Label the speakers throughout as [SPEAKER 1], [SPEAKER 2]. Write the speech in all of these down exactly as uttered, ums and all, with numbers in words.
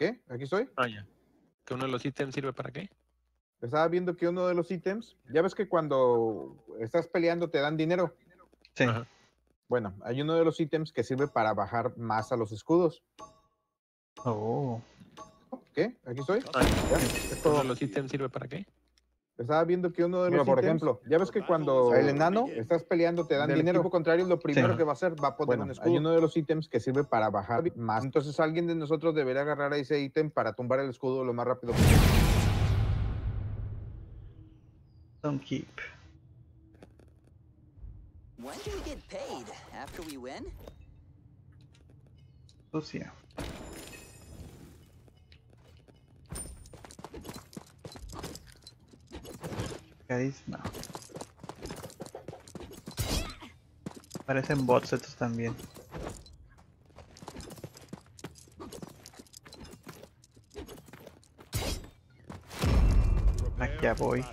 [SPEAKER 1] ¿Qué? ¿Aquí estoy?
[SPEAKER 2] Ah, ya. ¿Que uno de los ítems sirve para qué?
[SPEAKER 1] Estaba viendo que uno de los ítems, ya ves que cuando estás peleando te dan dinero.
[SPEAKER 3] Sí.
[SPEAKER 2] Ajá.
[SPEAKER 1] Bueno, hay uno de los ítems que sirve para bajar más a los escudos.
[SPEAKER 3] Oh.
[SPEAKER 1] ¿Qué? ¿Aquí estoy?
[SPEAKER 2] Ah, ya.
[SPEAKER 1] ¿Ya?
[SPEAKER 2] ¿Que
[SPEAKER 1] Es
[SPEAKER 2] uno
[SPEAKER 1] todo.
[SPEAKER 2] de los ítems sirve para qué?
[SPEAKER 1] Estaba viendo que uno de
[SPEAKER 4] Mira,
[SPEAKER 1] los
[SPEAKER 4] por
[SPEAKER 1] ítems,
[SPEAKER 4] ejemplo,
[SPEAKER 1] ya ves que cuando
[SPEAKER 4] el enano
[SPEAKER 1] estás peleando te dan
[SPEAKER 4] del
[SPEAKER 1] dinero.
[SPEAKER 4] equipo contrario, lo primero
[SPEAKER 2] Sí.
[SPEAKER 4] que va a hacer va a poner
[SPEAKER 1] Bueno,
[SPEAKER 4] un escudo.
[SPEAKER 1] hay uno de los ítems que sirve para bajar más. Entonces alguien de nosotros debería agarrar ese ítem para tumbar el escudo lo más rápido posible.
[SPEAKER 3] Don't keep.
[SPEAKER 5] When do we get paid? After we win?
[SPEAKER 3] Sucia. Carisma. Parecen bots estos también. Aquí ya voy.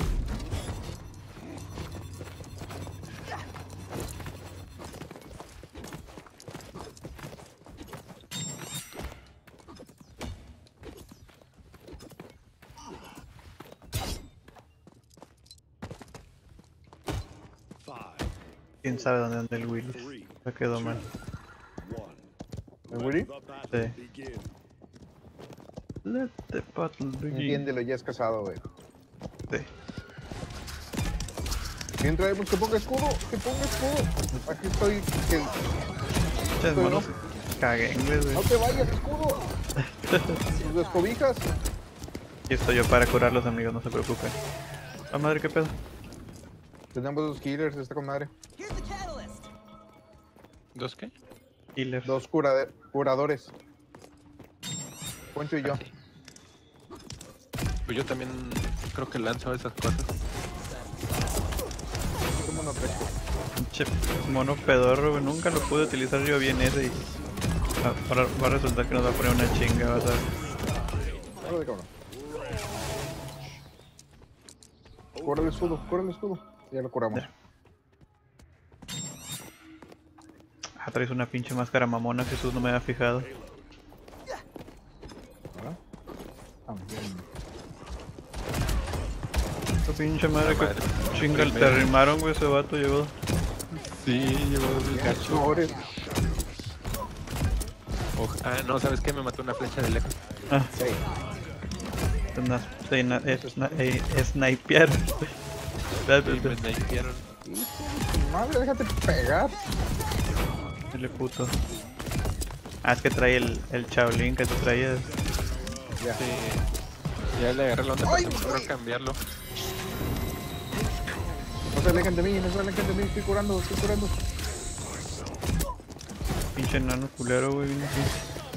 [SPEAKER 3] Quién sabe dónde anda el Willis. Se quedó mal.
[SPEAKER 4] ¿El Willy?
[SPEAKER 3] Sí. Let the battle begin.
[SPEAKER 1] Entiéndelo, ya es casado, güey.
[SPEAKER 3] Sí.
[SPEAKER 1] Bien, traemos que ponga escudo, que ponga escudo. Aquí estoy, que
[SPEAKER 3] Muchas
[SPEAKER 1] Pero-
[SPEAKER 3] monos caguengues,
[SPEAKER 1] no
[SPEAKER 3] güey.
[SPEAKER 1] te vayas, escudo. Tus descobijas.
[SPEAKER 3] Aquí estoy yo para curarlos, amigos, no se preocupen. Ah, madre, qué pedo.
[SPEAKER 1] Tenemos dos killers, esta comadre.
[SPEAKER 5] Here's the catalyst.
[SPEAKER 2] ¿Dos qué?
[SPEAKER 3] Killer.
[SPEAKER 1] Dos curade- curadores. Poncho y yo.
[SPEAKER 2] Pues yo también creo que lanzo esas cosas.
[SPEAKER 1] Como uno fresco.
[SPEAKER 3] Pinche mono pedorro, güey. Nunca lo pude utilizar yo bien ese y... ah, ahora va a resultar que nos va a poner una chinga, vas a ver.
[SPEAKER 1] Órale, cabrón. Cura el escudo, cura el escudo. Ya lo curamos.
[SPEAKER 3] Ya. Ah, traes una pinche máscara mamona, Jesús, no me había fijado.
[SPEAKER 1] ¿Verdad? También.
[SPEAKER 3] Tu pinche madre, que
[SPEAKER 2] Madre.
[SPEAKER 3] chinga, te
[SPEAKER 2] Primero.
[SPEAKER 3] arrimaron, güey, ese vato llegó.
[SPEAKER 2] Sí, llevo el
[SPEAKER 1] Bien,
[SPEAKER 2] gacho.
[SPEAKER 1] sobres.
[SPEAKER 2] Oj- Ah, no, ¿sabes qué? Me mató una flecha de lejos.
[SPEAKER 3] Ah,
[SPEAKER 1] Sí.
[SPEAKER 3] una, una, es, una, eh, snipear.
[SPEAKER 2] Y me snipearon.
[SPEAKER 1] Madre, déjate pegar.
[SPEAKER 3] Dale puto. Ah, es que trae el, el Shaolin que tú traías.
[SPEAKER 1] Ya.
[SPEAKER 2] Sí. Ya le agarré la onda,
[SPEAKER 1] Ay,
[SPEAKER 2] pero se me ocurrió cambiarlo.
[SPEAKER 1] No se alejen de mí, no se alejen de mí. Estoy curando, estoy curando.
[SPEAKER 3] Pinche enano culero, güey. vino aquí.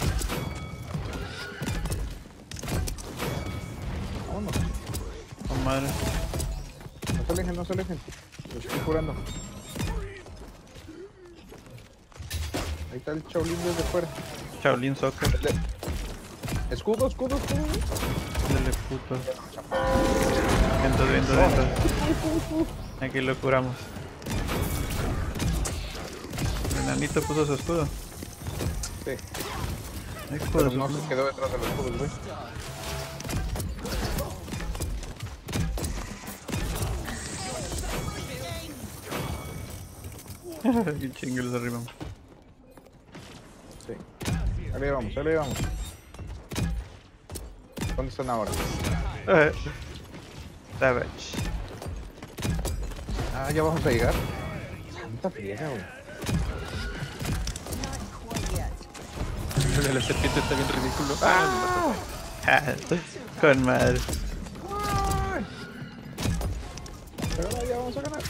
[SPEAKER 1] Vámonos.
[SPEAKER 3] Oh, madre.
[SPEAKER 1] No se alejen, no se alejen. Lo estoy curando. Ahí está el Shaolin desde fuera.
[SPEAKER 3] Shaolin Soccer.
[SPEAKER 1] Escudo, escudo, escudo.
[SPEAKER 3] Dale puto. Vientos, vientos, vientos. Aquí lo curamos. El enanito puso su escudo.
[SPEAKER 1] Sí.
[SPEAKER 3] Hijo
[SPEAKER 1] Pero
[SPEAKER 3] de su
[SPEAKER 1] no
[SPEAKER 3] puta.
[SPEAKER 1] se quedó detrás de los escudos, güey.
[SPEAKER 3] Qué chingue los arribamos.
[SPEAKER 1] Sí. Ahí vamos, ahí vamos. ¿Dónde están ahora?
[SPEAKER 3] Savage.
[SPEAKER 1] Ah, ya vamos a llegar. Santa friega, güey.
[SPEAKER 2] La serpiente está bien ridículo. Ah,
[SPEAKER 3] Con madre.
[SPEAKER 1] Pero ahora ya vamos a ganar.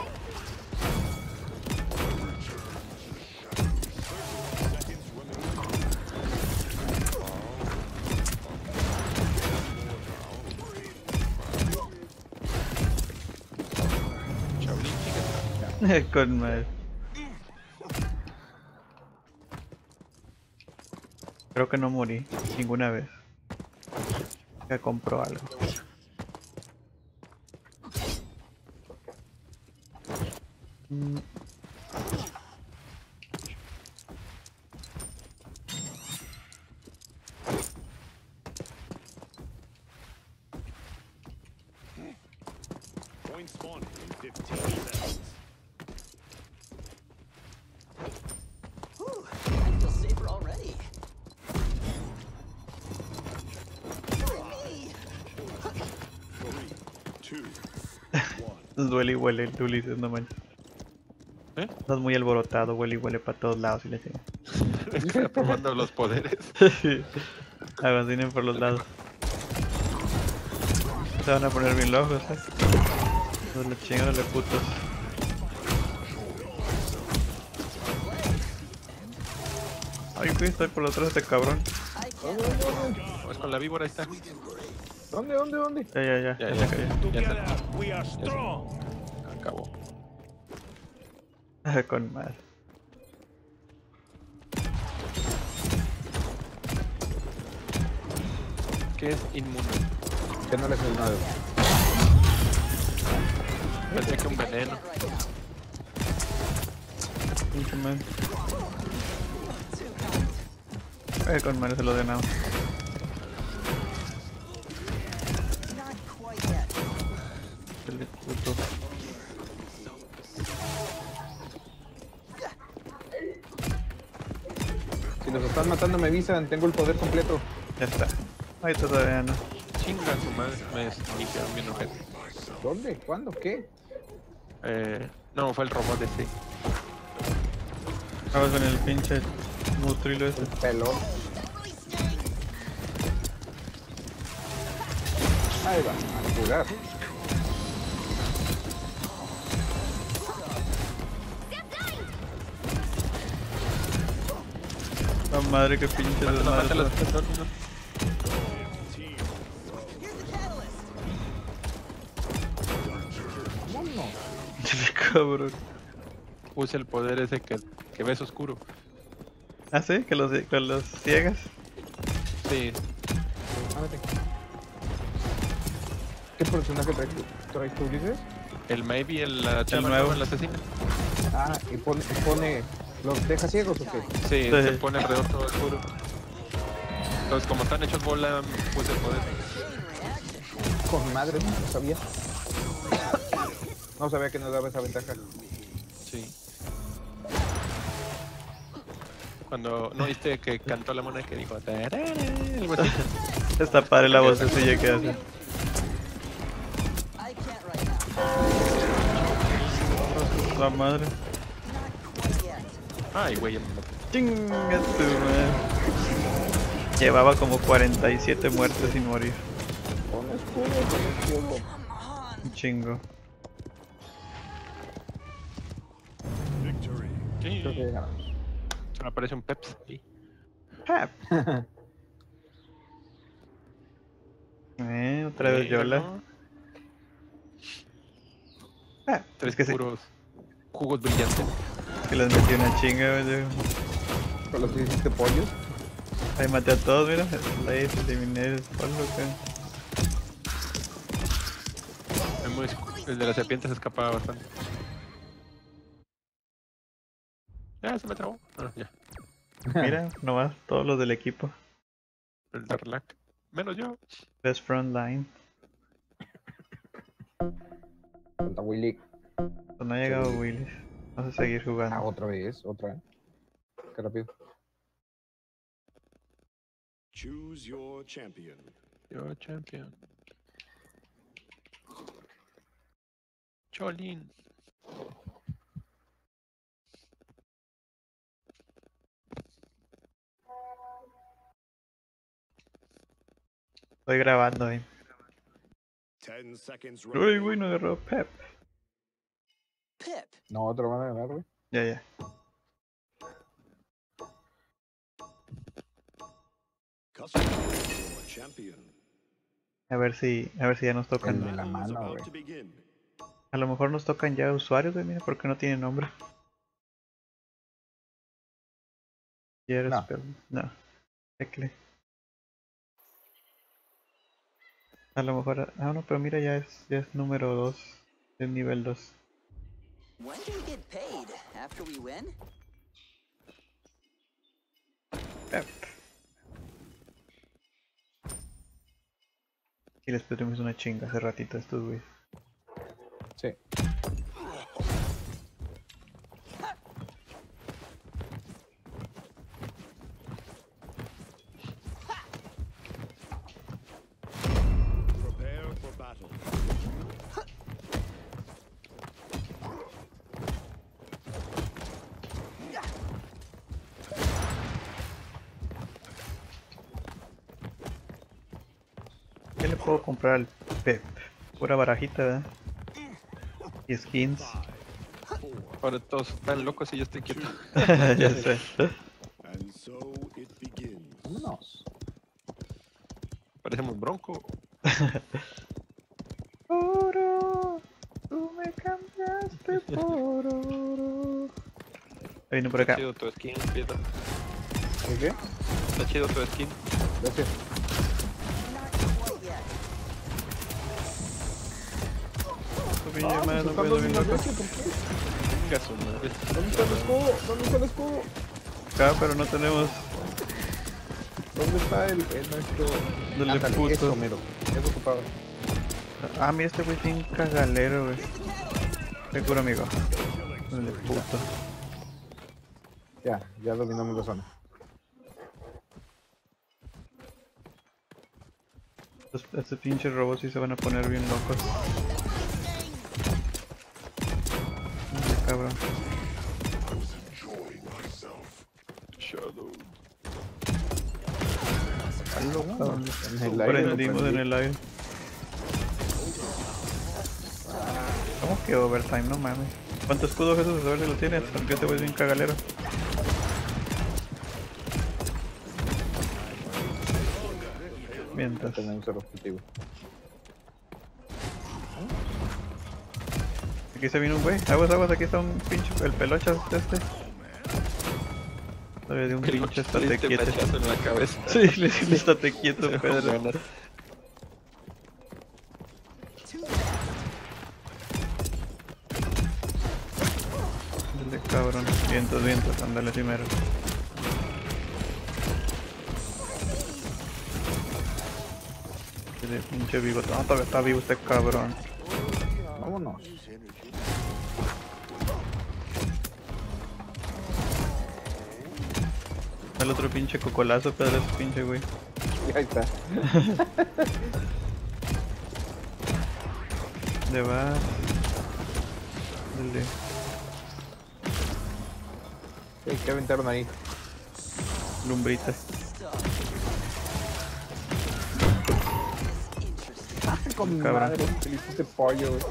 [SPEAKER 2] me mató. Shaolin, chica.
[SPEAKER 3] Con madre. Creo que no morí ninguna vez. Que compró algo. Mm.
[SPEAKER 5] Whew, I feel safer already. Me.
[SPEAKER 3] Duele y huele el Ulises, no manches.
[SPEAKER 2] ¿Eh?
[SPEAKER 3] Estás muy alborotado, huele y huele para todos lados y le sigue.
[SPEAKER 2] Está probando los poderes.
[SPEAKER 3] Avancinen por los lados. Se van a poner bien locos, ¿eh? Los le chingan, los putos. Ay, güey, estoy por los atrás de este cabrón.
[SPEAKER 5] I can't.
[SPEAKER 2] Vamos con la víbora, ahí está.
[SPEAKER 1] ¿Dónde, dónde, dónde?
[SPEAKER 3] Ya, ya, ya,
[SPEAKER 2] Ya,
[SPEAKER 3] ya,
[SPEAKER 2] ya.
[SPEAKER 3] se cayó.
[SPEAKER 2] Ya está. Ya se acabó.
[SPEAKER 3] Ah, con madre.
[SPEAKER 2] ¿Qué es inmune?
[SPEAKER 1] Que no le haces nada.
[SPEAKER 2] Pensé que un veneno.
[SPEAKER 5] Right now.
[SPEAKER 3] Pinche man. Eh, con madre se lo denamos.
[SPEAKER 5] Not quite yet.
[SPEAKER 3] El puto.
[SPEAKER 1] Si los están matando me avisan, tengo el poder completo.
[SPEAKER 3] Ya está. Ahí todavía no.
[SPEAKER 2] Chinga su madre. Me iniciaron bien ojete.
[SPEAKER 1] ¿Dónde? ¿Cuándo? ¿Qué?
[SPEAKER 2] Eh, no, fue el robot de sí.
[SPEAKER 3] Acabas con el pinche mutrilo ese.
[SPEAKER 1] Pelón. Ahí va, a jugar.
[SPEAKER 3] La madre que pinche
[SPEAKER 2] Mátalo, mátalo,
[SPEAKER 3] desmadre.
[SPEAKER 2] mátalo, no.
[SPEAKER 3] Cabrón.
[SPEAKER 2] Usa el poder ese que, que ves oscuro.
[SPEAKER 3] ¿Ah, sí? ¿Que los, que los ciegas?
[SPEAKER 2] Sí,
[SPEAKER 1] Ándate. ¿Qué personaje traes tú? ¿Traes tú, Ulises?
[SPEAKER 2] el maybe, el, la chava
[SPEAKER 3] nuevo.
[SPEAKER 2] nueva, el asesino.
[SPEAKER 1] Ah, y pone, pone... ¿Los deja ciegos o qué?
[SPEAKER 2] Sí,
[SPEAKER 3] Sí.
[SPEAKER 2] se pone alrededor todo oscuro. Entonces, como están hechos bola, puse el poder.
[SPEAKER 1] Con madre, no sabía. No sabía que nos daba esa ventaja.
[SPEAKER 2] Sí. Cuando no viste que cantó la mona que dijo "Tarara", algo así.
[SPEAKER 3] Está padre la vocecilla que hace.
[SPEAKER 5] I can't right now.
[SPEAKER 3] La madre.
[SPEAKER 5] Not quite yet.
[SPEAKER 2] Ay, güey, ya me maté.
[SPEAKER 3] Chinga tu madre. Llevaba como cuarenta y siete muertes sin morir.
[SPEAKER 1] Con escudo, con escudo.
[SPEAKER 5] Come on.
[SPEAKER 3] Un chingo.
[SPEAKER 2] Sí.
[SPEAKER 1] Creo que ganamos.
[SPEAKER 2] Se me aparece un Peps ahí.
[SPEAKER 3] Pap. Eh, otra vez
[SPEAKER 2] Eh,
[SPEAKER 3] Yola.
[SPEAKER 2] ¿no?
[SPEAKER 3] Ah,
[SPEAKER 2] Tres
[SPEAKER 3] es que sí,
[SPEAKER 2] puros jugos brillantes.
[SPEAKER 3] que les metí una chinga, güey.
[SPEAKER 1] Con los que hiciste pollos.
[SPEAKER 3] Ahí maté a todos, mira. Slade, eliminé, Pablo,
[SPEAKER 2] Es muy- El de la serpiente se escapaba bastante. Ya, se me trabó. Ah, ya.
[SPEAKER 3] Mira, nomás, todos los del equipo.
[SPEAKER 2] El Darlac. Menos yo.
[SPEAKER 3] Best front line.
[SPEAKER 1] Santa Willy.
[SPEAKER 3] Pues no ha llegado Willis. Vamos a seguir
[SPEAKER 1] Ah,
[SPEAKER 3] jugando.
[SPEAKER 1] otra vez, otra. Qué rápido.
[SPEAKER 4] Choose your champion.
[SPEAKER 2] Yo, champion. Cholín.
[SPEAKER 3] Estoy grabando ahí.
[SPEAKER 4] Ten seconds
[SPEAKER 3] Uy,
[SPEAKER 4] remaining.
[SPEAKER 3] güey, no agarró Pep.
[SPEAKER 5] Pip.
[SPEAKER 1] No, otro van a ganar, güey.
[SPEAKER 3] Ya, ya.
[SPEAKER 4] Customize your champion.
[SPEAKER 3] A ver si, a ver si ya nos
[SPEAKER 1] El
[SPEAKER 3] tocan.
[SPEAKER 1] de la
[SPEAKER 4] Battle is
[SPEAKER 1] mano,
[SPEAKER 4] about
[SPEAKER 1] güey.
[SPEAKER 4] to begin.
[SPEAKER 3] A lo mejor nos tocan ya usuarios, güey, mira, porque no tiene nombre. Yes,
[SPEAKER 1] No.
[SPEAKER 3] pero no. Tecle. A lo mejor, ah no, pero mira, ya es, ya es número dos, es nivel dos.
[SPEAKER 5] When do we get paid? After we win?
[SPEAKER 3] Pep. Y les pedimos una chinga hace ratito a estos güeyes.
[SPEAKER 1] Sí.
[SPEAKER 3] puedo comprar al Pep. Pura barajita, ¿verdad? Y skins.
[SPEAKER 2] Ahora todos están locos y yo estoy quieto.
[SPEAKER 3] Ya sé.
[SPEAKER 4] And so it begins.
[SPEAKER 1] Vámonos.
[SPEAKER 2] Parecemos bronco.
[SPEAKER 3] Oro, tú me cambiaste por oro. Ahí viene por
[SPEAKER 2] Está
[SPEAKER 3] acá.
[SPEAKER 2] chido tu skin, Pieta.
[SPEAKER 1] ¿Y qué?
[SPEAKER 2] Está chido tu skin.
[SPEAKER 1] Gracias.
[SPEAKER 3] Tu pinche madre, no puedo bien loco.
[SPEAKER 2] Venga su madre.
[SPEAKER 1] ¿Dónde está el escudo? ¿Dónde está el escudo?
[SPEAKER 3] Acá, pero no tenemos.
[SPEAKER 1] ¿Dónde está el, el nuestro?
[SPEAKER 3] Dale,
[SPEAKER 1] Ándale,
[SPEAKER 3] puto.
[SPEAKER 1] eso, mero. Eso ocupaba.
[SPEAKER 3] Ah, mira, este güey tiene un cagalero, güey. Te curo, amigo. Dale, puto.
[SPEAKER 1] Ya, ya dominamos la zona.
[SPEAKER 3] Estos, estos pinches robots sí se van a poner bien locos. Dale, cabrón.
[SPEAKER 2] Shadow.
[SPEAKER 3] ¿Dónde?
[SPEAKER 1] En el aire lo
[SPEAKER 3] Prendimos
[SPEAKER 1] prendí.
[SPEAKER 3] en el aire. ¿Cómo que overtime? No mames. ¿Cuántos escudos esos? A ver si lo tienes. Porque este güey es bien cagalero. Mientras.
[SPEAKER 1] Tenemos el objetivo.
[SPEAKER 3] Aquí se viene un güey. Aguas, aguas, aquí está un pinche. El pelochas este. Todavía de un pinche estate
[SPEAKER 2] Le diste un
[SPEAKER 3] quieto.
[SPEAKER 2] hachazo en la cabeza.
[SPEAKER 3] Sí, le dije estate quieto, Pedro.
[SPEAKER 2] Ganas.
[SPEAKER 3] Dale, cabrón. Vientos, vientos, ándale primero. Dale, pinche bigote. No, todavía está vivo este cabrón.
[SPEAKER 1] Vámonos.
[SPEAKER 3] El otro pinche cocolazo, Pedro, ese pinche güey.
[SPEAKER 1] Y ahí está.
[SPEAKER 3] Le va. Dale.
[SPEAKER 1] Sí, ¿qué aventaron ahí?
[SPEAKER 3] Lumbrita.
[SPEAKER 1] Con
[SPEAKER 3] Cabrón.
[SPEAKER 1] madre, que le hiciste pollo, güey.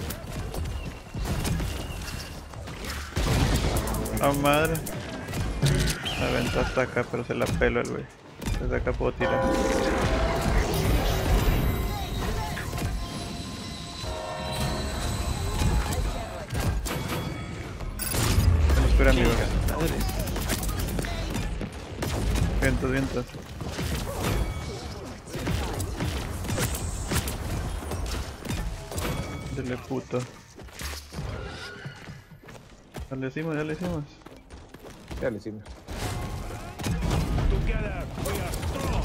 [SPEAKER 3] Ah, madre. La venta hasta acá, pero se la pelo el güey. Desde acá puedo tirar. Espera, amigo. Vientos, vientos. Dale, puto. Ya le hicimos, ya le hicimos.
[SPEAKER 1] Ya le hicimos.
[SPEAKER 4] Together, we are strong.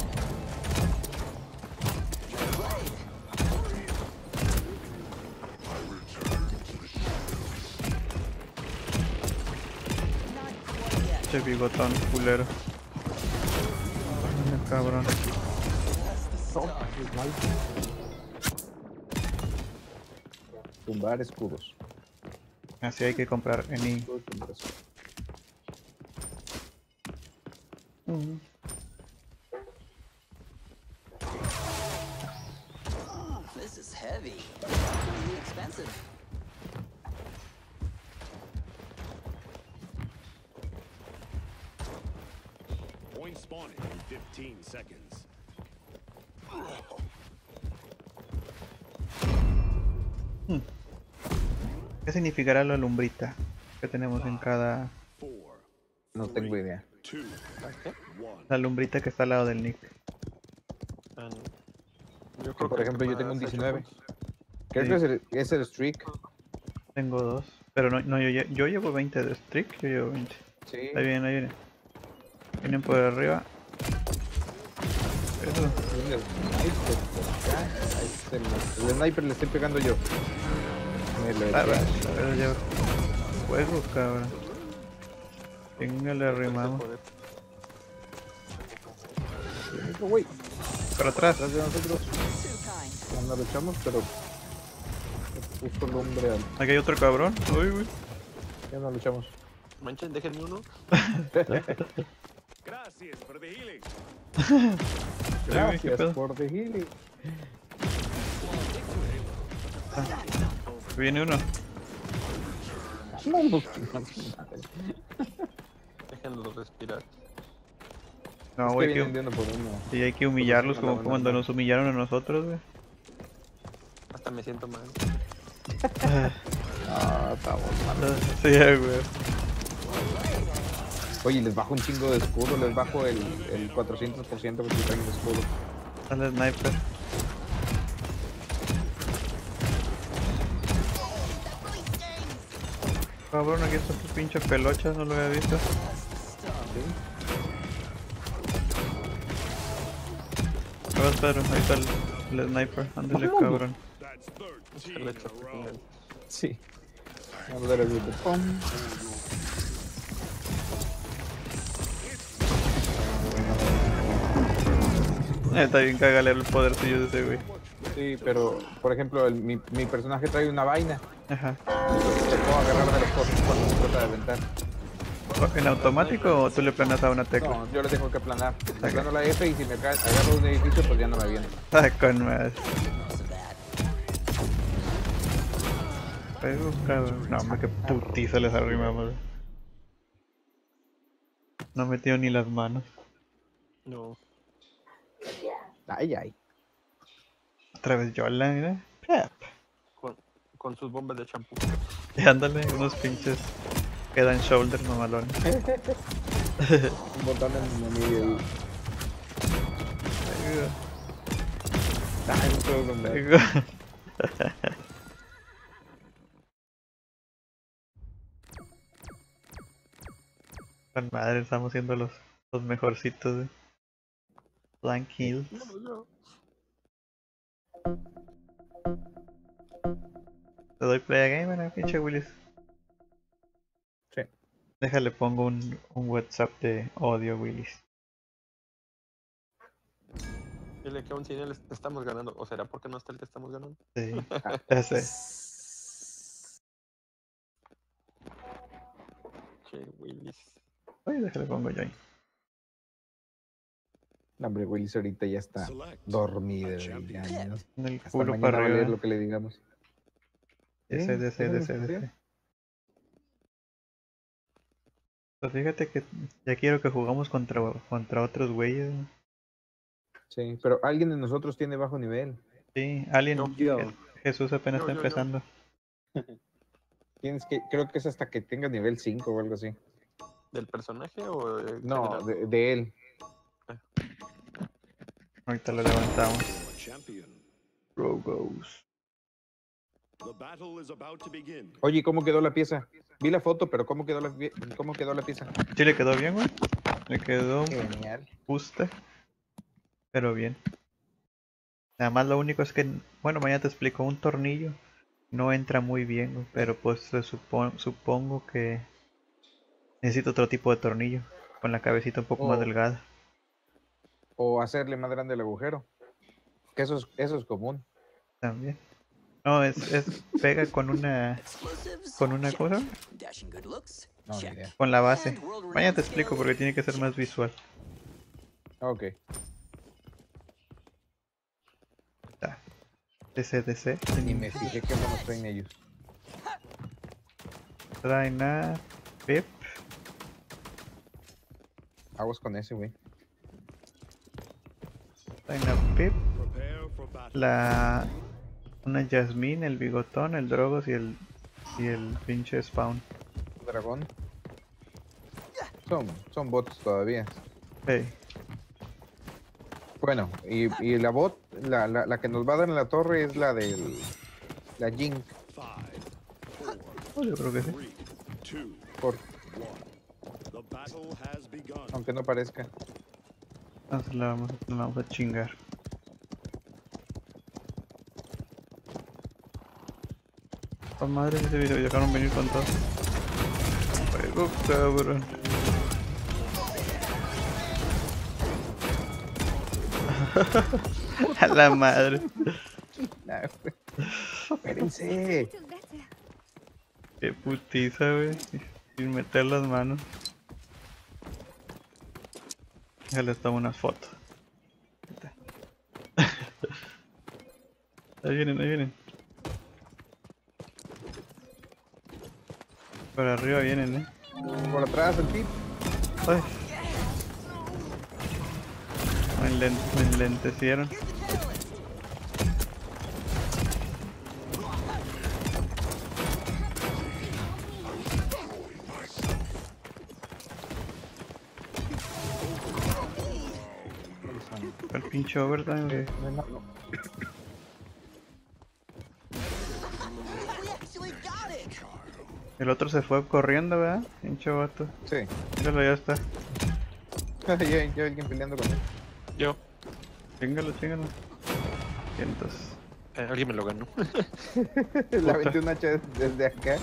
[SPEAKER 3] Che bigotón, culero. Ay, cabrón.
[SPEAKER 1] Tumbar escudos.
[SPEAKER 3] Así hay que comprar en I.
[SPEAKER 1] Escudos, tumbar escudos.
[SPEAKER 3] Mm.
[SPEAKER 5] This is heavy. Really expensive.
[SPEAKER 4] Point spawning in fifteen seconds.
[SPEAKER 3] ¿Qué significará la lumbrita que tenemos en cada...
[SPEAKER 4] Four,
[SPEAKER 1] No tengo idea.
[SPEAKER 4] two, one.
[SPEAKER 3] La lumbrita que está al lado del nick?
[SPEAKER 2] Ah, no. Yo
[SPEAKER 1] Por ejemplo, yo tengo un
[SPEAKER 2] más
[SPEAKER 1] diecinueve.
[SPEAKER 2] hechos.
[SPEAKER 1] Creo
[SPEAKER 3] Sí.
[SPEAKER 1] que es el, es el streak.
[SPEAKER 3] Tengo dos. Pero no, no yo, lle- yo llevo veinte de streak, yo llevo veinte.
[SPEAKER 1] Sí.
[SPEAKER 3] Ahí vienen, ahí vienen. Vienen por arriba. Eso.
[SPEAKER 1] El sniper por acá. Ahí está el, el sniper le estoy pegando yo. Me lo
[SPEAKER 3] Ah, va,
[SPEAKER 1] eché.
[SPEAKER 3] a ver, ya. Juego, cabrón. Venga, le arrimamos.
[SPEAKER 2] Joder.
[SPEAKER 1] Otro güey,
[SPEAKER 3] Para atrás.
[SPEAKER 1] atrás de nosotros.
[SPEAKER 5] Too kind.
[SPEAKER 1] Ya no luchamos, pero me puso el hombre al.
[SPEAKER 3] Aquí hay otro cabrón. Uy, uy.
[SPEAKER 1] Ya no luchamos.
[SPEAKER 2] Manchen, déjenme uno.
[SPEAKER 4] Gracias for the healing.
[SPEAKER 3] ¿qué
[SPEAKER 1] Gracias
[SPEAKER 3] pedo?
[SPEAKER 1] por the healing.
[SPEAKER 3] Viene uno.
[SPEAKER 2] Déjenlo respirar.
[SPEAKER 3] No,
[SPEAKER 1] Es que
[SPEAKER 3] güey,
[SPEAKER 1] vienen
[SPEAKER 3] que,
[SPEAKER 1] de uno por uno.
[SPEAKER 3] sí, hay que humillarlos
[SPEAKER 1] Por eso
[SPEAKER 3] como
[SPEAKER 1] no,
[SPEAKER 3] cuando
[SPEAKER 1] no, no.
[SPEAKER 3] nos humillaron a nosotros, güey.
[SPEAKER 2] Hasta me siento mal.
[SPEAKER 1] Ah, estamos mal.
[SPEAKER 3] Sí, güey.
[SPEAKER 1] Oye, les bajo un chingo de escudo, les bajo el, el cuatrocientos por ciento que traen de escudo.
[SPEAKER 3] Dale sniper. Cabrón, aquí está tu pinche pelocha, no lo había visto. Ahí va, Pedro, ahí está el, el sniper, ándale cabrón.
[SPEAKER 4] That's
[SPEAKER 2] Se
[SPEAKER 4] thirteen
[SPEAKER 2] le
[SPEAKER 4] in
[SPEAKER 2] echa
[SPEAKER 4] a row.
[SPEAKER 2] final.
[SPEAKER 1] Sí. Vamos a ver el pum.
[SPEAKER 3] Eh, Está bien cagalero el podercillo de ese güey.
[SPEAKER 1] Sí, pero por ejemplo, el- mi, mi personaje trae una vaina.
[SPEAKER 3] Ajá.
[SPEAKER 1] Te puedo agarrar de los cosas cuando se trata de aventar.
[SPEAKER 3] ¿En automático o tú le planas a una tecla?
[SPEAKER 1] No, yo le tengo que aplanar. Le
[SPEAKER 3] Ok.
[SPEAKER 1] plano la F y si me cae, agarro un edificio, pues ya no me viene.
[SPEAKER 3] Ah, con más.
[SPEAKER 5] Most of that.
[SPEAKER 3] Pero, cabrón. No, hombre, qué putiza les arrimamos. No metió ni las manos.
[SPEAKER 2] No.
[SPEAKER 1] Ay, ay.
[SPEAKER 3] Otra vez Yola, mira. Pep.
[SPEAKER 2] Con, con sus bombas de champú.
[SPEAKER 3] Y ándale, unos pinches. Quedan shoulders mamalones.
[SPEAKER 1] Un botón en mi medio ahí. Ay, no puedo comer. Con madre, estamos siendo los, los mejorcitos de Blank Hill. Te doy play a gamer, pinche Willis. Sí.
[SPEAKER 3] Déjale, pongo un, un WhatsApp de odio, Willis.
[SPEAKER 2] Dile que aún sin él est- estamos ganando. ¿O será porque no está el que estamos ganando?
[SPEAKER 3] Sí, ya sé.
[SPEAKER 2] Che, Willis.
[SPEAKER 3] Oye, déjale, pongo yo ahí.
[SPEAKER 1] No, hombre, Willis ahorita ya está
[SPEAKER 4] Select
[SPEAKER 1] dormido.
[SPEAKER 4] a
[SPEAKER 1] Ya,
[SPEAKER 4] champion.
[SPEAKER 1] ya, ¿no?
[SPEAKER 3] En el
[SPEAKER 1] Hasta
[SPEAKER 3] culo
[SPEAKER 1] mañana
[SPEAKER 3] para
[SPEAKER 1] va a leer
[SPEAKER 3] arriba.
[SPEAKER 1] lo que le digamos.
[SPEAKER 3] Ese,
[SPEAKER 1] Sí,
[SPEAKER 3] ese,
[SPEAKER 1] eso
[SPEAKER 3] ese,
[SPEAKER 1] no
[SPEAKER 3] ese.
[SPEAKER 1] sabía.
[SPEAKER 3] Pues fíjate que ya quiero que jugamos contra, contra otros güeyes.
[SPEAKER 1] Sí, pero alguien de nosotros tiene bajo nivel.
[SPEAKER 3] Sí, alguien.
[SPEAKER 2] Yo.
[SPEAKER 3] Je- Jesús apenas
[SPEAKER 2] Yo,
[SPEAKER 3] está
[SPEAKER 2] yo, yo.
[SPEAKER 3] empezando.
[SPEAKER 1] Tienes que, creo que es hasta que tenga nivel cinco o algo así.
[SPEAKER 2] ¿Del personaje o de
[SPEAKER 1] No,
[SPEAKER 2] general?
[SPEAKER 1] de, de él.
[SPEAKER 3] Ahorita lo levantamos.
[SPEAKER 4] A champion.
[SPEAKER 3] Bro goes.
[SPEAKER 4] The battle is about to begin.
[SPEAKER 1] Oye, ¿cómo quedó la pieza? Vi la foto, pero ¿cómo quedó la, pie- cómo quedó la pieza?
[SPEAKER 3] Sí, le quedó bien, güey. Le quedó
[SPEAKER 1] Genial.
[SPEAKER 3] justa. Pero bien. Nada más lo único es que, bueno, mañana te explico, un tornillo no entra muy bien, güey, pero pues se supon- supongo que necesito otro tipo de tornillo, con la cabecita un poco más
[SPEAKER 1] Oh.
[SPEAKER 3] delgada.
[SPEAKER 1] O hacerle más grande el agujero. Que eso es, eso es común.
[SPEAKER 3] También. No, es, es pega con una,
[SPEAKER 5] Explosives?
[SPEAKER 3] con una
[SPEAKER 5] Check.
[SPEAKER 3] cosa,
[SPEAKER 5] Dashing good looks?
[SPEAKER 1] No, ni
[SPEAKER 5] Check.
[SPEAKER 1] idea.
[SPEAKER 3] con la base.
[SPEAKER 5] And world-renowned
[SPEAKER 3] Mañana te explico
[SPEAKER 5] skill?
[SPEAKER 3] porque tiene que ser más visual.
[SPEAKER 1] Ok.
[SPEAKER 3] Está. D C, D C.
[SPEAKER 1] Ni me fijé qué monos traen ellos.
[SPEAKER 3] Traen a Pip.
[SPEAKER 1] Aguas con ese, güey.
[SPEAKER 3] Traen a Pip.
[SPEAKER 4] Prepare for battle.
[SPEAKER 3] La... Una Jasmine, el bigotón, el Drogos y el... Y el pinche Spawn.
[SPEAKER 1] Dragón. Son, son bots todavía.
[SPEAKER 3] Hey.
[SPEAKER 1] Bueno, y, y la bot, la, la, la que nos va a dar en la torre es la del... La Jink.
[SPEAKER 4] Five, four,
[SPEAKER 3] Oh, yo creo que sí.
[SPEAKER 4] three, two,
[SPEAKER 1] Por,
[SPEAKER 4] one. The battle has begun.
[SPEAKER 1] aunque no parezca.
[SPEAKER 3] Entonces la vamos, la vamos a chingar. Oh, madre, ese video dejaron venir con todo. Juego, cabrón. A la madre.
[SPEAKER 1] Nah, güey. Espérense.
[SPEAKER 3] Qué putiza, güey. Sin meter las manos. Ya les tomo una foto. Ahí vienen, ahí vienen. Por arriba vienen, eh.
[SPEAKER 1] Por atrás, el tip.
[SPEAKER 3] Ay. Me, enlen me enlentecieron. El pinche overtime, güey.
[SPEAKER 5] We actually got it.
[SPEAKER 3] El otro se fue corriendo, ¿verdad? Pinche vato.
[SPEAKER 1] Sí.
[SPEAKER 3] Míralo, ya está.
[SPEAKER 1] ya, ya alguien peleando con él.
[SPEAKER 2] Yo.
[SPEAKER 3] Chíngalo, chíngalo. Cientos.
[SPEAKER 2] Eh, alguien me lo ganó.
[SPEAKER 1] Le aventé un hacha desde acá.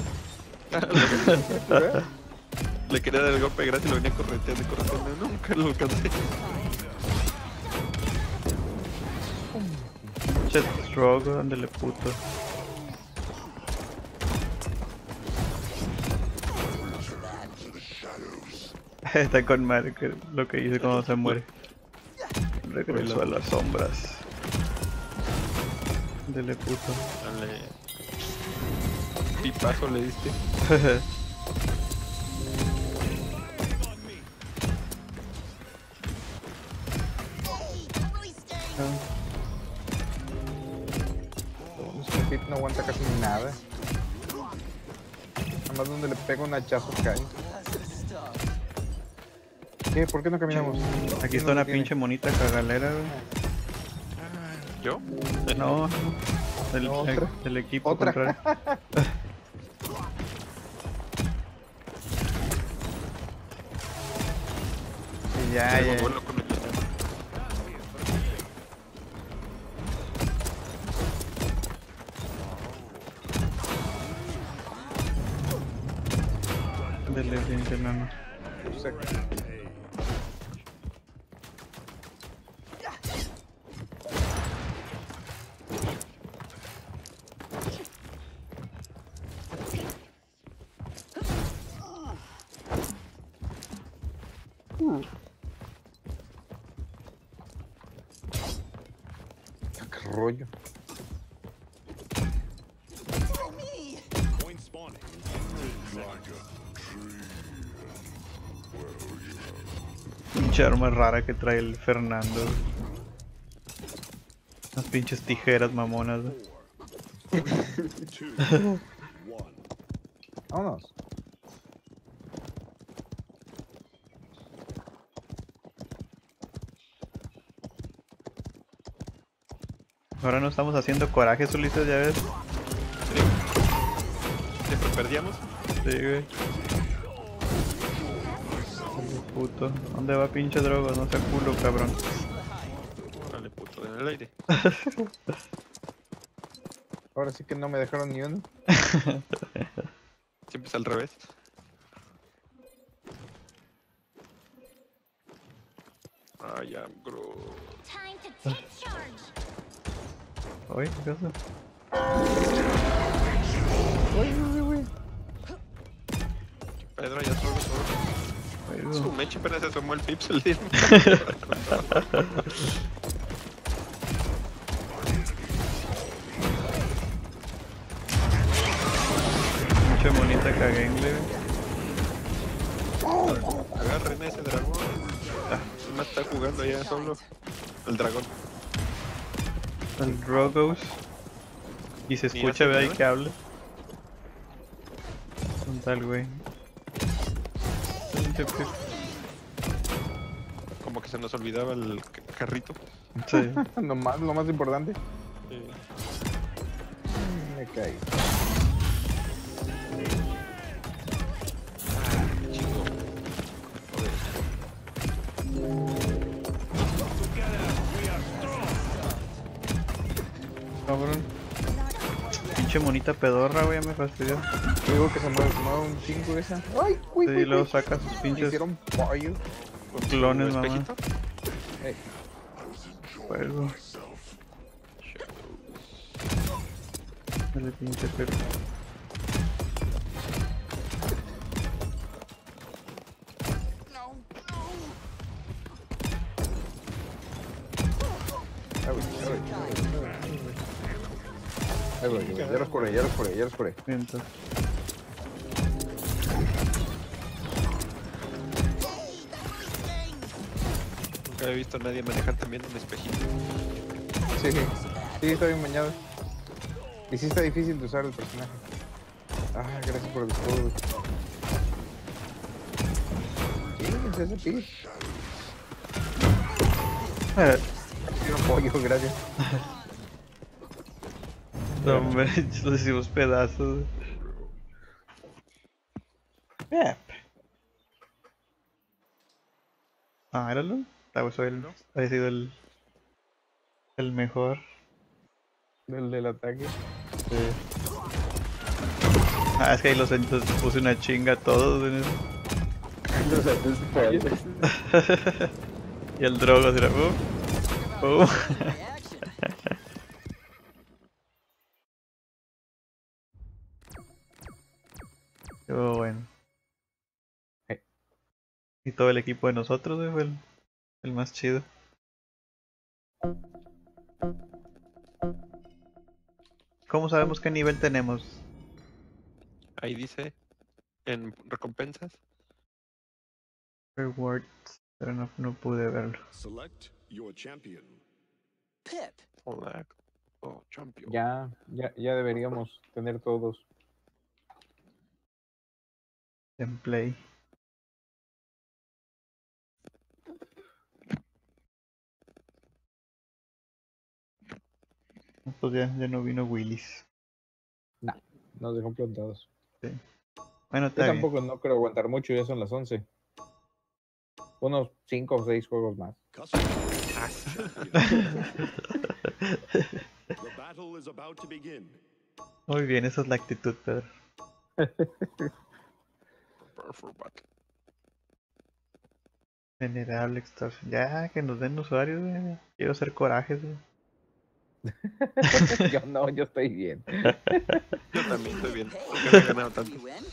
[SPEAKER 2] Le quería dar el golpe gratis y lo venía correteando y correteando. Nunca lo alcancé.
[SPEAKER 3] Chet Strogo, ándale puto. Está con madre que lo que dice cuando se muere. Regreso a las sombras. Ándale puto.
[SPEAKER 2] Dale. Pipazo le diste.
[SPEAKER 1] Este tip no aguanta casi nada. Nada más donde le pega un hachazo cae. ¿Qué? ¿Por qué no caminamos?
[SPEAKER 3] Aquí está una pinche monita cagalera, güey.
[SPEAKER 2] ¿Yo?
[SPEAKER 3] No, del,
[SPEAKER 1] No, otra.
[SPEAKER 3] del equipo
[SPEAKER 1] Otra.
[SPEAKER 3] contrario. Y ya,
[SPEAKER 2] Tengo
[SPEAKER 3] ya.
[SPEAKER 2] vuelo con el-
[SPEAKER 3] Dele, pinche enano.
[SPEAKER 1] Qué rollo.
[SPEAKER 4] Point spawning.
[SPEAKER 3] Pinche arma rara que trae el Fernando. Unas pinches tijeras mamonas, güey.
[SPEAKER 4] Two. One.
[SPEAKER 1] Vámonos.
[SPEAKER 3] Ahora no estamos haciendo coraje, Ulises, ya ves.
[SPEAKER 2] Siempre perdíamos.
[SPEAKER 3] Sí, güey. Puto. ¿Dónde va pinche droga? No sea culo, cabrón.
[SPEAKER 2] Dale, puto, en el aire.
[SPEAKER 1] Ahora sí que no me dejaron ni uno.
[SPEAKER 2] Siempre es al revés. I am Groot.
[SPEAKER 6] Time to take charge.
[SPEAKER 3] Oye, ¿qué pasa?
[SPEAKER 2] Pedro ya solo, solo.
[SPEAKER 3] Oigo.
[SPEAKER 2] Su mecha apenas se asomó el pixel. tío.
[SPEAKER 3] Pinche monita cagengle, güey.
[SPEAKER 2] Agarren ese dragón. Ah, no está jugando ya solo. El dragón.
[SPEAKER 3] El Drogos. Y se
[SPEAKER 2] Ni
[SPEAKER 3] escucha,
[SPEAKER 2] hace
[SPEAKER 3] ve ahí
[SPEAKER 2] nada.
[SPEAKER 3] que hable. Un tal, güey. Pinche pi-
[SPEAKER 2] Como que se nos olvidaba el ca- carrito.
[SPEAKER 3] Sí.
[SPEAKER 1] Lo más, lo más importante.
[SPEAKER 2] Eh,
[SPEAKER 1] Me caí.
[SPEAKER 2] Chico. Joder.
[SPEAKER 3] Cabrón. Pinche monita pedorra, güey, ya me fastidió.
[SPEAKER 1] Digo que se mueve, se mueve un chingo esa. ¡Ay, uy,
[SPEAKER 3] Sí,
[SPEAKER 1] uy,
[SPEAKER 3] y luego
[SPEAKER 1] uy!
[SPEAKER 3] saca sus
[SPEAKER 1] Me
[SPEAKER 3] pinches
[SPEAKER 1] hicieron pollo.
[SPEAKER 2] Con su
[SPEAKER 3] clones, mamá.
[SPEAKER 2] espejito.
[SPEAKER 1] Eh,
[SPEAKER 3] Fuego. Dale, pinche perro.
[SPEAKER 1] Ahí voy, ahí voy, ahí voy. Ahí voy, ahí voy. Ya los curé, ya los curé, ya los curé.
[SPEAKER 3] Miento.
[SPEAKER 2] Nunca he visto a nadie manejar también un espejito.
[SPEAKER 1] Sí, sí, está bien bañado. Y sí está difícil de usar el personaje. Ah, gracias por el escudo. Sí, es ese pis.
[SPEAKER 3] Eh,
[SPEAKER 1] Apoyo, gracias.
[SPEAKER 3] no, hombre, los hicimos pedazos. Yep. Ah, éralo. Ah, pues soy el, había sido el, el mejor.
[SPEAKER 1] Del del ataque.
[SPEAKER 3] Ah, es que ahí los, los puse una chinga a todos. En eso. Y el drogo era. Uh, uh.
[SPEAKER 5] Reaction.
[SPEAKER 3] Estuvo bueno.
[SPEAKER 1] Eh.
[SPEAKER 3] Y todo el equipo de nosotros eh, fue el, el más chido. ¿Cómo sabemos qué nivel tenemos?
[SPEAKER 2] Ahí dice, en recompensas.
[SPEAKER 3] Rewards. Pero no, no pude verlo.
[SPEAKER 4] Select your champion.
[SPEAKER 5] Pip.
[SPEAKER 2] Hola. Oh, champion.
[SPEAKER 1] Ya, ya, ya deberíamos tener todos.
[SPEAKER 3] En play. Pues ya, ya no vino Willis.
[SPEAKER 1] Nah, nos dejó plantados.
[SPEAKER 3] Bueno,
[SPEAKER 1] Yo
[SPEAKER 3] está bien.
[SPEAKER 1] tampoco no creo aguantar mucho, ya son las once. Unos cinco o seis juegos más.
[SPEAKER 4] Custom
[SPEAKER 2] Ah,
[SPEAKER 4] champion. The battle is about to begin.
[SPEAKER 3] Muy bien, esa es la actitud, Pedro.
[SPEAKER 2] prepare for battle.
[SPEAKER 3] Venerable extorsión. Ya, que nos den usuarios, güey. Quiero hacer corajes, güey.
[SPEAKER 1] Yo no, yo estoy bien.
[SPEAKER 2] Yo también estoy bien. Nunca me he ganado
[SPEAKER 5] After
[SPEAKER 2] tanto.
[SPEAKER 5] we win,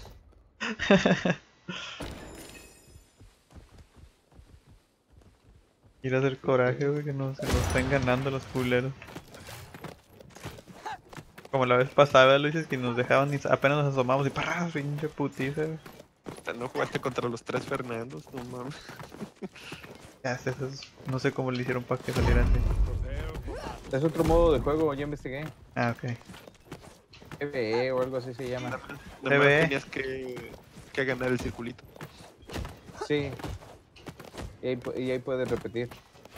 [SPEAKER 3] Quiero hacer coraje, güey, que no se nos están ganando los culeros. Como la vez pasada, Luis, es que nos dejaban y apenas nos asomamos y ¡pará! Pinche putiza, güey.
[SPEAKER 2] No jugaste contra los tres Fernandos, no mames.
[SPEAKER 3] Ya sé, eso es- no sé cómo le hicieron para que salieran así.
[SPEAKER 4] Prepare for battle.
[SPEAKER 1] Es otro modo de juego, ya investigué.
[SPEAKER 3] Ah, ok.
[SPEAKER 1] P V E o algo así se llama.
[SPEAKER 2] Nada más
[SPEAKER 3] Se ve.
[SPEAKER 2] tenías que, que ganar el circulito.
[SPEAKER 1] Sí. Y ahí, pu- y ahí puedes repetir.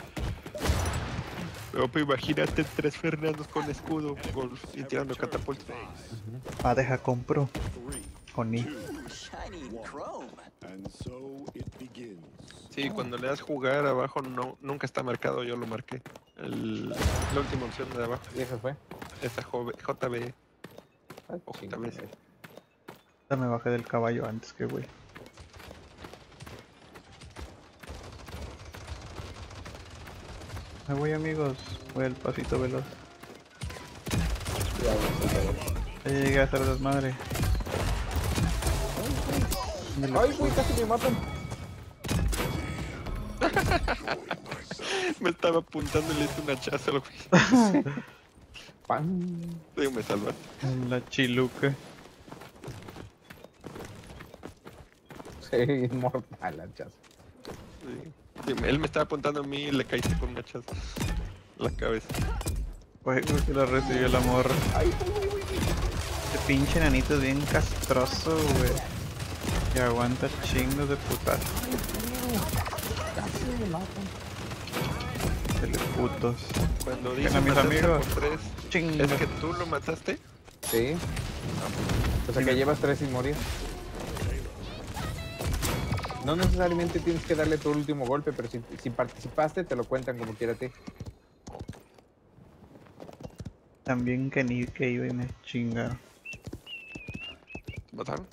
[SPEAKER 2] Pero pues, imagínate tres Fernandos con escudo con, y tirando catapulta.
[SPEAKER 3] Ah, deja compro.
[SPEAKER 4] Three,
[SPEAKER 3] Con I.
[SPEAKER 4] two,
[SPEAKER 5] shiny chrome.
[SPEAKER 4] and so it begins.
[SPEAKER 2] Sí, cuando le das jugar abajo no nunca está marcado, yo lo marqué. El, la última opción de abajo,
[SPEAKER 1] Y eso fue.
[SPEAKER 2] esta J B.
[SPEAKER 1] Ah,
[SPEAKER 2] Ojo,
[SPEAKER 1] chingada.
[SPEAKER 2] también.
[SPEAKER 3] Ya me bajé del caballo antes que güey. Me voy, amigos. Voy al pasito veloz. Ya llegué a hacer desmadre.
[SPEAKER 1] Ay, güey, casi me matan.
[SPEAKER 2] Me estaba apuntando y le hice un hachazo, güey.
[SPEAKER 1] Pam.
[SPEAKER 2] Sí, me salvaste.
[SPEAKER 3] La chiluca.
[SPEAKER 1] Sí, mortal, hachazo.
[SPEAKER 2] Sí. Sí, él me estaba apuntando a mí y le caíste con un hachazo. La cabeza.
[SPEAKER 3] Güey, creo que la recibió la morra. Este pinche nanito es bien castroso, güey. Y aguanta chingos de putazo.
[SPEAKER 1] Casi me matan.
[SPEAKER 3] Teleputos.
[SPEAKER 2] Cuando
[SPEAKER 3] Venga,
[SPEAKER 2] dicen
[SPEAKER 3] mis
[SPEAKER 2] matarse
[SPEAKER 3] amigos.
[SPEAKER 2] por tres,
[SPEAKER 3] Chinga.
[SPEAKER 2] ¿es que tú lo mataste?
[SPEAKER 1] Sí. O sea que llevas tres sin morir. No necesariamente tienes que darle tu último golpe, pero si, si participaste te lo cuentan como quiera a ti.
[SPEAKER 3] También que ni que iba y me chingaron.
[SPEAKER 2] ¿Te mataron?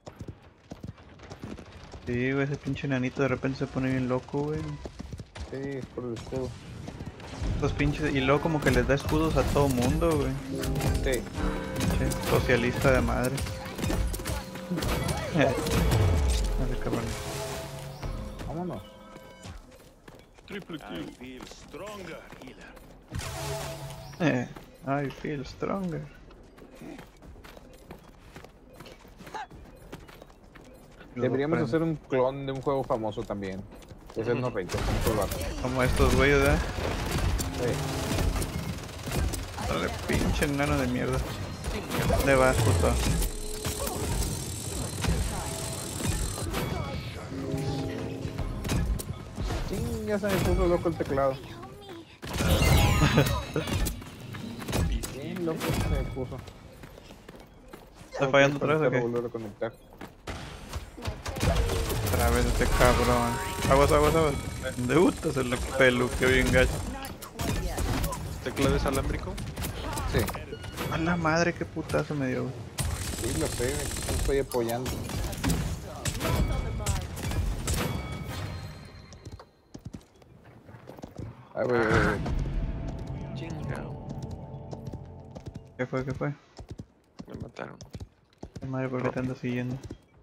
[SPEAKER 3] Sí, güey, ese pinche nanito de repente se pone bien loco, güey.
[SPEAKER 1] Sí, es por el escudo.
[SPEAKER 3] Los pinches, y luego como que les da escudos a todo mundo, güey.
[SPEAKER 1] Sí.
[SPEAKER 3] Pinche socialista de madre. Dale, cabrón.
[SPEAKER 1] Vámonos.
[SPEAKER 2] Triple
[SPEAKER 4] I feel stronger, healer.
[SPEAKER 3] Eh, I feel stronger. Los
[SPEAKER 1] Deberíamos
[SPEAKER 3] dos
[SPEAKER 1] hacer un clon de un juego famoso también. Ese no reito, punto bajo.
[SPEAKER 3] Como estos güeyes, ¿verdad?
[SPEAKER 1] Sí.
[SPEAKER 3] Dale, pinche enano de mierda. ¿Dónde vas, puto?
[SPEAKER 1] Ching, ya se me puso loco el teclado. Bien loco se me puso.
[SPEAKER 3] ¿Está fallando otra vez o qué?
[SPEAKER 1] Volver a conectar.
[SPEAKER 3] Otra vez este cabrón. Aguas, aguas, aguas. ¿Dónde gusta se lo peluqueo bien gacho?
[SPEAKER 2] ¿Teclado es alámbrico?
[SPEAKER 1] Sí,
[SPEAKER 3] A la madre, qué putazo me dio, güey.
[SPEAKER 1] sí, lo sé, me estoy apoyando. A ver, a ver,
[SPEAKER 2] Chingao.
[SPEAKER 3] ¿Qué fue, qué fue?
[SPEAKER 2] Me mataron.
[SPEAKER 3] La madre, ¿por qué te ando siguiendo?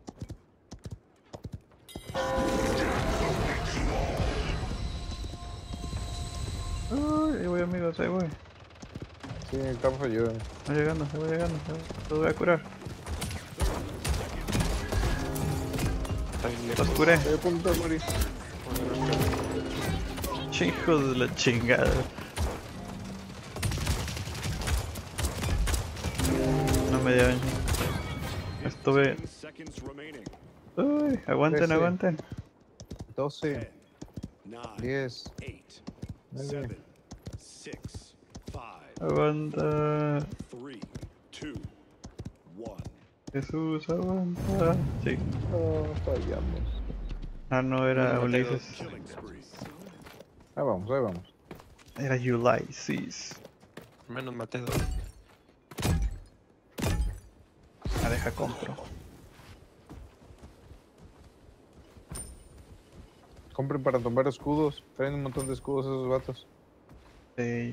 [SPEAKER 3] Uy, ahí voy, amigos, ahí voy.
[SPEAKER 1] sí, necesitamos ayuda.
[SPEAKER 3] Voy llegando, ahí voy llegando. Los voy a curar.
[SPEAKER 2] Está bien
[SPEAKER 3] Los
[SPEAKER 2] lejos.
[SPEAKER 3] curé.
[SPEAKER 1] Estoy a punto de morir.
[SPEAKER 3] Hijos de la chingada. No me dieron. Estuve.
[SPEAKER 4] fifteen seconds remaining.
[SPEAKER 3] Uy, aguanten,
[SPEAKER 1] Trece.
[SPEAKER 3] aguanten.
[SPEAKER 1] doce,
[SPEAKER 4] Nine,
[SPEAKER 1] diez,
[SPEAKER 4] eight,
[SPEAKER 1] nueve,
[SPEAKER 4] seven, six, five,
[SPEAKER 3] Aguanta.
[SPEAKER 4] three, two, one.
[SPEAKER 3] Jesús, aguanta. Sí.
[SPEAKER 1] oh, fallamos.
[SPEAKER 3] Ah, no, era
[SPEAKER 2] No, no tengo.
[SPEAKER 3] Ulises.
[SPEAKER 4] Killing spree.
[SPEAKER 1] Ahí vamos, ahí vamos.
[SPEAKER 3] Era Ulysses.
[SPEAKER 2] Menos maté dos.
[SPEAKER 3] Ah, deja compro.
[SPEAKER 1] Compren para tomar escudos. Traen un montón de escudos esos vatos.
[SPEAKER 3] Sí.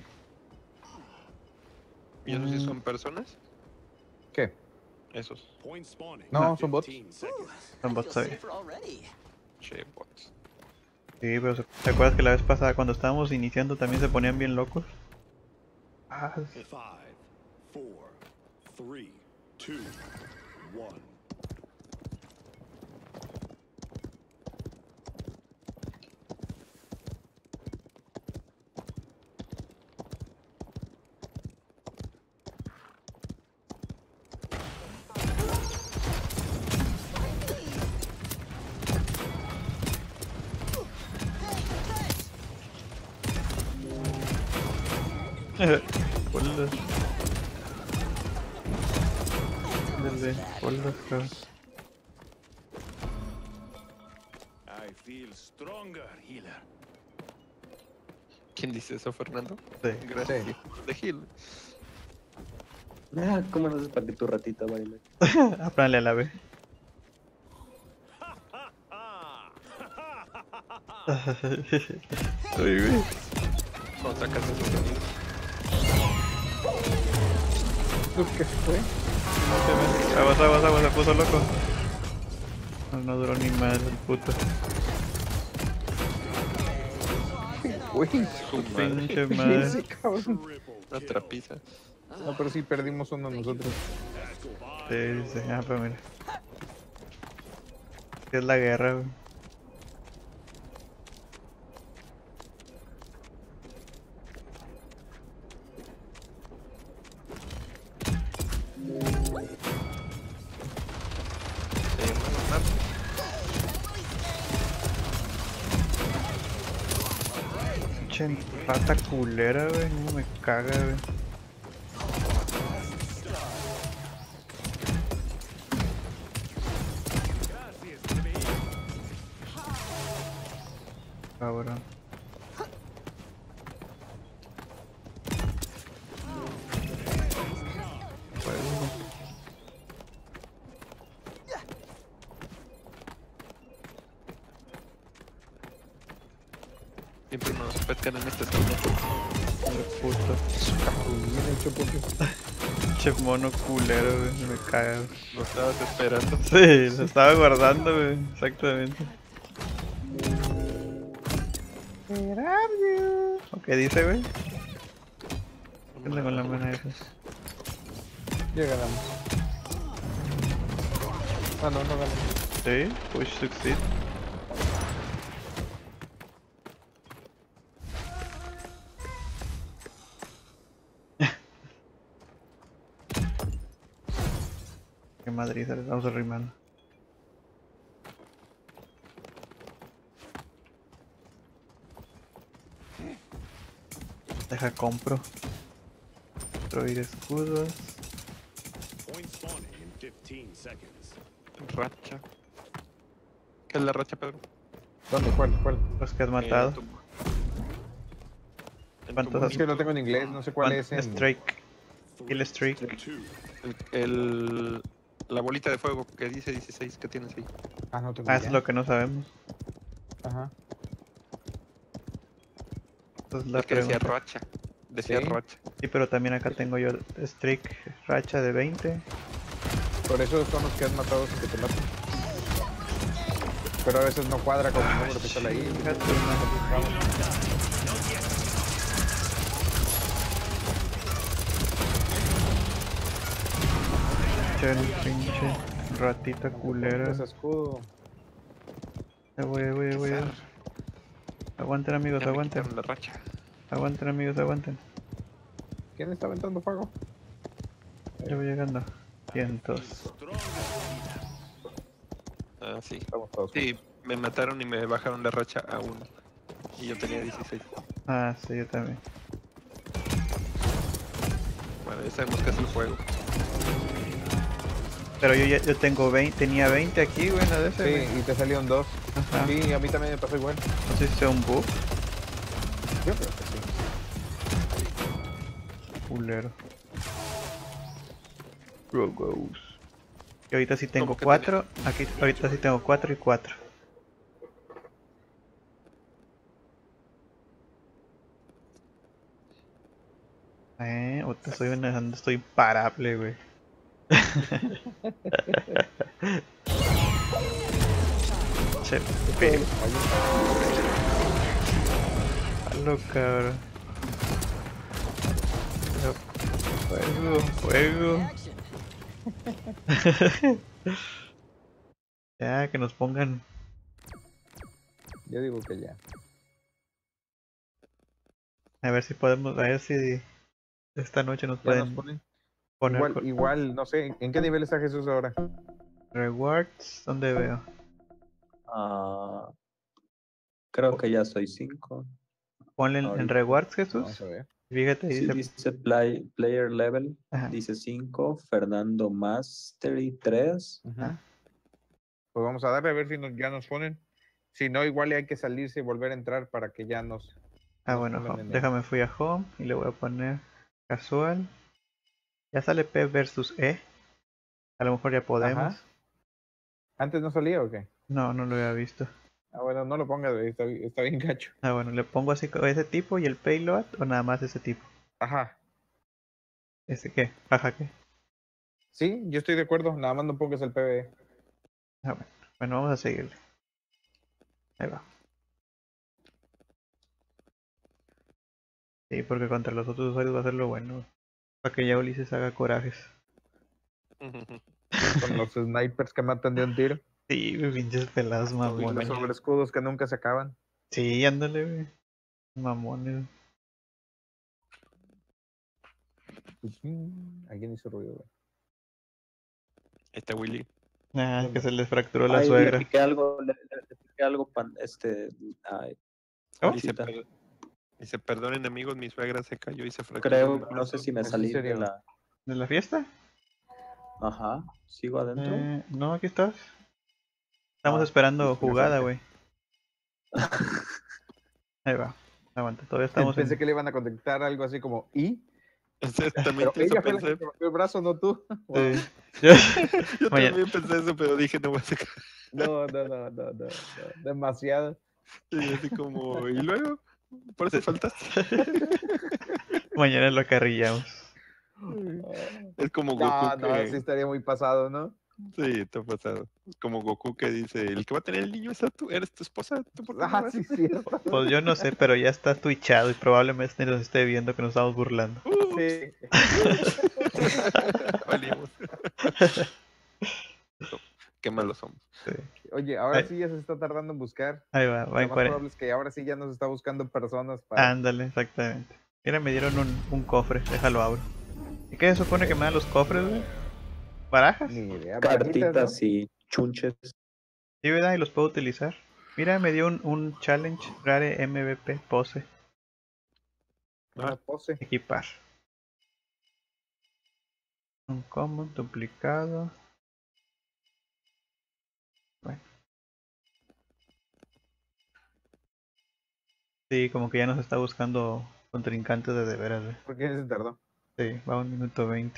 [SPEAKER 2] ¿Y esos sí son personas?
[SPEAKER 1] ¿Qué?
[SPEAKER 2] Esos.
[SPEAKER 4] Point spawning.
[SPEAKER 1] No, son bots.
[SPEAKER 4] fifteen seconds.
[SPEAKER 3] Son
[SPEAKER 5] I
[SPEAKER 3] bots
[SPEAKER 5] feel
[SPEAKER 3] ahí.
[SPEAKER 5] safer already.
[SPEAKER 2] Che, bots.
[SPEAKER 3] Sí, pero se- ¿te acuerdas que la vez pasada cuando estábamos iniciando también se ponían bien locos? Ah,
[SPEAKER 4] Five, four, three, two, one.
[SPEAKER 3] Ponlos. Dale, ponlos, cabrón.
[SPEAKER 4] I feel stronger, healer.
[SPEAKER 2] ¿Quién dice eso, Fernando?
[SPEAKER 3] Sí.
[SPEAKER 2] Gracias.
[SPEAKER 1] Sí.
[SPEAKER 2] De Gil.
[SPEAKER 7] Ah, ¿cómo no haces para que tu ratita baile?
[SPEAKER 3] Aplándale a la B. Uy, uy.
[SPEAKER 2] ¿Cómo sacas esos sonidos?
[SPEAKER 1] ¿Qué fue?
[SPEAKER 3] Aguas, aguas, aguas, se puso loco. No, no duró ni más el puto.
[SPEAKER 1] Uy,
[SPEAKER 2] Su madre.
[SPEAKER 3] Pinche
[SPEAKER 1] ¿qué
[SPEAKER 3] madre.
[SPEAKER 1] hice, cabrón?
[SPEAKER 2] Una trapiza.
[SPEAKER 1] No, pero sí perdimos uno nosotros.
[SPEAKER 3] Sí, sí, ah, pero mira. ¿Qué es la guerra, güey?
[SPEAKER 2] Eh, bueno, más.
[SPEAKER 3] Pinche rata culera, güey. No me caga, güey. Cabrón. Juego.
[SPEAKER 2] Siempre nos pescan en este torneo.
[SPEAKER 3] Qué puto.
[SPEAKER 1] Bien hecho, porque
[SPEAKER 3] Pinche mono culero, güey. Me caga, güey.
[SPEAKER 2] Lo estabas esperando.
[SPEAKER 3] Sí, lo estaba guardando, güey. Exactamente. ¿O qué dice, güey? ¿Qué onda con la mano esa?
[SPEAKER 1] ya ganamos. Ah, no, no ganamos.
[SPEAKER 3] Sí, push succeed. Qué madriza les vamos arrimando. Deja compro. Destruir escudos.
[SPEAKER 4] Point spawning in fifteen seconds.
[SPEAKER 2] Racha. ¿Qué es la racha, Pedro?
[SPEAKER 1] ¿Dónde? ¿Cuál? ¿Cuál?
[SPEAKER 3] Los que has
[SPEAKER 2] Eh,
[SPEAKER 3] matado.
[SPEAKER 2] en tu- en
[SPEAKER 3] ¿Cuántos
[SPEAKER 2] tu
[SPEAKER 3] has-
[SPEAKER 1] Es que lo tengo en inglés, no sé cuál
[SPEAKER 3] Juan-
[SPEAKER 1] es en...
[SPEAKER 3] Strike. Kill streak.
[SPEAKER 4] Two.
[SPEAKER 2] El, el- la bolita de fuego que dice dieciséis que tienes ahí.
[SPEAKER 1] Ah, no tengo
[SPEAKER 3] Ah, eso
[SPEAKER 1] idea.
[SPEAKER 3] es lo que no sabemos.
[SPEAKER 1] Ajá.
[SPEAKER 3] Entonces la
[SPEAKER 2] El que decía
[SPEAKER 3] pregunta.
[SPEAKER 2] racha. Decía
[SPEAKER 1] Sí.
[SPEAKER 2] racha.
[SPEAKER 3] Sí, pero también acá tengo yo streak racha de veinte.
[SPEAKER 1] Por eso son los que has matado sin que te maten. Pero a veces no cuadra con el número que sale ahí.
[SPEAKER 3] Fíjate, pinche, pinche ratita culera.
[SPEAKER 1] Ese escudo.
[SPEAKER 3] Ya voy, ya voy, ya voy. ya. Aguanten amigos,
[SPEAKER 2] Ya me
[SPEAKER 3] aguanten.
[SPEAKER 2] quitaron la racha.
[SPEAKER 3] Aguanten amigos, aguanten.
[SPEAKER 1] ¿Quién está aventando fuego?
[SPEAKER 3] Ya voy llegando. Cientos.
[SPEAKER 4] Strong.
[SPEAKER 2] Ah, sí.
[SPEAKER 1] Estamos todos.
[SPEAKER 2] Sí, me mataron y me bajaron la racha a uno. Y yo tenía dieciséis.
[SPEAKER 3] Ah, sí, yo también.
[SPEAKER 2] Bueno, ya sabemos qué es el fuego.
[SPEAKER 3] Pero yo ya yo tengo veinte, tenía veinte aquí, güey, no de ese. güey.
[SPEAKER 1] Sí, y te salieron dos.
[SPEAKER 3] Ajá.
[SPEAKER 1] Sí, a mí también me pasó igual.
[SPEAKER 3] No sé si sea un bug.
[SPEAKER 1] Yo creo que sí.
[SPEAKER 3] Culero. Rogos. Y ahorita sí tengo
[SPEAKER 2] ¿Cómo que
[SPEAKER 3] cuatro. Aquí ahorita sí tengo cuatro y cuatro. Eh, ahorita soy una, estoy imparable, güey. Che, pe- palo, cabrón. Fuego, fuego. Ya, que nos pongan.
[SPEAKER 1] Yo digo que ya.
[SPEAKER 3] A ver si podemos, a ver si esta noche nos
[SPEAKER 1] Ya
[SPEAKER 3] pueden
[SPEAKER 1] nos ponen.
[SPEAKER 3] poner
[SPEAKER 1] Igual,
[SPEAKER 3] co-
[SPEAKER 1] igual, no sé, ¿en qué nivel está Jesús ahora?
[SPEAKER 3] rewards. ¿Dónde veo?
[SPEAKER 7] Ah, creo que ya soy cinco.
[SPEAKER 3] Ponle en, en
[SPEAKER 7] Ahorita.
[SPEAKER 3] rewards, Jesús.
[SPEAKER 1] Vamos a ver.
[SPEAKER 3] Fíjate,
[SPEAKER 7] Sí,
[SPEAKER 3] dice.
[SPEAKER 7] dice play, player level,
[SPEAKER 3] Ajá.
[SPEAKER 7] dice cinco, Fernando Mastery tres.
[SPEAKER 1] Ajá. Pues vamos a darle a ver si nos, ya nos ponen. Si no, igual hay que salirse y volver a entrar para que ya nos...
[SPEAKER 3] Ah,
[SPEAKER 1] nos
[SPEAKER 3] bueno,
[SPEAKER 1] pongan
[SPEAKER 3] home.
[SPEAKER 1] en el-
[SPEAKER 3] Déjame fui a home y le voy a poner casual. Ya sale P versus E. A lo mejor ya podemos.
[SPEAKER 1] Ajá. ¿Antes no salía o qué?
[SPEAKER 3] No, no lo había visto.
[SPEAKER 1] Ah, bueno, no lo pongas, güey, está, bi- está bien gacho.
[SPEAKER 3] Ah, bueno, le pongo así con ese tipo y el payload o nada más ese tipo.
[SPEAKER 1] Ajá.
[SPEAKER 3] ¿Ese qué? ¿Baja qué?
[SPEAKER 1] Sí, yo estoy de acuerdo, nada más no pongas el P V E.
[SPEAKER 3] Ah, bueno. Bueno, vamos a seguirle. Ahí va. Sí, porque contra los otros usuarios va a ser lo bueno. Para que ya Ulises haga corajes.
[SPEAKER 1] Con los snipers que matan de un tiro.
[SPEAKER 3] Sí, güey, pinches pelados
[SPEAKER 1] Y los
[SPEAKER 3] mamones.
[SPEAKER 1] sobre escudos que nunca se acaban.
[SPEAKER 3] Sí, ándale, güey. Mamones.
[SPEAKER 1] Alguien hizo ruido, güey.
[SPEAKER 2] Ahí está Willy.
[SPEAKER 3] Ah, que se les fracturó la
[SPEAKER 7] Ay,
[SPEAKER 3] suegra.
[SPEAKER 7] le piqué algo, le, le- le piqué algo, pan, este, ay,
[SPEAKER 3] ¿Oh?
[SPEAKER 2] Dice,
[SPEAKER 7] Cosita.
[SPEAKER 2] per- dice, perdonen amigos, mi suegra se cayó y se fracturó.
[SPEAKER 7] creo,
[SPEAKER 2] el
[SPEAKER 7] no
[SPEAKER 2] brazo".
[SPEAKER 7] sé si me
[SPEAKER 1] ¿Es en
[SPEAKER 7] salí de
[SPEAKER 1] serio?
[SPEAKER 7] la,
[SPEAKER 3] ¿De la fiesta?
[SPEAKER 7] ajá, sigo adentro.
[SPEAKER 3] Eh, no, aquí estás. Estamos
[SPEAKER 7] Ah,
[SPEAKER 3] esperando
[SPEAKER 1] pues,
[SPEAKER 3] jugada,
[SPEAKER 1] interesante.
[SPEAKER 3] güey. Ahí va. Aguanta, todavía estamos
[SPEAKER 1] Pensé
[SPEAKER 3] en...
[SPEAKER 1] que le iban a conectar algo así como ¿y?
[SPEAKER 2] Exactamente
[SPEAKER 1] Pero
[SPEAKER 2] eso
[SPEAKER 1] ella fue la
[SPEAKER 2] pensé.
[SPEAKER 1] que te rompió el brazo, no tú.
[SPEAKER 3] Sí.
[SPEAKER 2] Yo
[SPEAKER 3] Mañana-
[SPEAKER 2] también pensé eso, pero dije, no voy a sacar.
[SPEAKER 1] No, no, no, no, no, no. Demasiado.
[SPEAKER 2] Y así como, ¿y luego? ¿Por eso faltaste?
[SPEAKER 3] Mañana lo acarrillamos.
[SPEAKER 2] Es como Goku
[SPEAKER 1] No, no,
[SPEAKER 2] que...
[SPEAKER 1] sí estaría muy pasado, ¿no?
[SPEAKER 2] Sí, está pasado. Como Goku que dice, el que va a tener el niño es tú, eres tu esposa. ¿Tú por qué no
[SPEAKER 1] Ah,
[SPEAKER 2] vas?"
[SPEAKER 1] sí, cierto.
[SPEAKER 3] Pues yo no sé, pero ya está twitchado y probablemente nos esté viendo que nos estamos burlando.
[SPEAKER 1] Sí.
[SPEAKER 2] Valimos. Qué malos somos.
[SPEAKER 1] Oye, ahora
[SPEAKER 3] Ay.
[SPEAKER 1] sí ya se está tardando en buscar.
[SPEAKER 3] Ahí va, va
[SPEAKER 1] Lo
[SPEAKER 3] en
[SPEAKER 1] más
[SPEAKER 3] cuarenta.
[SPEAKER 1] probable es que ahora sí ya nos está buscando personas para...
[SPEAKER 3] Ándale, ¿Barajas?
[SPEAKER 1] Ni idea. Barajitas,
[SPEAKER 7] Cartitas y chunches.
[SPEAKER 3] Sí, ¿verdad? Y los puedo utilizar. Mira, me dio un, un challenge rare M V P pose.
[SPEAKER 1] ¿no? Una pose.
[SPEAKER 3] Equipar. Un combo duplicado. Bueno. Sí, como que ya nos está buscando contrincantes de de veras, ¿eh?
[SPEAKER 1] ¿Por qué se tardó?
[SPEAKER 3] Sí, va un minuto veinte.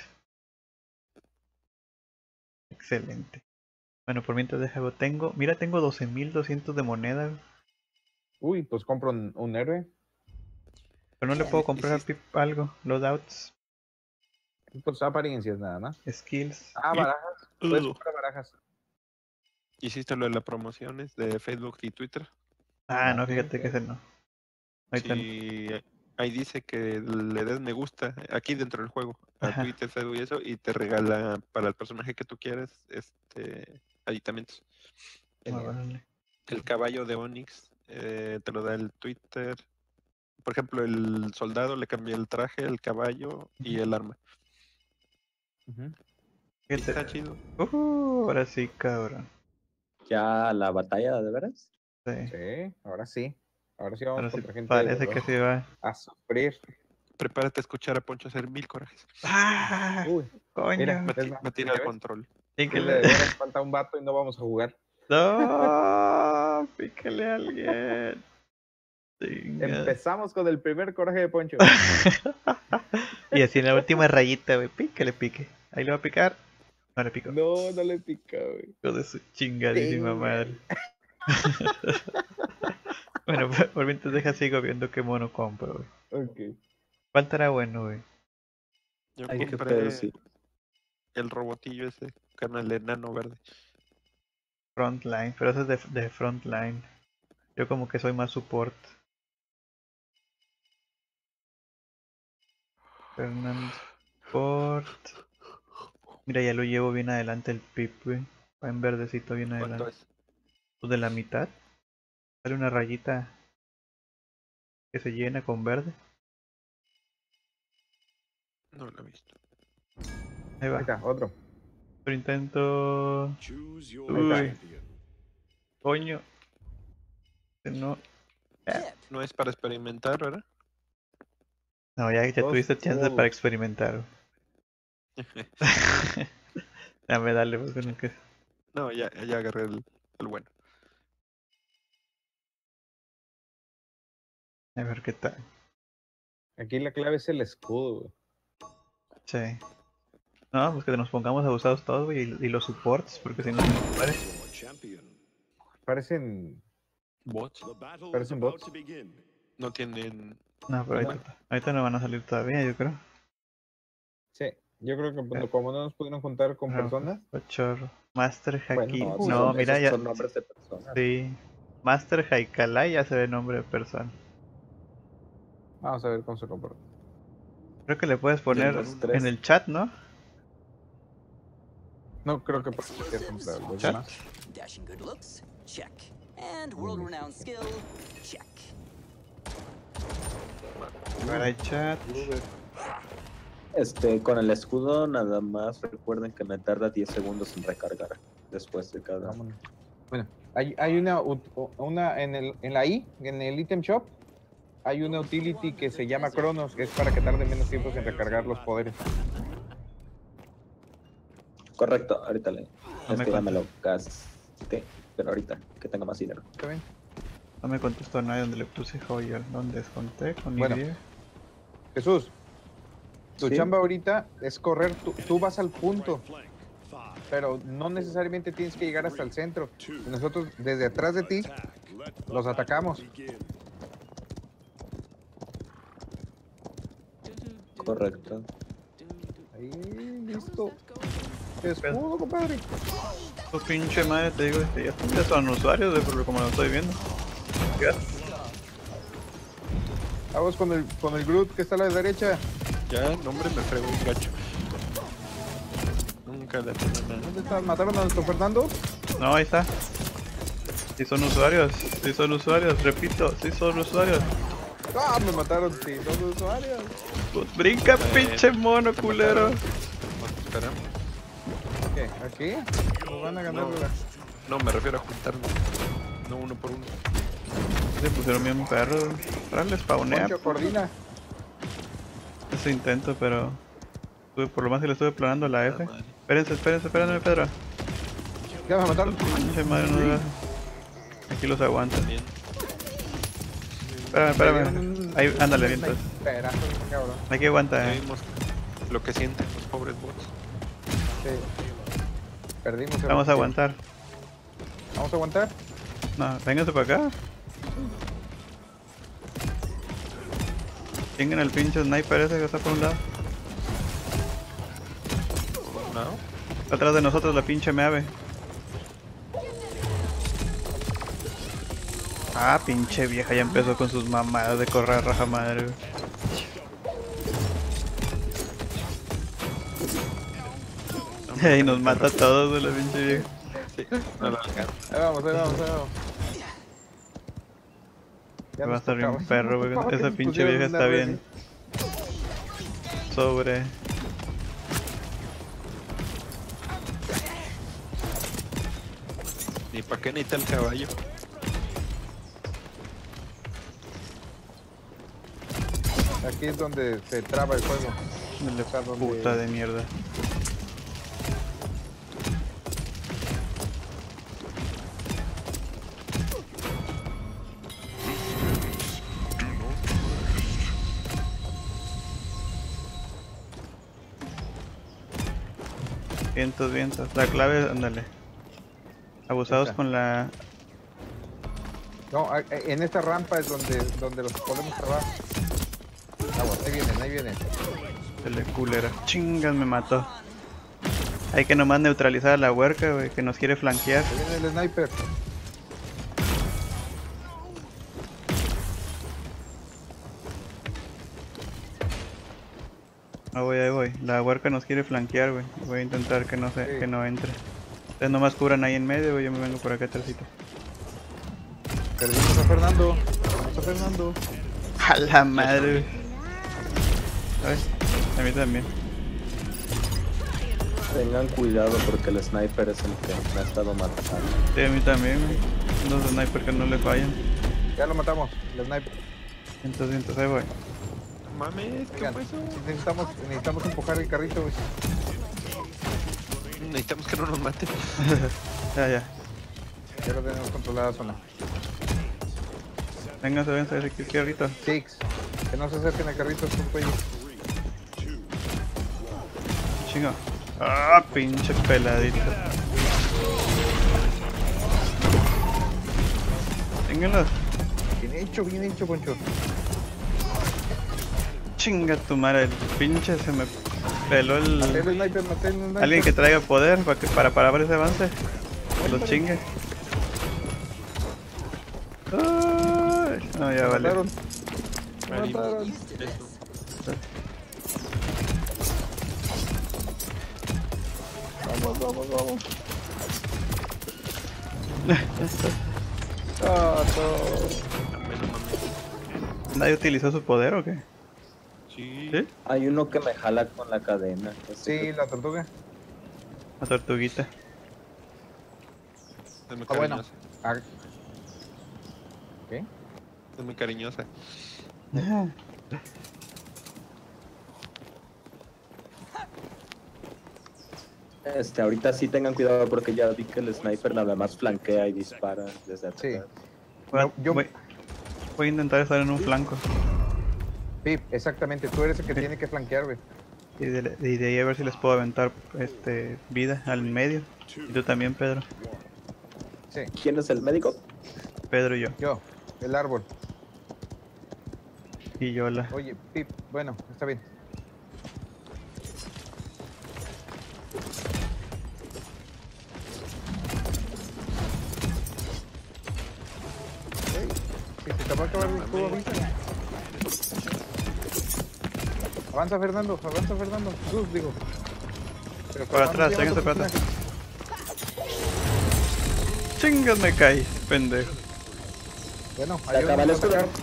[SPEAKER 3] Excelente. Bueno, por mientras dejo, tengo, mira, tengo doce mil doscientos de moneda, güey.
[SPEAKER 1] Uy, pues compro un, un héroe.
[SPEAKER 3] Pero no le puedo comprar a Pip algo. Loadouts,
[SPEAKER 1] Pues apariencias nada más.
[SPEAKER 3] skills.
[SPEAKER 1] Ah, barajas. Puedes
[SPEAKER 2] Uh.
[SPEAKER 1] comprar barajas.
[SPEAKER 2] ¿Hiciste lo de las promociones de Facebook y Twitter?
[SPEAKER 3] Ah, no,
[SPEAKER 1] Ah,
[SPEAKER 3] fíjate
[SPEAKER 1] ok.
[SPEAKER 3] que ese no. Ahorita no.
[SPEAKER 2] Sí, ahí dice que le des me gusta aquí dentro del juego a
[SPEAKER 3] Ajá.
[SPEAKER 2] Twitter, Facebook y eso, y te regala para el personaje que tú quieres este aditamentos.
[SPEAKER 3] Ah, órale.
[SPEAKER 2] El caballo de Onix eh, te lo da el Twitter. Por ejemplo, el soldado le cambié el traje, el caballo y el arma.
[SPEAKER 1] Ujú.
[SPEAKER 2] Y
[SPEAKER 3] Fíjate.
[SPEAKER 2] está chido.
[SPEAKER 3] Uh, ahora sí, cabrón.
[SPEAKER 7] ¿Ya la batalla de veras?
[SPEAKER 3] Sí.
[SPEAKER 1] Sí, ahora sí. Ahora sí vamos
[SPEAKER 3] Ahora sí
[SPEAKER 1] contra gente
[SPEAKER 3] parece
[SPEAKER 1] de
[SPEAKER 3] que
[SPEAKER 1] verdad.
[SPEAKER 3] sí va.
[SPEAKER 1] A sufrir.
[SPEAKER 2] Prepárate a escuchar a Poncho hacer mil corajes.
[SPEAKER 3] ¡Ah!
[SPEAKER 1] Uy,
[SPEAKER 3] ¡Coño!
[SPEAKER 1] mira,
[SPEAKER 2] Va a, ti-
[SPEAKER 1] es más,
[SPEAKER 2] va a tirar
[SPEAKER 1] ¿ya
[SPEAKER 2] el
[SPEAKER 1] ves?
[SPEAKER 2] control.
[SPEAKER 3] Píquele.
[SPEAKER 1] De veras falta un vato y no vamos a jugar.
[SPEAKER 3] ¡No! ¡Píquele a alguien! Chinga.
[SPEAKER 1] Empezamos con el primer coraje de Poncho.
[SPEAKER 3] Y así en la última rayita, güey. Píquele, pique. Ahí le va a picar. No le pico.
[SPEAKER 1] No, no le pica, güey.
[SPEAKER 3] Hijo de su chingadísima
[SPEAKER 1] Venga.
[SPEAKER 3] madre. Bueno, por, por mientras deja sigo viendo qué mono compro, güey.
[SPEAKER 1] Ok.
[SPEAKER 3] ¿Cuál estará bueno, güey?
[SPEAKER 2] Yo
[SPEAKER 7] Hay que
[SPEAKER 2] compré
[SPEAKER 7] pedo, sí.
[SPEAKER 2] el robotillo ese, canal de nano verde.
[SPEAKER 3] Frontline, pero eso es de, de frontline. Yo como que soy más support. Fernando Support. Mira, ya lo llevo bien adelante el Pip, güey. Va en verdecito bien
[SPEAKER 2] ¿Cuánto
[SPEAKER 3] adelante.
[SPEAKER 2] es?
[SPEAKER 3] Pues de la mitad. Sale una rayita que se llena con verde.
[SPEAKER 2] No lo he visto.
[SPEAKER 3] Ahí
[SPEAKER 1] Ahí
[SPEAKER 3] va.
[SPEAKER 1] está, otro.
[SPEAKER 3] Otro intento.
[SPEAKER 4] Choose your
[SPEAKER 3] Uy.
[SPEAKER 4] champion.
[SPEAKER 3] Coño. Que no.
[SPEAKER 5] Pip,
[SPEAKER 2] No es para experimentar, ¿verdad?
[SPEAKER 3] No, ya, ya
[SPEAKER 1] Dos
[SPEAKER 3] tuviste chance
[SPEAKER 1] todos.
[SPEAKER 3] para experimentar. güey. Dame, dale, porque nunca.
[SPEAKER 2] No, ya, ya agarré el, el bueno.
[SPEAKER 3] A ver qué tal.
[SPEAKER 1] Aquí la clave es el escudo, güey.
[SPEAKER 3] Sí. No, pues que nos pongamos abusados todos, güey, y, y los supports, porque si no se nos muere.
[SPEAKER 4] Your champion.
[SPEAKER 1] Parecen.
[SPEAKER 2] Bots.
[SPEAKER 4] The battle is
[SPEAKER 1] Parecen
[SPEAKER 4] about
[SPEAKER 1] bots.
[SPEAKER 4] to begin.
[SPEAKER 2] No tienen.
[SPEAKER 3] No, pero ahorita, ahorita no van a salir todavía, yo creo.
[SPEAKER 1] Sí, yo creo que pues, como no nos pudieron juntar con
[SPEAKER 3] No,
[SPEAKER 1] personas.
[SPEAKER 3] pues, chorro. Master Haki.
[SPEAKER 1] Bueno,
[SPEAKER 7] No,
[SPEAKER 3] no,
[SPEAKER 7] son-
[SPEAKER 3] mira,
[SPEAKER 7] esos
[SPEAKER 3] ya.
[SPEAKER 7] son nombres de personas.
[SPEAKER 3] Sí. Master Haikalai ya se ve nombre de persona.
[SPEAKER 1] Vamos a ver cómo se comporta.
[SPEAKER 3] Creo que le puedes poner
[SPEAKER 7] los tres.
[SPEAKER 3] en el chat, ¿no?
[SPEAKER 1] No creo que pueda ser contra los
[SPEAKER 3] Chat.
[SPEAKER 1] demás.
[SPEAKER 5] dashing good looks? Check. And world-renowned skill? Check.
[SPEAKER 3] A ver, hay chat.
[SPEAKER 7] Este, con el escudo nada más recuerden que me tarda diez segundos en recargar después de cada.
[SPEAKER 1] Vámonos. Bueno, hay, hay una, ut- una en, el, en la I, en el item shop, hay una utility que se llama Cronos, que es para que tarde menos tiempo en recargar los poderes.
[SPEAKER 7] Correcto, ahorita le.
[SPEAKER 3] No
[SPEAKER 7] es
[SPEAKER 3] me
[SPEAKER 7] que ya
[SPEAKER 3] contes-
[SPEAKER 7] me lo gasté, pero ahorita que tenga más dinero.
[SPEAKER 1] ¿Está bien?
[SPEAKER 3] No me contestó nadie donde le puse joya. ¿Dónde desconté? Con
[SPEAKER 1] Bueno.
[SPEAKER 3] Y.
[SPEAKER 1] Jesús, tu
[SPEAKER 7] Sí.
[SPEAKER 1] chamba ahorita es correr, tú, tú vas al punto,
[SPEAKER 4] Right flank. Five.
[SPEAKER 1] pero no necesariamente tienes que llegar hasta el centro.
[SPEAKER 4] Two.
[SPEAKER 1] Y nosotros desde atrás de ti
[SPEAKER 4] Attack. Let the
[SPEAKER 1] los
[SPEAKER 4] battle
[SPEAKER 1] atacamos.
[SPEAKER 4] begin.
[SPEAKER 7] Correcto.
[SPEAKER 1] Ahí, listo. Escudo, compadre.
[SPEAKER 3] Tu pinche madre, te digo, este, ya, ya son usuarios, de por lo como lo estoy viendo. Ya.
[SPEAKER 1] Vamos con el, con el Groot que está a la derecha.
[SPEAKER 2] Ya, el nombre me fregó un gacho. Nunca le atiné nada.
[SPEAKER 1] ¿Dónde está? ¿Mataron a nuestro Fernando?
[SPEAKER 3] No, ahí está. Sí son usuarios, sí son usuarios, repito, sí son usuarios.
[SPEAKER 1] ¡Ah! Me mataron, sí, son usuarios.
[SPEAKER 3] Pues brinca, pinche mono culero.
[SPEAKER 2] Nos esperamos.
[SPEAKER 1] ¿Qué? ¿Aquí? ¿Nos van a ganar?
[SPEAKER 2] No.
[SPEAKER 1] la-
[SPEAKER 2] No, me refiero a juntarnos. No uno por uno.
[SPEAKER 3] Se pusieron bien perros. Ahora les spawnea.
[SPEAKER 1] Poncho, coordina.
[SPEAKER 3] Ese intento, pero. Estuve, por lo más que le estuve planando la F.
[SPEAKER 2] Ah, madre.
[SPEAKER 3] Espérense, espérense, espérenme, Pedro.
[SPEAKER 1] Ya me mataron.
[SPEAKER 3] Pinche madre, no lo hace. Aquí los aguanta.
[SPEAKER 2] Bien.
[SPEAKER 3] Espérame, espérame. Ahí, ándale, bien, entonces.
[SPEAKER 1] Espera, cabrón.
[SPEAKER 3] Aquí aguanta.
[SPEAKER 2] Ya
[SPEAKER 3] eh.
[SPEAKER 2] vimos lo que sienten los pobres bots.
[SPEAKER 1] Sí. Perdimos el
[SPEAKER 3] Vamos a
[SPEAKER 1] objetivo.
[SPEAKER 3] aguantar.
[SPEAKER 1] ¿Vamos a aguantar?
[SPEAKER 3] No, vénganse para acá. Tengan el pinche sniper ese que está por un lado.
[SPEAKER 2] No.
[SPEAKER 3] Atrás de nosotros la pinche meave. Ah, pinche vieja, ya empezó con sus mamadas de correr raja madre. Y nos mata a todos de la pinche vieja.
[SPEAKER 2] Sí, no lo alcanza.
[SPEAKER 1] Ahí vamos, ahí vamos, ahí vamos. Ya
[SPEAKER 3] Va a
[SPEAKER 1] nos
[SPEAKER 3] estar bien
[SPEAKER 1] tocaba.
[SPEAKER 3] perro, güey.
[SPEAKER 1] ¿Cómo que
[SPEAKER 3] Esa
[SPEAKER 1] nos
[SPEAKER 3] pinche
[SPEAKER 1] pusieron
[SPEAKER 3] vieja
[SPEAKER 1] una
[SPEAKER 3] está
[SPEAKER 1] red?
[SPEAKER 3] bien. Sobre.
[SPEAKER 2] ¿Y para qué necesita el caballo?
[SPEAKER 1] Aquí es donde se traba el juego.
[SPEAKER 3] De
[SPEAKER 1] O sea, donde-
[SPEAKER 3] puta de mierda. Vientos, vientos. La clave, ándale. Abusados
[SPEAKER 1] Esa.
[SPEAKER 3] con la.
[SPEAKER 1] No, a- a- en esta rampa es donde, donde los podemos trabar. Agua, ahí vienen, ahí vienen.
[SPEAKER 3] Tele culera. Chingas, me mató. Hay que nomás neutralizar a la huerca, güey, que nos quiere flanquear.
[SPEAKER 1] Ahí viene el sniper.
[SPEAKER 3] Ah, voy, ahí voy. La huerca nos quiere flanquear, güey. Voy a intentar que no se,
[SPEAKER 1] Sí.
[SPEAKER 3] que no entre. Ustedes nomás cubran ahí en medio, güey. Yo me vengo por acá atrásito.
[SPEAKER 1] Perdimos a Fernando. Perdimos a Fernando.
[SPEAKER 3] A la madre, güey. ¿Sabes? A mí también.
[SPEAKER 7] Tengan cuidado porque el sniper es el que me ha estado matando.
[SPEAKER 3] Sí, a mí también, güey. Los snipers que no le fallan.
[SPEAKER 1] Ya lo matamos, el sniper.
[SPEAKER 3] Entonces, entonces ahí voy.
[SPEAKER 2] No mames, ¿qué
[SPEAKER 1] Oigan,
[SPEAKER 2] fue eso?
[SPEAKER 1] necesitamos, necesitamos empujar el carrito, güey.
[SPEAKER 2] Necesitamos que no nos maten.
[SPEAKER 3] Ya, ya.
[SPEAKER 1] Ya lo tenemos controlada la zona.
[SPEAKER 3] Vénganse, vénganse, aquí aquí ahorita.
[SPEAKER 1] Six. Que no se acerquen al carrito, es un cuello.
[SPEAKER 3] Chingo. Ah, pinche peladito. Ténganlos.
[SPEAKER 1] Bien hecho, bien hecho, Poncho.
[SPEAKER 3] Chinga tu madre, el pinche se me peló el...
[SPEAKER 1] Maté el sniper, maté el sniper.
[SPEAKER 3] Alguien que traiga poder para que para parar ese avance. Que lo chingue. Ay, no, ya
[SPEAKER 1] Me
[SPEAKER 3] vale.
[SPEAKER 1] mataron. Me
[SPEAKER 2] Marimos.
[SPEAKER 1] mataron.
[SPEAKER 2] Eso.
[SPEAKER 1] Vamos, vamos, vamos. Ah, no.
[SPEAKER 2] Mames, no mames.
[SPEAKER 3] ¿Nadie utilizó su poder o qué?
[SPEAKER 2] Sí.
[SPEAKER 3] ¿Sí?
[SPEAKER 7] Hay uno que me jala con la cadena. Ese
[SPEAKER 1] Sí, la tortuga.
[SPEAKER 3] La tortuguita.
[SPEAKER 2] Es muy
[SPEAKER 1] Ah, bueno.
[SPEAKER 2] cariñosa.
[SPEAKER 1] Ah. ¿Qué?
[SPEAKER 2] Es muy cariñosa.
[SPEAKER 7] Este, ahorita sí tengan cuidado porque ya vi que el sniper nada más flanquea y dispara desde
[SPEAKER 1] Sí.
[SPEAKER 7] atrás.
[SPEAKER 3] Voy, a-
[SPEAKER 1] No, yo-
[SPEAKER 3] voy- voy a intentar estar en un flanco.
[SPEAKER 1] Pip, exactamente. Tú eres el que
[SPEAKER 3] Sí.
[SPEAKER 1] tiene que flanquear, güey.
[SPEAKER 3] Y de, y de ahí a ver si les puedo aventar este vida al medio. Y tú también, Pedro.
[SPEAKER 1] Sí,
[SPEAKER 7] ¿Quién es el médico?
[SPEAKER 3] Pedro y yo.
[SPEAKER 1] yo. El árbol.
[SPEAKER 3] Y yo la.
[SPEAKER 1] Oye, Pip, bueno, está bien. Ey, si se te va a acabar el juego, avisa. Avanza, Fernando, avanza, Fernando. Sus, digo. Pero
[SPEAKER 3] Por
[SPEAKER 1] vamos,
[SPEAKER 3] atrás,
[SPEAKER 1] lleva
[SPEAKER 3] ténganse
[SPEAKER 1] tu
[SPEAKER 3] para atrás.
[SPEAKER 1] personaje.
[SPEAKER 3] Chingas, me caí, pendejo.
[SPEAKER 1] Bueno,
[SPEAKER 7] Se acaba el
[SPEAKER 1] ayúdame a
[SPEAKER 7] escudo.
[SPEAKER 1] atacar.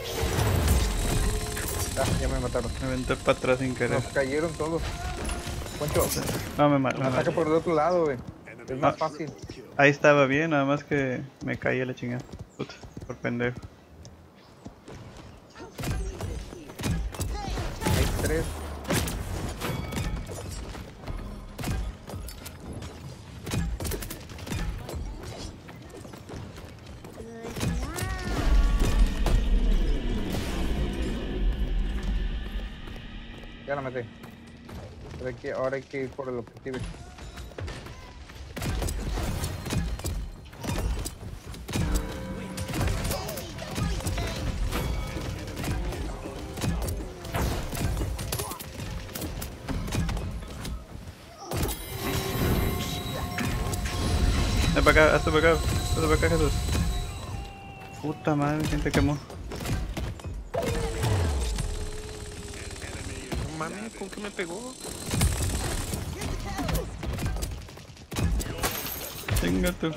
[SPEAKER 1] Ah, ya me mataron.
[SPEAKER 3] Me aventé para atrás sin querer.
[SPEAKER 1] Nos cayeron todos. Poncho,
[SPEAKER 3] No, me, ma- me
[SPEAKER 1] ataca
[SPEAKER 3] maté.
[SPEAKER 1] por el otro lado, güey. Es más fácil.
[SPEAKER 3] Ahí estaba bien, nada más que me caí a la chingada. Puta, por pendejo.
[SPEAKER 1] Hay tres. Ya la maté. Pero hay que, ahora hay que ir por el objetivo.
[SPEAKER 3] Ven para acá, hazte para acá, hazte para acá, Jesús. Puta madre, ¿quién te quemó?
[SPEAKER 2] No mames, ¿con qué me pegó?
[SPEAKER 3] Chinga tú.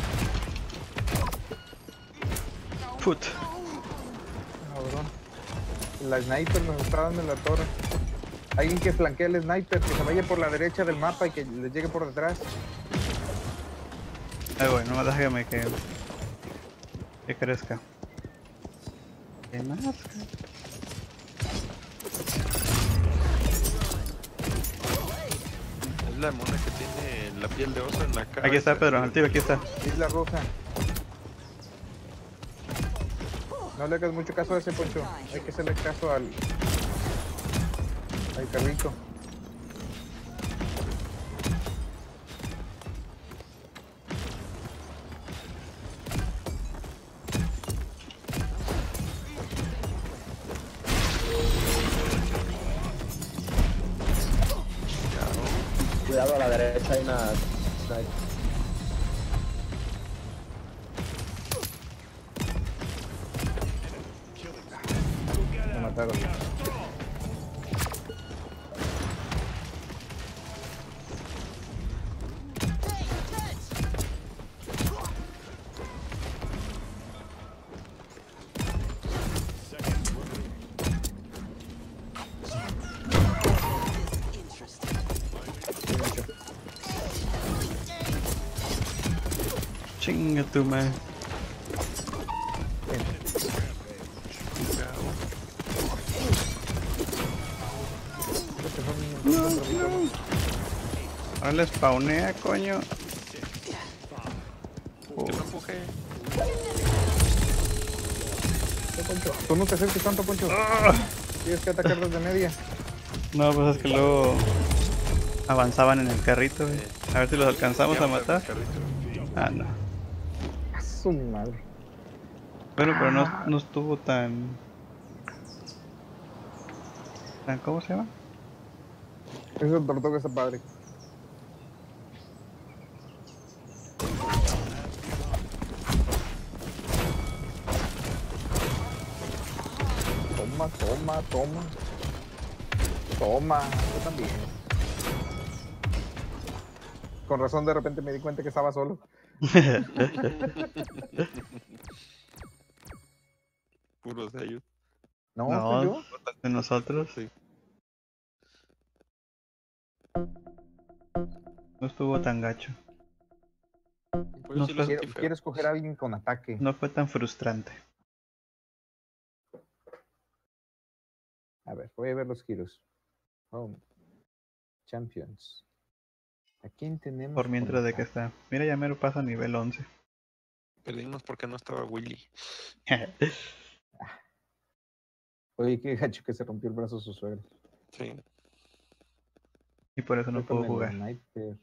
[SPEAKER 3] Puta.
[SPEAKER 1] Cabrón. La sniper nos está dando en la torre. Alguien que flanquee el sniper, que se vaya por la derecha del mapa y que le llegue por detrás.
[SPEAKER 3] Ay, bueno, no me déjame que... que crezca. ¿Qué más?
[SPEAKER 2] Es la mona que tiene la piel de oso en la cara.
[SPEAKER 3] Aquí está, Pedro, Antiguo, aquí está.
[SPEAKER 1] Isla Roja. No le hagas mucho caso a ese, Poncho. Hay que hacerle caso al... al carrito.
[SPEAKER 7] Cuidado a la derecha, hay una sniper.
[SPEAKER 1] Me mataron.
[SPEAKER 3] Chinga tu madre. Ahora le spawnea, coño.
[SPEAKER 2] Que me empujé.
[SPEAKER 1] Poncho, tú no te acerques tanto, Poncho. Tienes que atacar desde media.
[SPEAKER 3] No, pues es que luego avanzaban en el carrito, güey. A ver si los alcanzamos a matar. Ah, no.
[SPEAKER 1] A su madre.
[SPEAKER 3] Bueno, pero no, no estuvo tan... tan... ¿Cómo se llama?
[SPEAKER 1] Ese tortuga está padre. Toma, toma, toma. Toma, yo también. Con razón de repente me di cuenta que estaba solo.
[SPEAKER 2] Puros de ellos.
[SPEAKER 1] No,
[SPEAKER 3] No.
[SPEAKER 1] ¿soy yo?
[SPEAKER 3] De nosotros.
[SPEAKER 2] Sí.
[SPEAKER 3] No estuvo tan gacho.
[SPEAKER 2] Pues
[SPEAKER 3] No
[SPEAKER 2] sí
[SPEAKER 3] fue-
[SPEAKER 2] lo
[SPEAKER 1] Quiero,
[SPEAKER 2] sentí feo.
[SPEAKER 1] quiero escoger a alguien con ataque.
[SPEAKER 3] No fue tan frustrante.
[SPEAKER 1] A ver, voy a ver los giros. Home. Champions. ¿A quién tenemos?
[SPEAKER 3] Por
[SPEAKER 1] con
[SPEAKER 3] mientras de que
[SPEAKER 1] ataque?
[SPEAKER 3] está. Mira, ya mero pasa a nivel once.
[SPEAKER 2] Perdimos porque no estaba Willy.
[SPEAKER 1] Oye, qué gacho que se rompió el brazo su suegra.
[SPEAKER 2] Sí.
[SPEAKER 3] Y por eso no
[SPEAKER 1] Estoy con
[SPEAKER 3] puedo
[SPEAKER 1] el
[SPEAKER 3] jugar.
[SPEAKER 1] sniper.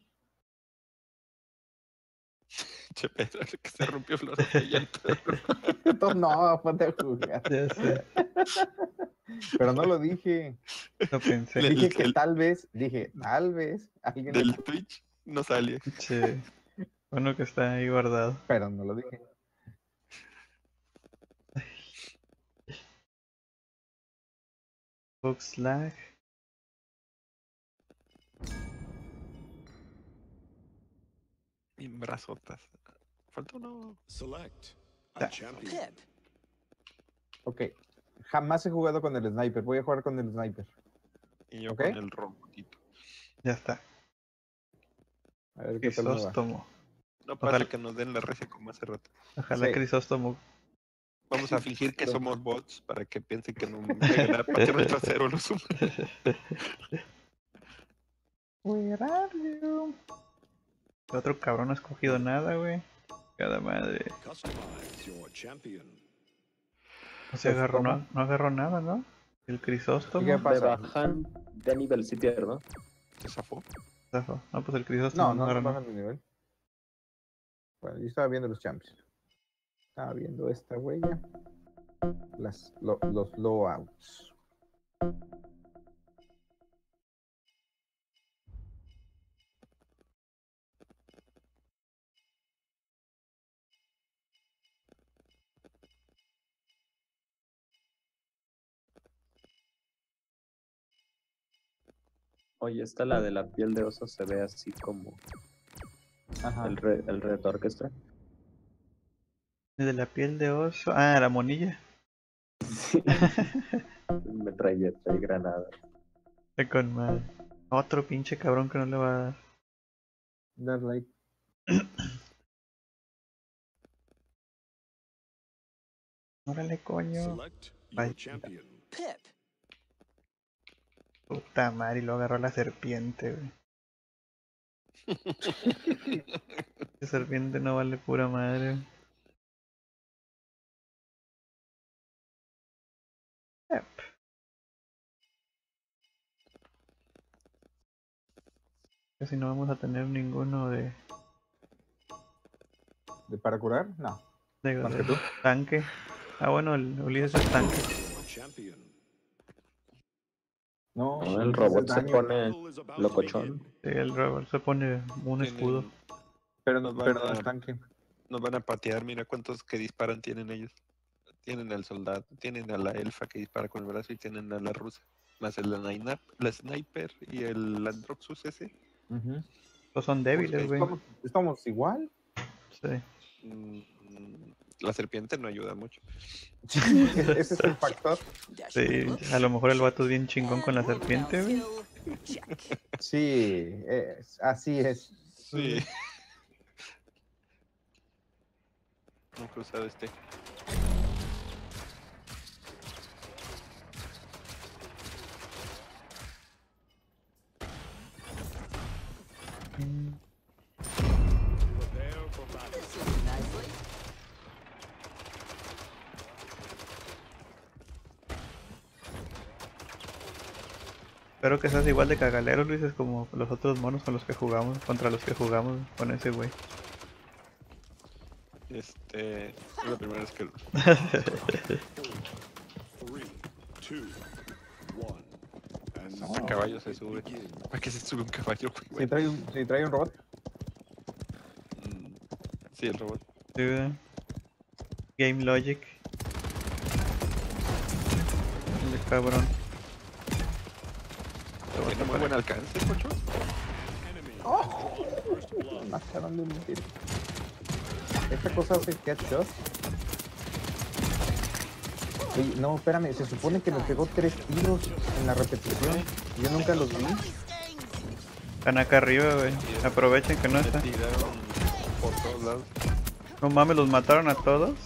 [SPEAKER 2] Che, Pedro, el que se rompió el brazo de llanto.
[SPEAKER 1] Esto no, fue de jugar.
[SPEAKER 3] Ya sé,
[SPEAKER 1] Pero no lo dije.
[SPEAKER 3] lo pensé.
[SPEAKER 2] Le-
[SPEAKER 1] Dije
[SPEAKER 2] el-
[SPEAKER 1] que
[SPEAKER 2] el-
[SPEAKER 1] tal vez, dije, tal vez alguien.
[SPEAKER 2] Del Twitch no sale.
[SPEAKER 3] Sí. Bueno que está ahí guardado.
[SPEAKER 1] Pero no lo dije.
[SPEAKER 3] Box lag.
[SPEAKER 2] Bien brazotas. Falta uno.
[SPEAKER 4] Select
[SPEAKER 3] Ya.
[SPEAKER 4] a champion.
[SPEAKER 5] Pip.
[SPEAKER 1] Ok. Jamás he jugado con el sniper. Voy a jugar con el sniper.
[SPEAKER 2] Y yo
[SPEAKER 1] Ok.
[SPEAKER 2] con el robotito.
[SPEAKER 3] Ya está.
[SPEAKER 1] A ver qué tal me va.
[SPEAKER 3] Crisóstomo.
[SPEAKER 2] No pasa
[SPEAKER 3] Ojalá.
[SPEAKER 2] que nos den la regia como hace rato.
[SPEAKER 3] Ojalá
[SPEAKER 1] Sí.
[SPEAKER 3] Crisóstomo.
[SPEAKER 2] Vamos a fingir que somos bots para que piensen que no me ganar para que nuestro cero lo sume.
[SPEAKER 3] Where are you? El otro cabrón no ha escogido nada, güey. Cada madre.
[SPEAKER 4] Customize your champion.
[SPEAKER 3] No se
[SPEAKER 1] Pues,
[SPEAKER 3] agarró,
[SPEAKER 1] ¿cómo?
[SPEAKER 3] no, no agarró nada, ¿no? El Crisóstomo.
[SPEAKER 1] ¿Y qué
[SPEAKER 7] Me
[SPEAKER 1] pasa?
[SPEAKER 7] bajan de nivel sitier, ¿no?
[SPEAKER 2] ¿Se zafó?
[SPEAKER 3] Zafo. No, pues el Crisóstomo
[SPEAKER 1] No,
[SPEAKER 3] no,
[SPEAKER 1] no, no
[SPEAKER 3] agarró nada.
[SPEAKER 1] bajan de nivel. Bueno, yo estaba viendo los champs. Estaba viendo esta huella. Las, lo- los blowouts.
[SPEAKER 7] Oye, esta la de la piel de oso se ve así como
[SPEAKER 1] Ajá.
[SPEAKER 7] el, re, el reto orquestra.
[SPEAKER 3] De la piel de oso. Ah, la monilla.
[SPEAKER 7] Sí. Metralleta y granada.
[SPEAKER 3] Está con madre. Otro pinche cabrón que no le va a dar.
[SPEAKER 1] Dar like.
[SPEAKER 3] Órale, coño.
[SPEAKER 4] Select your
[SPEAKER 3] Ay.
[SPEAKER 4] champion.
[SPEAKER 5] Pip.
[SPEAKER 3] Puta madre, y lo agarró la serpiente, güey. Esa serpiente no vale pura madre. Yep. Casi no vamos a tener ninguno de,
[SPEAKER 1] ¿De para curar? No.
[SPEAKER 3] de,
[SPEAKER 1] Más
[SPEAKER 3] de
[SPEAKER 1] que tú.
[SPEAKER 3] tanque. Ah, bueno, el Ulises es tanque.
[SPEAKER 4] Your champion.
[SPEAKER 1] No,
[SPEAKER 7] No,
[SPEAKER 1] ese
[SPEAKER 7] el
[SPEAKER 1] es
[SPEAKER 7] robot se
[SPEAKER 1] daño.
[SPEAKER 7] pone
[SPEAKER 4] Battle is about to
[SPEAKER 7] locochón.
[SPEAKER 4] begin.
[SPEAKER 3] Sí, el robot se pone un
[SPEAKER 2] Tienen-
[SPEAKER 3] escudo.
[SPEAKER 1] Pero, no-
[SPEAKER 2] Nos van
[SPEAKER 1] pero no
[SPEAKER 2] a-
[SPEAKER 1] es tanque.
[SPEAKER 2] Nos van a patear, mira cuántos que disparan tienen ellos. Tienen al soldado, tienen a la elfa que dispara con el brazo y tienen a la rusa. Más el Nainap, la sniper y el Androxus ese.
[SPEAKER 1] Ujú.
[SPEAKER 3] Todos son débiles,
[SPEAKER 2] Ok.
[SPEAKER 3] güey.
[SPEAKER 1] ¿Estamos, estamos igual?
[SPEAKER 3] Sí.
[SPEAKER 2] Mm, La serpiente no ayuda mucho.
[SPEAKER 1] Ese es el factor.
[SPEAKER 5] Dash
[SPEAKER 3] Sí,
[SPEAKER 5] looks.
[SPEAKER 3] a lo mejor el vato es bien chingón
[SPEAKER 5] And
[SPEAKER 3] con la
[SPEAKER 5] world renowned
[SPEAKER 3] serpiente, güey.
[SPEAKER 5] skill. Check.
[SPEAKER 1] Sí, es- así es.
[SPEAKER 2] Sí. Nunca he usado este.
[SPEAKER 4] Prepare for battle.
[SPEAKER 5] This is nicely.
[SPEAKER 3] Espero que seas igual de cagalero, Luis, es como los otros monos con los que jugamos, contra los que jugamos con ese güey.
[SPEAKER 2] Este. Es la primera vez que.
[SPEAKER 4] Three, two, one. And
[SPEAKER 2] A caballo se sube. ¿Para qué se sube un caballo, güey?
[SPEAKER 1] Si trae un, si trae un robot.
[SPEAKER 2] Mm, Sí, el robot.
[SPEAKER 3] Sí, ¿verdad? Game Logic. El cabrón.
[SPEAKER 2] Tiene muy buen alcance, Pocho.
[SPEAKER 4] enemy.
[SPEAKER 1] ¡Oh!
[SPEAKER 4] First blood.
[SPEAKER 1] Mataron de un tiro. Esta cosa hace headshot. Oye, no, espérame, se supone que me pegó tres tiros en la repetición. Yo nunca los vi.
[SPEAKER 3] Están acá arriba, güey. Aprovechen que no
[SPEAKER 2] Me
[SPEAKER 3] están.
[SPEAKER 2] tiraron por todos lados.
[SPEAKER 3] No mames, los mataron a todos.
[SPEAKER 2] O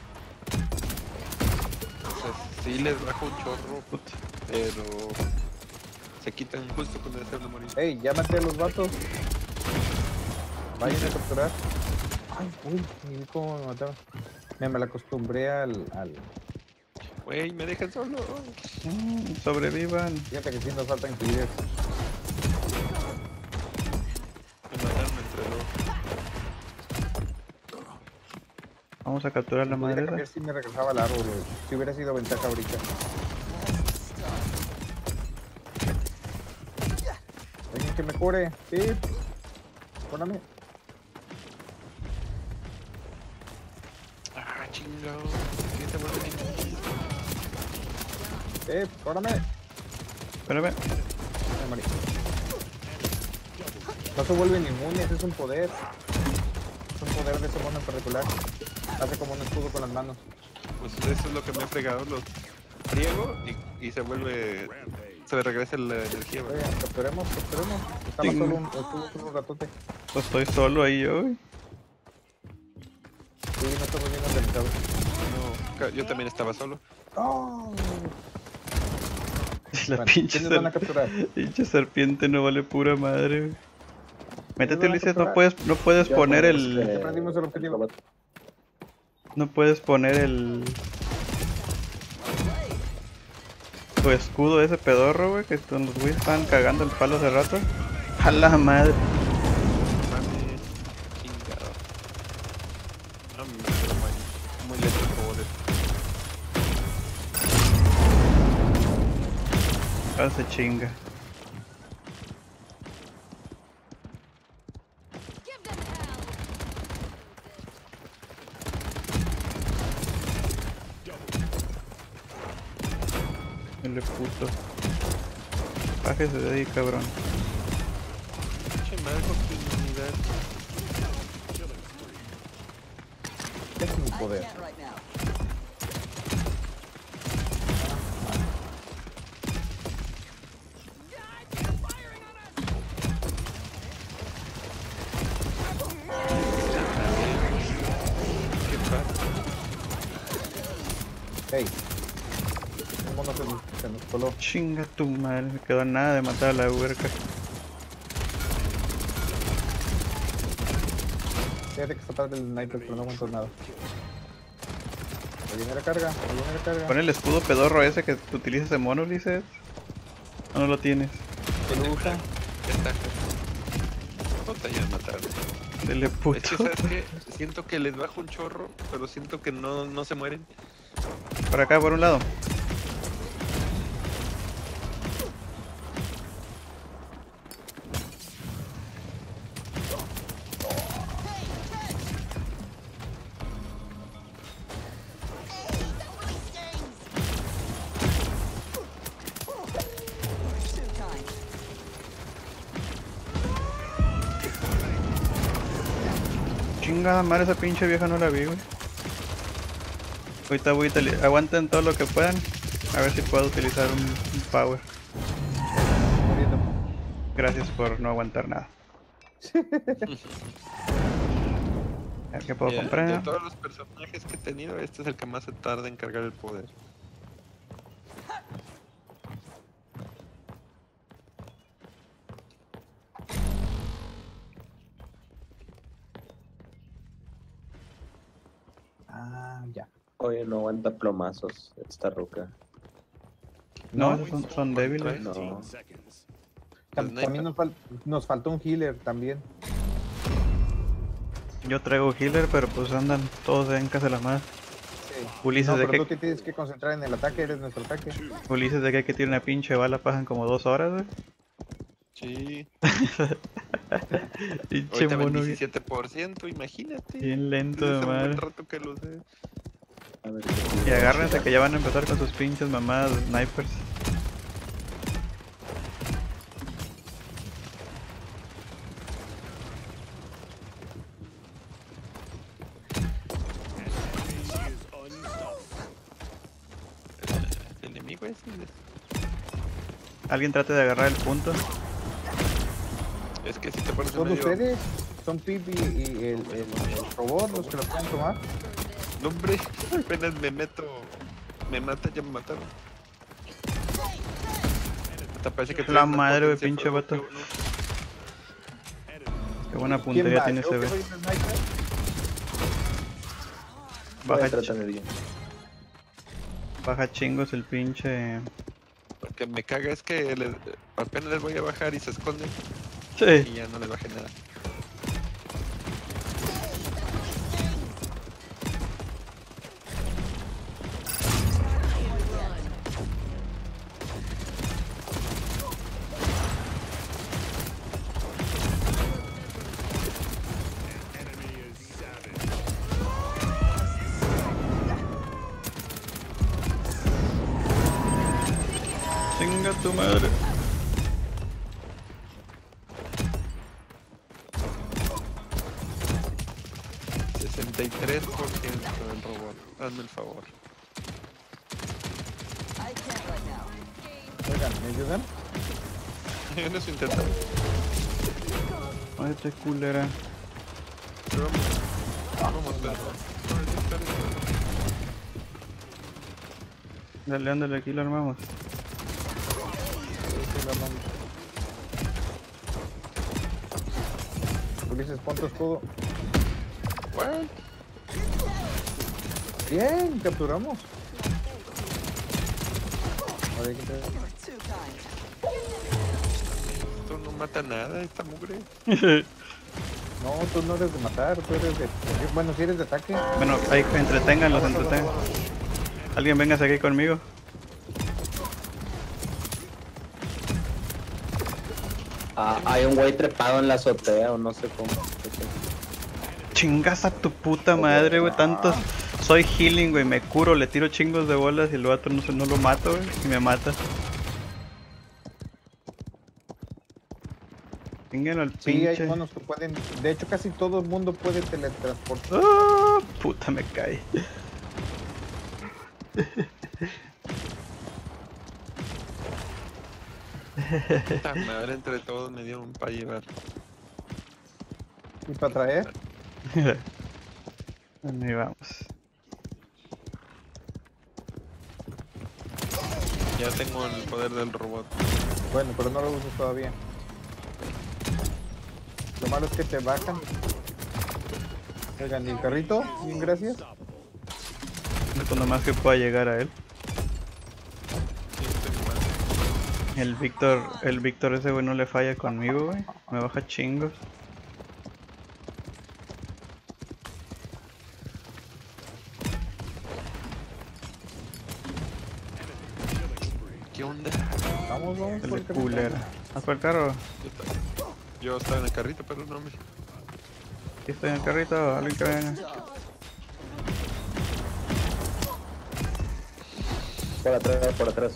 [SPEAKER 2] sea, sí les bajo un chorro,
[SPEAKER 3] Puta.
[SPEAKER 2] pero se quitan justo cuando ya se van a morir.
[SPEAKER 1] Ey, ya maté a los vatos. Vayan a capturar. Ay, uy, ni vi cómo me mataron. Me mal acostumbré al, al...
[SPEAKER 2] Güey, me dejan solo.
[SPEAKER 3] Mm, sobrevivan.
[SPEAKER 1] Fíjate que sí nos faltan incluir.
[SPEAKER 2] Me mataron entre dos.
[SPEAKER 3] Vamos a capturar la madre
[SPEAKER 1] Podría cambiar
[SPEAKER 3] esa.
[SPEAKER 1] si me regresaba al árbol, güey. Si hubiera sido ventaja ahorita. Alguien que me cure. Sí. Cúrame.
[SPEAKER 2] Ah, chingado. ¿Qué te vuelve aquí?
[SPEAKER 1] Eh, cúrame.
[SPEAKER 3] Espérame.
[SPEAKER 1] Me morí. No se vuelven inmunes, es un poder. Es un poder de ese mono en particular. Hace como un escudo con las manos.
[SPEAKER 2] Pues eso es lo que me ha fregado. Los friego y, y se vuelve.
[SPEAKER 4] Rampage.
[SPEAKER 2] se regrese la energía, güey.
[SPEAKER 1] Oye, capturemos, capturemos. Estaba
[SPEAKER 3] Chinga.
[SPEAKER 1] solo un, estuvo solo un ratote.
[SPEAKER 3] Pues estoy solo ahí yo, güey.
[SPEAKER 1] Sí, no estamos bien organizados.
[SPEAKER 2] No, ca- yo también estaba solo.
[SPEAKER 1] ¡Oh!
[SPEAKER 3] La
[SPEAKER 1] Bueno,
[SPEAKER 3] pinche,
[SPEAKER 1] ¿quiénes van a
[SPEAKER 3] ser-
[SPEAKER 1] capturar?
[SPEAKER 3] pinche serpiente no vale pura madre, güey. Métete,
[SPEAKER 1] van a
[SPEAKER 3] Ulises, no
[SPEAKER 1] capturar?
[SPEAKER 3] puedes, no puedes
[SPEAKER 7] Ya
[SPEAKER 3] poner
[SPEAKER 7] ponemos
[SPEAKER 3] el...
[SPEAKER 7] que-
[SPEAKER 1] Ya prendimos el objetivo.
[SPEAKER 3] No puedes poner el... Tu escudo ese pedorro, güey, que con los güeyes estaban cagando el palo hace rato. A la madre.
[SPEAKER 2] Mami, chingado. No, me quedo muy, muy lento el poder.
[SPEAKER 3] Ahora se chinga.
[SPEAKER 6] Give them hell.
[SPEAKER 3] El puto. Bájese de ahí, cabrón.
[SPEAKER 2] Pinche madre con tu unidad.
[SPEAKER 1] Es mi
[SPEAKER 5] I
[SPEAKER 1] poder.
[SPEAKER 5] can't right now.
[SPEAKER 2] Qué padre.
[SPEAKER 1] Hey. Un mono se, nos- se nos coló.
[SPEAKER 3] Chinga tu madre, me quedó nada de matar a la huerca.
[SPEAKER 1] Fíjate que está padre el sniper, pero no aguanto nada. Ahí viene la carga, ahí viene la carga.
[SPEAKER 3] Pon el escudo pedorro ese que utilizas de mono, Ulises. ¿O no lo tienes?
[SPEAKER 1] ¿Qué lo usa?
[SPEAKER 2] Ya está. Puta, ya me mataron.
[SPEAKER 3] Dele
[SPEAKER 2] Es
[SPEAKER 3] puto.
[SPEAKER 2] que, ¿sabes qué? Siento que les bajo un chorro, pero siento que no, no se mueren.
[SPEAKER 3] Por acá, por un lado.
[SPEAKER 5] Shoot time.
[SPEAKER 3] Chingada madre, esa pinche vieja no la vi, güey. Ahorita voy a utilizar. Aguanten todo lo que puedan. A ver si puedo utilizar un, un power.
[SPEAKER 1] Muriendo.
[SPEAKER 3] Gracias por no aguantar nada. A ver qué puedo
[SPEAKER 2] Mira, de
[SPEAKER 3] comprar.
[SPEAKER 2] todos los personajes que he tenido, este es el que más se tarda en cargar el poder.
[SPEAKER 1] Ah, ya.
[SPEAKER 7] Oye, no aguanta plomazos esta roca.
[SPEAKER 3] No,
[SPEAKER 1] No,
[SPEAKER 3] esos son, son débiles.
[SPEAKER 7] No.
[SPEAKER 4] fifteen seconds.
[SPEAKER 1] Tam-
[SPEAKER 2] Sniper.
[SPEAKER 1] también nos, fal- nos faltó un healer también.
[SPEAKER 3] Yo traigo healer, pero pues andan todos en casa de la madre.
[SPEAKER 1] Sí.
[SPEAKER 3] Ulises,
[SPEAKER 1] No,
[SPEAKER 3] de
[SPEAKER 1] pero tú
[SPEAKER 3] que
[SPEAKER 1] te tienes que concentrar en el ataque, eres nuestro ataque.
[SPEAKER 3] Ulises de que hay que tirar una pinche bala pasan como dos horas, güey.
[SPEAKER 2] Sí.
[SPEAKER 3] Pinche
[SPEAKER 2] Ahorita va el
[SPEAKER 3] mono bien,
[SPEAKER 2] diecisiete por ciento, imagínate.
[SPEAKER 3] bien lento
[SPEAKER 2] Desde
[SPEAKER 3] de
[SPEAKER 2] hace un buen
[SPEAKER 3] madre.
[SPEAKER 2] rato que lo sé.
[SPEAKER 7] A ver,
[SPEAKER 3] Y agárrense que ya van a empezar con sus pinches mamadas de snipers.
[SPEAKER 4] Enemy is unstoppable.
[SPEAKER 2] El enemigo es el-
[SPEAKER 3] Alguien trate de agarrar el punto.
[SPEAKER 2] Es que si te pones en
[SPEAKER 1] ¿Son
[SPEAKER 2] medio...
[SPEAKER 1] ustedes? ¿Son Pip y, y el, el- el robot los que lo pueden tomar?
[SPEAKER 2] No, hombre, apenas me meto... Me mata, ya me mataron. Hasta parece que
[SPEAKER 3] La
[SPEAKER 2] trae más
[SPEAKER 3] madre, güey,
[SPEAKER 2] potencia
[SPEAKER 3] pinche
[SPEAKER 2] fuego que
[SPEAKER 3] vato.
[SPEAKER 2] uno.
[SPEAKER 3] Qué buena
[SPEAKER 1] ¿Quién
[SPEAKER 3] puntería
[SPEAKER 1] va?
[SPEAKER 3] tiene
[SPEAKER 1] ¿Yo
[SPEAKER 3] ese,
[SPEAKER 1] que
[SPEAKER 3] güey.
[SPEAKER 1] soy el sniper?
[SPEAKER 7] voy a
[SPEAKER 3] Baja,
[SPEAKER 7] tratar de bien.
[SPEAKER 3] baja chingos el pinche.
[SPEAKER 2] Lo que me caga es que le- apenas les voy a bajar y se esconden
[SPEAKER 3] Sí.
[SPEAKER 2] y ya no les bajé nada.
[SPEAKER 4] Enemy is savage.
[SPEAKER 3] Chinga tu madre.
[SPEAKER 2] sesenta y tres por ciento del robot. Hazme el favor.
[SPEAKER 5] I can't right now.
[SPEAKER 1] Oigan, ¿me ayudan?
[SPEAKER 2] En eso intentamos.
[SPEAKER 3] Ay, qué culera.
[SPEAKER 2] Pero vamos. Vamos, pero.
[SPEAKER 3] Dale, ándale, aquí lo armamos.
[SPEAKER 1] Ulises, pon tu escudo.
[SPEAKER 2] What?
[SPEAKER 1] Bien, capturamos. Oye, ¿qué te-
[SPEAKER 5] You're too kind.
[SPEAKER 2] Esto no mata nada, esta mugre.
[SPEAKER 1] No, tú no eres de matar, tú eres de... Bueno, si eres de ataque.
[SPEAKER 3] Bueno, ahí entreténganlos, entretengan. Alguien véngase aquí conmigo.
[SPEAKER 7] Ah, hay un güey trepado en la azotea o no sé cómo.
[SPEAKER 3] Chingas a tu puta madre, güey. Tantos. Soy healing, güey. Me curo, le tiro chingos de bolas y el vato no, se- no lo mato, güey. Y me mata. Chinguenlo al
[SPEAKER 1] Sí, hay
[SPEAKER 3] pinche.
[SPEAKER 1] monos que pueden... De hecho, casi todo el mundo puede teletransportar.
[SPEAKER 3] Ah, puta, me cae.
[SPEAKER 2] Esta madre entre todos me dio un para llevar.
[SPEAKER 1] ¿Y para traer?
[SPEAKER 3] Ahí vamos.
[SPEAKER 2] Ya tengo el poder del robot.
[SPEAKER 1] Bueno, pero no lo uso todavía. Lo malo es que te bajan. Oigan, ¿y el carrito? Bien, gracias.
[SPEAKER 3] Esto nomás que pueda llegar a él.
[SPEAKER 2] Sí, tengo más.
[SPEAKER 3] El Víctor, el Víctor ese güey no le falla conmigo, güey. Me baja chingos.
[SPEAKER 2] ¿Qué onda?
[SPEAKER 1] Vamos, vamos
[SPEAKER 3] El
[SPEAKER 1] por
[SPEAKER 3] de
[SPEAKER 1] el carrito.
[SPEAKER 3] culera. ¿Vas por el carro?
[SPEAKER 2] Yo estaba- Yo estaba en el carrito, pero no me.
[SPEAKER 3] Aquí estoy en el carrito, alguien que venga.
[SPEAKER 7] Por atrás, por atrás.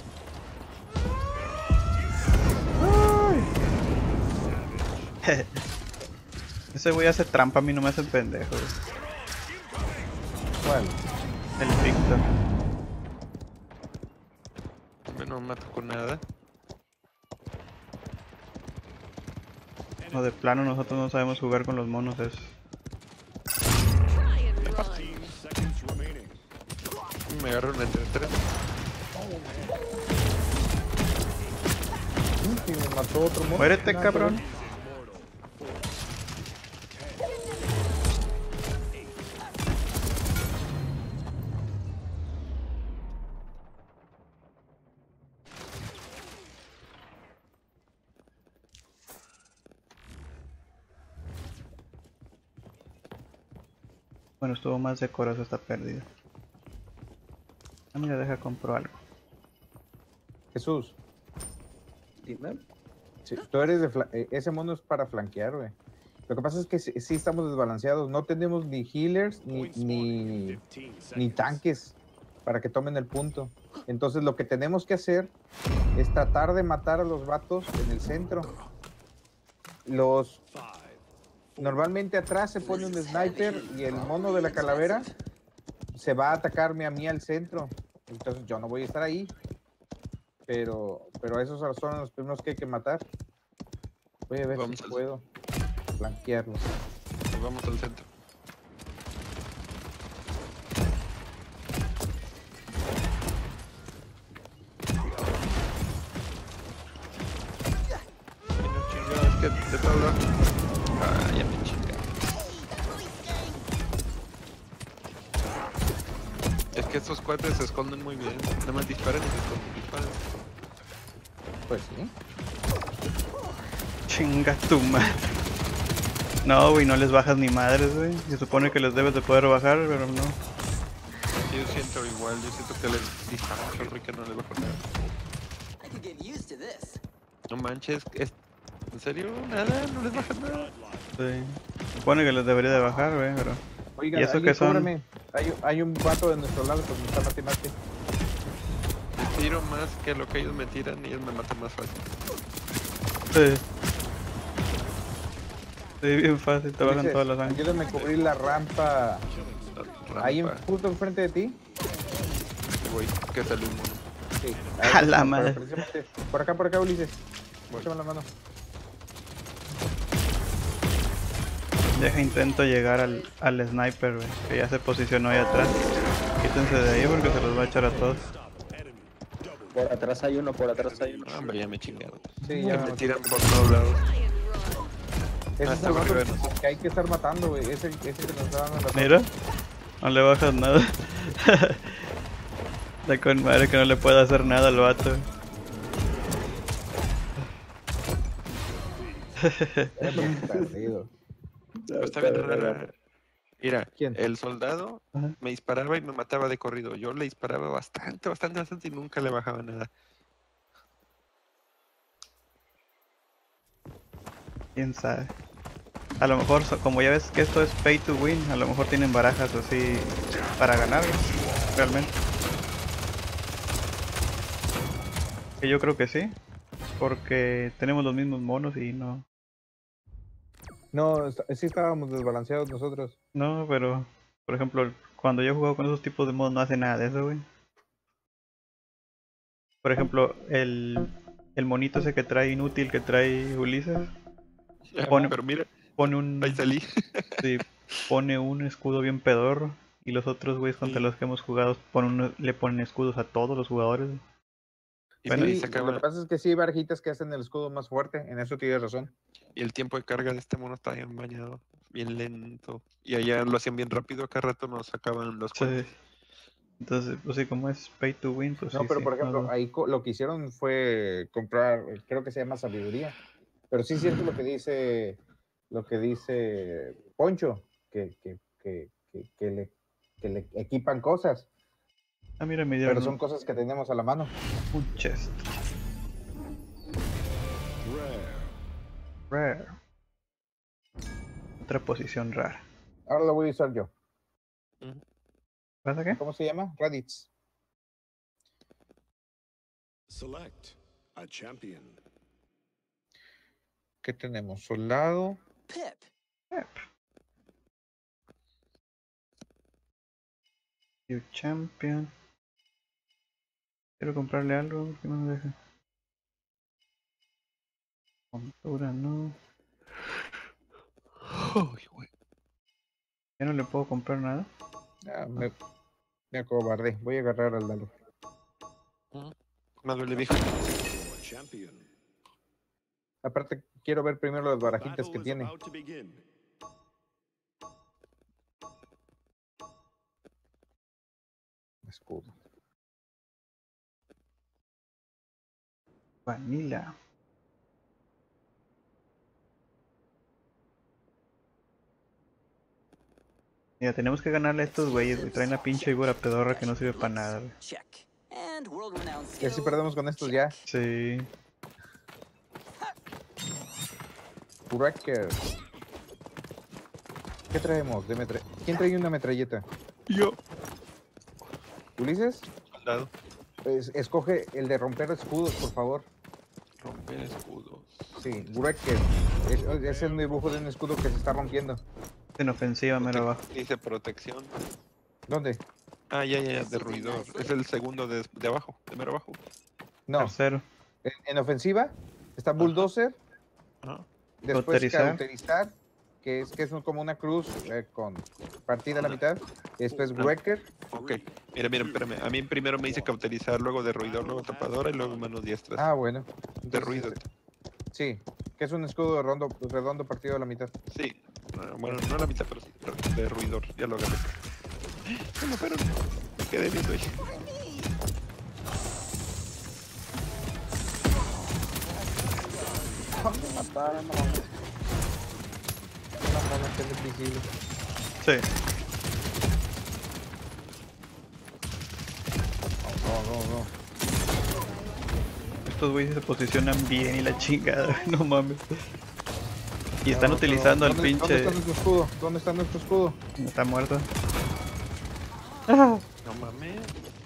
[SPEAKER 3] Ese güey hace trampa, a mí no me hace pendejo, güey.
[SPEAKER 1] ¿Cuál?
[SPEAKER 3] El Víctor.
[SPEAKER 2] Me no mato con nada.
[SPEAKER 3] O de plano nosotros no sabemos jugar con los monos esos.
[SPEAKER 4] fifteen seconds remaining.
[SPEAKER 2] Me agarro una entre tres.
[SPEAKER 1] Sí, me mató otro mono.
[SPEAKER 3] Muérete,
[SPEAKER 1] Nada,
[SPEAKER 3] cabrón. Bueno, estuvo más decoroso esta pérdida. Ah, mira, deja compro algo.
[SPEAKER 1] Jesús,
[SPEAKER 7] Dime.
[SPEAKER 1] sí, tú eres de... fla- eh, ese mono es para flanquear, güey. Lo que pasa es que sí, sí estamos desbalanceados. No tenemos ni healers ni,
[SPEAKER 4] Point spawning in
[SPEAKER 1] ni,
[SPEAKER 4] fifteen
[SPEAKER 1] ni
[SPEAKER 4] seconds.
[SPEAKER 1] tanques para que tomen el punto. Entonces lo que tenemos que hacer es tratar de matar a los vatos en el centro. Los
[SPEAKER 4] Five.
[SPEAKER 1] Normalmente atrás se pone un sniper y el mono de la calavera se va a atacarme a mí al centro. Entonces yo no voy a estar ahí. Pero, pero esos son los primeros que hay que matar. Voy a ver
[SPEAKER 2] Vamos
[SPEAKER 1] si
[SPEAKER 2] al-
[SPEAKER 1] puedo flanquearlos.
[SPEAKER 2] Nos vamos al centro. Mira, chingada, es que te puedo hablar. Ah, ya me chinga. Es que estos cuates se esconden muy bien. Nada más disparan y se esconden. Disparan.
[SPEAKER 1] Pues sí.
[SPEAKER 3] Chinga tu madre. No, güey, no les bajas ni madres, güey. Se supone que les debes de poder bajar, pero no.
[SPEAKER 2] Yo siento igual, yo siento que les disparan un chorro y que no les bajo nada.
[SPEAKER 5] I could get used to this.
[SPEAKER 2] No manches, es... ¿en serio? ¿Nada? ¿No les baja nada?
[SPEAKER 3] Sí. Se supone que les debería de bajar, güey, pero...
[SPEAKER 1] Oigan,
[SPEAKER 3] ¿Y eso
[SPEAKER 1] alguien
[SPEAKER 3] qué son?
[SPEAKER 1] cúbreme. Hay, hay un vato de nuestro lado que me está matando.
[SPEAKER 2] Les tiro más que lo que ellos me tiran y ellos me matan más fácil.
[SPEAKER 3] Sí. Sí, bien fácil, te bajan todas las sangre.
[SPEAKER 1] Ayúdame a cubrir la rampa.
[SPEAKER 2] La
[SPEAKER 1] Ahí en,
[SPEAKER 2] rampa.
[SPEAKER 1] justo enfrente de ti.
[SPEAKER 2] Güey, que salió un mono.
[SPEAKER 1] Sí.
[SPEAKER 3] A la
[SPEAKER 1] por-
[SPEAKER 3] madre.
[SPEAKER 1] precisamente. Por acá, por acá, Ulises. Échame la mano.
[SPEAKER 3] Deja intento llegar al, al sniper, güey, que ya se posicionó ahí atrás. Quítense de ahí porque se los va a echar a todos.
[SPEAKER 7] Por atrás hay uno, por atrás hay uno.
[SPEAKER 2] No, hombre, ya me chingaron.
[SPEAKER 1] Sí,
[SPEAKER 2] Que
[SPEAKER 1] ya.
[SPEAKER 2] me tiran por todos lados.
[SPEAKER 1] Ese
[SPEAKER 2] Ah,
[SPEAKER 1] es
[SPEAKER 2] está
[SPEAKER 1] el vato
[SPEAKER 2] arriba de nosotros.
[SPEAKER 1] que hay que estar matando, güey. Ese, ese que nos está dando la
[SPEAKER 3] Mira, no le bajas nada. Da con madre que no le puede hacer nada al vato.
[SPEAKER 1] Hemos perdido.
[SPEAKER 2] Pero está bien rara. Mira,
[SPEAKER 1] ¿Quién?
[SPEAKER 2] el soldado
[SPEAKER 3] Ajá.
[SPEAKER 2] me disparaba y me mataba de corrido. Yo le disparaba bastante, bastante, bastante y nunca le bajaba nada.
[SPEAKER 3] Quién sabe. A lo mejor, so- como ya ves que esto es pay to win, a lo mejor tienen barajas así para ganar, güey, realmente. Que yo creo que sí, porque tenemos los mismos monos y no.
[SPEAKER 1] No, está- sí estábamos desbalanceados nosotros.
[SPEAKER 3] No, pero, por ejemplo, cuando yo he jugado con esos tipos de modos no hace nada de eso, güey. Por ejemplo, el, el monito ese que trae inútil, que trae Ulises, Pone-
[SPEAKER 2] Pero mira,
[SPEAKER 3] pone un,
[SPEAKER 2] ahí salí.
[SPEAKER 3] sí, pone un escudo bien pedorro. Y los otros güeyes contra
[SPEAKER 2] Sí.
[SPEAKER 3] los que hemos jugado ponen uno- le ponen escudos a todos los jugadores.
[SPEAKER 2] Y
[SPEAKER 3] Bueno,
[SPEAKER 2] me
[SPEAKER 1] Sí,
[SPEAKER 2] sacaba-
[SPEAKER 1] lo que pasa es que sí hay barajitas que hacen el escudo más fuerte. En eso tienes razón.
[SPEAKER 2] Y el tiempo de carga de este mono está bien bañado, bien lento. Y allá lo hacían bien rápido, acá rato nos sacaban los
[SPEAKER 3] Sí.
[SPEAKER 2] cuantos.
[SPEAKER 3] Entonces, pues sí, como es pay to win, pues
[SPEAKER 1] No,
[SPEAKER 3] sí,
[SPEAKER 1] pero
[SPEAKER 3] sí,
[SPEAKER 1] por ejemplo,
[SPEAKER 3] no,
[SPEAKER 1] ahí co- lo que hicieron fue comprar, eh, creo que se llama sabiduría. Pero sí es cierto lo que dice, lo que dice Poncho, que, que, que, que, que le, que le equipan cosas,
[SPEAKER 3] Ah, mira, me dieron
[SPEAKER 1] pero son
[SPEAKER 3] un,
[SPEAKER 1] cosas que tenemos a la mano.
[SPEAKER 3] un chest.
[SPEAKER 4] Rare.
[SPEAKER 3] Rare. Otra posición rara.
[SPEAKER 1] Ahora lo voy a usar yo.
[SPEAKER 3] ¿Pasa qué?
[SPEAKER 1] ¿Cómo se llama? Raditz.
[SPEAKER 4] Select a champion.
[SPEAKER 1] ¿Qué tenemos? Soldado.
[SPEAKER 5] Pip.
[SPEAKER 3] You champion. Quiero comprarle algo, ¿por qué no me deja? Montura, no.
[SPEAKER 2] Uy, güey.
[SPEAKER 3] Ya no le puedo comprar nada.
[SPEAKER 1] Ah, me, me acobardé. Voy a agarrar al Dalo.
[SPEAKER 2] Más duele viejo.
[SPEAKER 4] A champion.
[SPEAKER 1] Aparte, quiero ver primero las
[SPEAKER 4] The
[SPEAKER 1] barajitas
[SPEAKER 4] battle
[SPEAKER 1] que
[SPEAKER 4] is
[SPEAKER 1] tiene.
[SPEAKER 4] about to begin.
[SPEAKER 1] Escudo.
[SPEAKER 3] Vanilla. Mira, tenemos que ganarle a estos güeyes, güey. Traen una pinche víbora pedorra que no sirve para nada, güey.
[SPEAKER 5] Check. And world-renowned
[SPEAKER 1] Y así
[SPEAKER 5] skill.
[SPEAKER 1] perdemos con estos ya.
[SPEAKER 3] Sí.
[SPEAKER 1] Wrecker. ¿Qué traemos? De metra- ¿Quién trae una metralleta?
[SPEAKER 2] Yo.
[SPEAKER 1] ¿Ulises?
[SPEAKER 2] Soldado.
[SPEAKER 1] Pues escoge el de romper escudos, por favor.
[SPEAKER 2] Romper escudos.
[SPEAKER 1] Sí, Wrecker. Es, es el dibujo de un escudo que se está rompiendo.
[SPEAKER 3] En ofensiva, mero abajo.
[SPEAKER 2] Dice protección.
[SPEAKER 1] ¿Dónde?
[SPEAKER 2] Ah, ya, ya, ya, de ruidor. Es el segundo de, de abajo, de mero abajo.
[SPEAKER 1] No,
[SPEAKER 3] Tercero.
[SPEAKER 1] en, en ofensiva está Bulldozer,
[SPEAKER 2] Ajá.
[SPEAKER 1] después
[SPEAKER 3] Cauterizar.
[SPEAKER 1] Cauterizar, que es que es un- como una cruz eh, con partida a la mitad, y después Wrecker.
[SPEAKER 2] Ok. Mira, mira, espérame. A mí primero me dice cauterizar, luego de ruidor, luego tapadora y luego manos diestras.
[SPEAKER 1] Ah, bueno.
[SPEAKER 2] de
[SPEAKER 1] Entonces,
[SPEAKER 2] ruido.
[SPEAKER 1] Sí, que es un escudo redondo, redondo partido a la mitad.
[SPEAKER 2] Sí. Ah, Bueno, no la mitad, pero sí. De ruidor. Ya lo agarré. Se me fueron. Me quedé viendo ahí.
[SPEAKER 1] Me mataron, no mames. No mames, qué difícil.
[SPEAKER 3] Sí.
[SPEAKER 1] No, no, no.
[SPEAKER 3] Estos güeyes se posicionan bien y la chingada, no mames. Y están
[SPEAKER 1] No,
[SPEAKER 3] utilizando
[SPEAKER 1] pero
[SPEAKER 3] el
[SPEAKER 1] ¿dónde- ¿Dónde
[SPEAKER 3] pinche...
[SPEAKER 1] está nuestro escudo? ¿Dónde está nuestro escudo?
[SPEAKER 3] Está muerto.
[SPEAKER 2] No mames.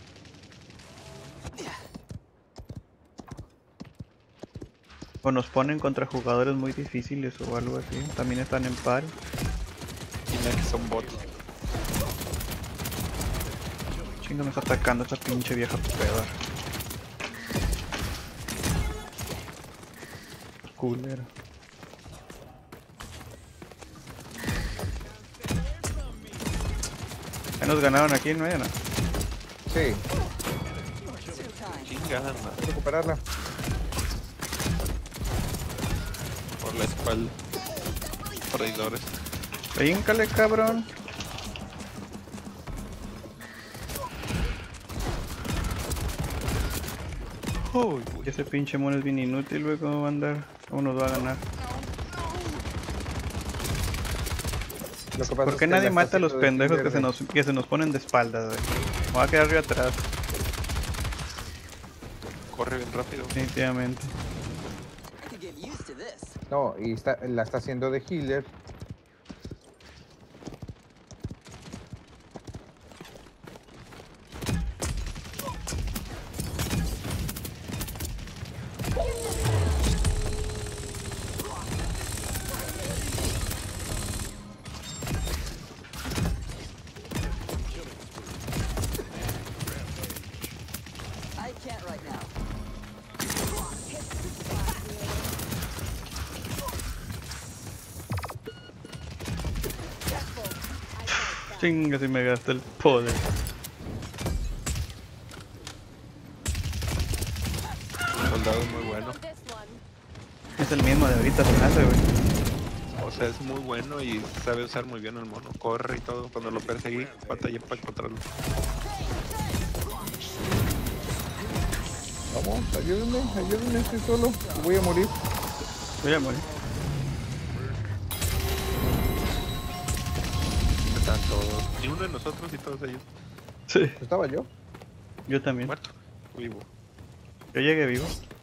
[SPEAKER 3] O nos ponen contra jugadores muy difíciles o algo así. También están en par.
[SPEAKER 2] Y mira que son bots.
[SPEAKER 3] Chingo, me está atacando esa pinche vieja pedora. culero. Ya nos ganaron aquí, ¿no? Ya no.
[SPEAKER 1] Sí,
[SPEAKER 2] Chingada,
[SPEAKER 1] hay que recuperarla.
[SPEAKER 2] por la espalda. Traidores.
[SPEAKER 3] Bríncale, cabrón.
[SPEAKER 2] Uy,
[SPEAKER 3] Ese pinche mono es bien inútil, güey. ¿Cómo va a andar? ¿Cómo nos va a ganar?
[SPEAKER 1] Lo que pasa
[SPEAKER 3] ¿Por
[SPEAKER 1] es
[SPEAKER 3] qué
[SPEAKER 1] que
[SPEAKER 3] nadie
[SPEAKER 1] la
[SPEAKER 3] mata a los
[SPEAKER 1] está haciendo de
[SPEAKER 3] pendejos que
[SPEAKER 1] healer,
[SPEAKER 3] se,
[SPEAKER 1] güey.
[SPEAKER 3] nos, que se nos ponen de espaldas, güey? Me voy a quedar arriba atrás,
[SPEAKER 2] corre bien rápido.
[SPEAKER 3] definitivamente.
[SPEAKER 5] I could get used to this.
[SPEAKER 1] No, y está, la está haciendo de healer.
[SPEAKER 5] I can't right now.
[SPEAKER 3] Chinga si me gasta el poder.
[SPEAKER 2] El soldado es muy bueno.
[SPEAKER 3] Es el mismo de ahorita, se me hace, güey.
[SPEAKER 2] O sea, es muy bueno y sabe usar muy bien el mono. Corre y todo. Cuando lo perseguí, batallé para encontrarlo.
[SPEAKER 1] Vamos, ayúdenme, ayúdenme, estoy solo. Voy a morir.
[SPEAKER 3] Voy a morir.
[SPEAKER 2] Están todos. Y uno de nosotros y todos ellos.
[SPEAKER 3] Sí,
[SPEAKER 1] Estaba yo.
[SPEAKER 3] yo también.
[SPEAKER 2] Muerto. Vivo.
[SPEAKER 3] Yo llegué vivo.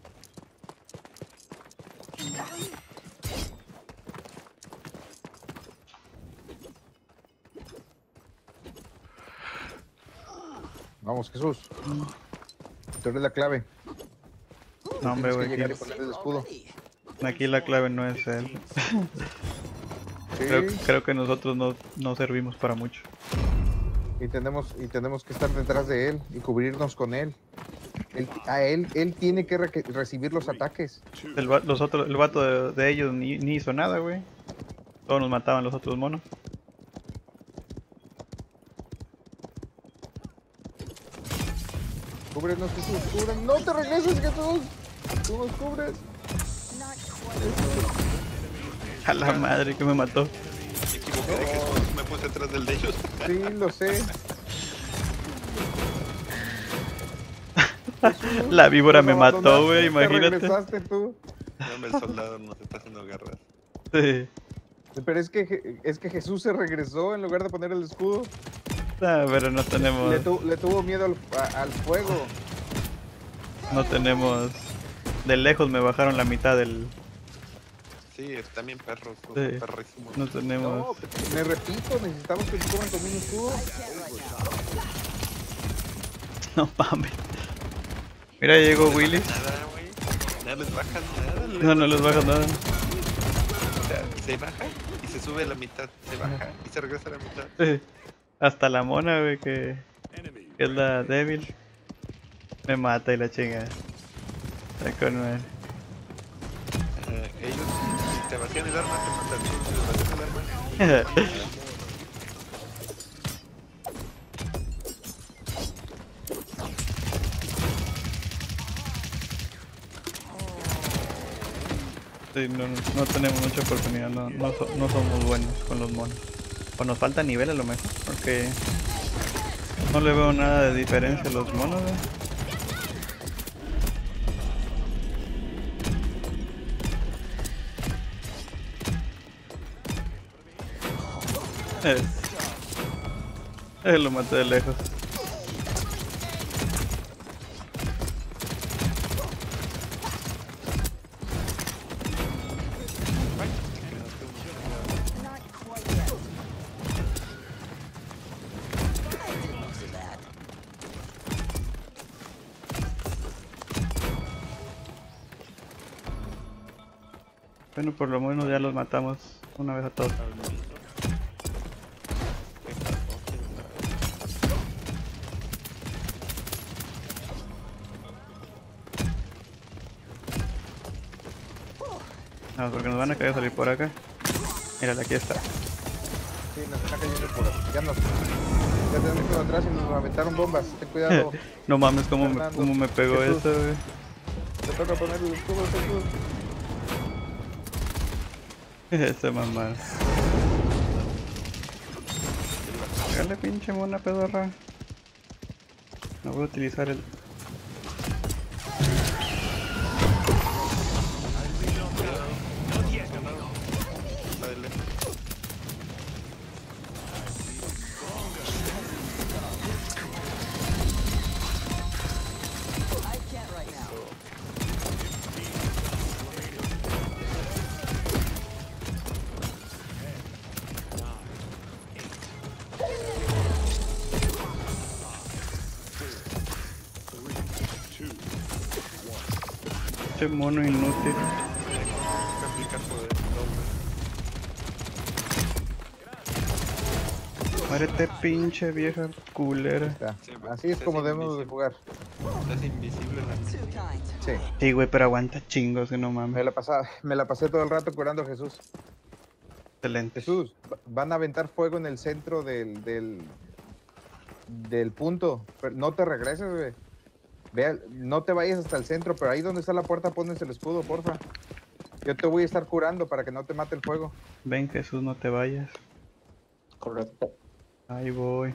[SPEAKER 1] Vamos, Jesús. Tú eres la clave.
[SPEAKER 3] No, hombre,
[SPEAKER 1] Tienes que
[SPEAKER 3] güey.
[SPEAKER 1] llegar y
[SPEAKER 3] Aquí,
[SPEAKER 1] poner el escudo.
[SPEAKER 5] Already.
[SPEAKER 3] aquí la clave no es él.
[SPEAKER 1] Sí,
[SPEAKER 3] Creo, creo que nosotros no, no servimos para mucho.
[SPEAKER 1] y tenemos, y tenemos que estar detrás de él y cubrirnos con él. Él- a él, él tiene que re- recibir los ataques.
[SPEAKER 3] El, va- los otros, el vato de, de ellos ni, ni hizo nada, güey. Todos nos mataban los otros monos.
[SPEAKER 1] Cúbrenos, Jesús, cúbrenos. No te regreses, Jesús. Tú nos cubres.
[SPEAKER 3] A la madre que me mató.
[SPEAKER 2] Me equivoqué de Jesús. Me puse atrás del de ellos.
[SPEAKER 1] Sí, lo sé.
[SPEAKER 3] La víbora me
[SPEAKER 1] Nos
[SPEAKER 3] mató,
[SPEAKER 1] abandonaste,
[SPEAKER 3] güey,
[SPEAKER 1] te
[SPEAKER 3] imagínate.
[SPEAKER 1] regresaste tú.
[SPEAKER 2] No, el soldado nos está haciendo garras.
[SPEAKER 3] Sí.
[SPEAKER 1] Pero es que, Je- es que Jesús se regresó en lugar de poner el escudo.
[SPEAKER 3] Ah, pero no tenemos,
[SPEAKER 1] Le, tu- le tuvo miedo al, a- al fuego.
[SPEAKER 3] no tenemos. De lejos me bajaron la mitad del.
[SPEAKER 2] Sí, están bien perros. Son
[SPEAKER 3] Sí.
[SPEAKER 2] perrísimos.
[SPEAKER 3] No tenemos.
[SPEAKER 1] No, me repito, necesitamos que se cubran con un escudo.
[SPEAKER 3] No mames. Mira, llegó Willy.
[SPEAKER 2] Nada, güey. Nada les bajan, nada. les
[SPEAKER 3] No, no les
[SPEAKER 2] bajan.
[SPEAKER 3] baja nada.
[SPEAKER 2] O sea, se baja y se sube a la mitad. Se baja y se regresa a la mitad.
[SPEAKER 3] Sí. Hasta la mona, güey, que,
[SPEAKER 4] Enemy.
[SPEAKER 3] que es la débil. Me mata y la chinga. Está con madre.
[SPEAKER 2] Eh, ellos, si te vacían el arma, te matan. Si te vacían el arma,
[SPEAKER 3] Sí, no, no tenemos mucha oportunidad, no, no, so- no somos buenos con los monos. O nos falta nivel a lo mejor, porque no le veo nada de diferencia a los monos, güey. Eh, eh, lo maté de lejos.
[SPEAKER 5] Not quite yet. I didn't do that.
[SPEAKER 3] Bueno, por lo menos ya los matamos una vez a todos. No, porque nos van a querer salir por acá. Mírala, aquí está.
[SPEAKER 1] Sí, nos están cayendo por aquí. Ya nos... Ya tenemos uno atrás y nos aventaron bombas. Ten cuidado.
[SPEAKER 3] No mames, cómo me,
[SPEAKER 1] Fernando,
[SPEAKER 3] cómo me pegó
[SPEAKER 1] Jesús.
[SPEAKER 3] eso, güey.
[SPEAKER 1] Te toca poner el escudo, Jesús.
[SPEAKER 3] Esa mamada. Dale pinche mona pedorra. No voy a utilizar el...
[SPEAKER 2] Dale.
[SPEAKER 5] I can't right now.
[SPEAKER 3] Pinche mono inútil.
[SPEAKER 2] Aplicar poder.
[SPEAKER 3] Muérete pinche vieja culera.
[SPEAKER 1] Está.
[SPEAKER 2] Sí,
[SPEAKER 1] Así es
[SPEAKER 2] es
[SPEAKER 1] como debemos de
[SPEAKER 2] invisible.
[SPEAKER 1] jugar.
[SPEAKER 2] Estás invisible en la
[SPEAKER 5] Too kind.
[SPEAKER 1] Sí.
[SPEAKER 3] Sí, güey, pero aguanta chingos, que no
[SPEAKER 1] Me
[SPEAKER 3] mames.
[SPEAKER 1] la, pasaba, me la pasé todo el rato curando a Jesús.
[SPEAKER 3] Excelente.
[SPEAKER 1] Jesús, va- van a aventar fuego en el centro del, del, del punto. Pero no te regreses, güey. Ve al- no te vayas hasta el centro, pero ahí donde está la puerta pones el escudo, porfa. Yo te voy a estar curando para que no te mate el fuego.
[SPEAKER 3] Ven, Jesús, no te vayas.
[SPEAKER 7] Correcto.
[SPEAKER 3] Ahí voy.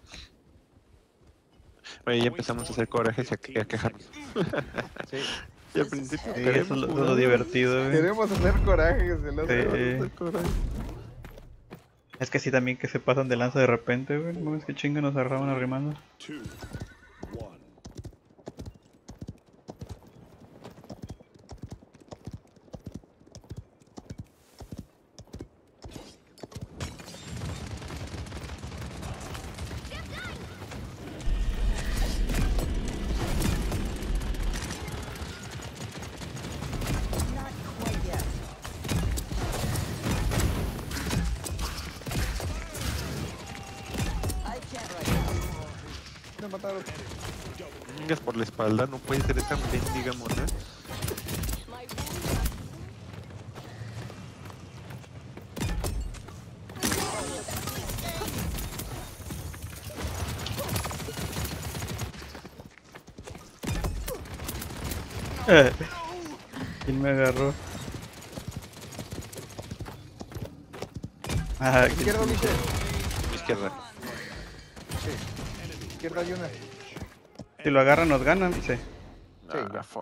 [SPEAKER 2] Oye, ya empezamos a hacer corajes y a, que- a quejarnos.
[SPEAKER 1] Sí.
[SPEAKER 2] Y al principio
[SPEAKER 3] Sí,
[SPEAKER 2] queremos
[SPEAKER 3] eso es lo, eso es
[SPEAKER 2] jugar.
[SPEAKER 3] lo divertido, güey.
[SPEAKER 1] Queremos hacer corajes. El otro.
[SPEAKER 3] Sí.
[SPEAKER 2] Hacer corajes.
[SPEAKER 3] Es que sí también que se pasan de lanza de repente, güey. No es que chinga nos agarraban arrimando.
[SPEAKER 4] Two, one.
[SPEAKER 5] Not quite yet. I can't right now.
[SPEAKER 1] Me mataron.
[SPEAKER 2] Vengas por la espalda, no puede ser esa bendiga mona.
[SPEAKER 3] ¿Quién me agarró? Ah, que-
[SPEAKER 1] Izquierda, Ulises.
[SPEAKER 2] Izquierda.
[SPEAKER 1] Sí. Izquierda hay una.
[SPEAKER 3] si lo agarran nos ganan, sí.
[SPEAKER 2] Ah,
[SPEAKER 1] ya.
[SPEAKER 2] fuck.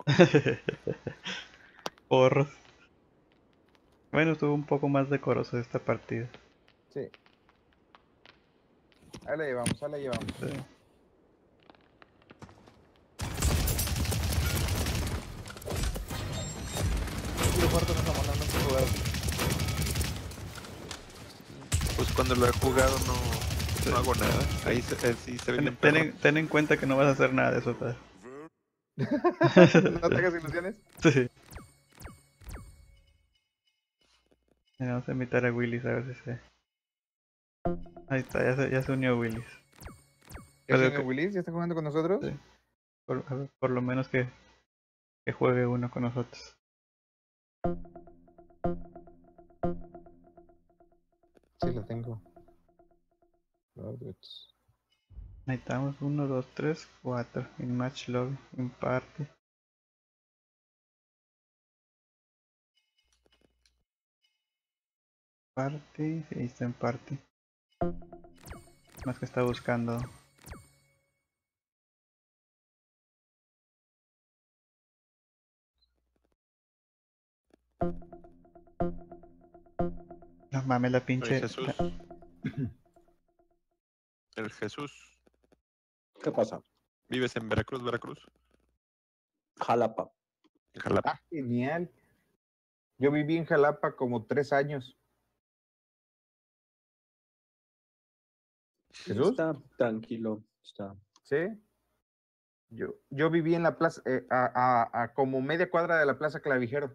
[SPEAKER 3] Porros. Bueno, estuvo un poco más decoroso esta partida.
[SPEAKER 1] Sí. Ahí la llevamos, ahí la llevamos.
[SPEAKER 3] Sí.
[SPEAKER 1] Quiero jugar con esa mona, no quiero jugar.
[SPEAKER 2] Pues cuando lo he jugado no, no hago nada. Ahí se, eh, sí se ve
[SPEAKER 3] Ten,
[SPEAKER 2] bien
[SPEAKER 3] ten
[SPEAKER 2] perro.
[SPEAKER 3] en, ten en cuenta que no vas a hacer nada de eso, padre.
[SPEAKER 1] No tengas ilusiones.
[SPEAKER 3] Sí. Mira, vamos a invitar a Willis a ver si se... Ahí está, ya se, ya se unió Willis.
[SPEAKER 1] ¿Ya
[SPEAKER 3] Creo
[SPEAKER 1] tiene
[SPEAKER 3] que-
[SPEAKER 1] Willis? ¿Ya está jugando con nosotros?
[SPEAKER 3] Sí. Por, a ver, por lo menos que, que juegue uno con nosotros.
[SPEAKER 1] Sí, la tengo. Roberts.
[SPEAKER 3] Ahí estamos, uno, dos, tres, cuatro. En match lobby, en party. Party, sí, está en party. Más que está buscando. No mames la
[SPEAKER 2] Oye,
[SPEAKER 3] pinche.
[SPEAKER 2] Jesús.
[SPEAKER 3] la-
[SPEAKER 2] El Jesús.
[SPEAKER 7] ¿Qué pasa?
[SPEAKER 2] ¿Vives en Veracruz, Veracruz?
[SPEAKER 7] Jalapa.
[SPEAKER 2] En Jalapa.
[SPEAKER 1] Ah, genial. Yo viví en Jalapa como tres años. ¿Jesús?
[SPEAKER 7] Está tranquilo. Está.
[SPEAKER 1] Sí. Yo, yo viví en la plaza, eh, a, a- a como media cuadra de la Plaza Clavijero.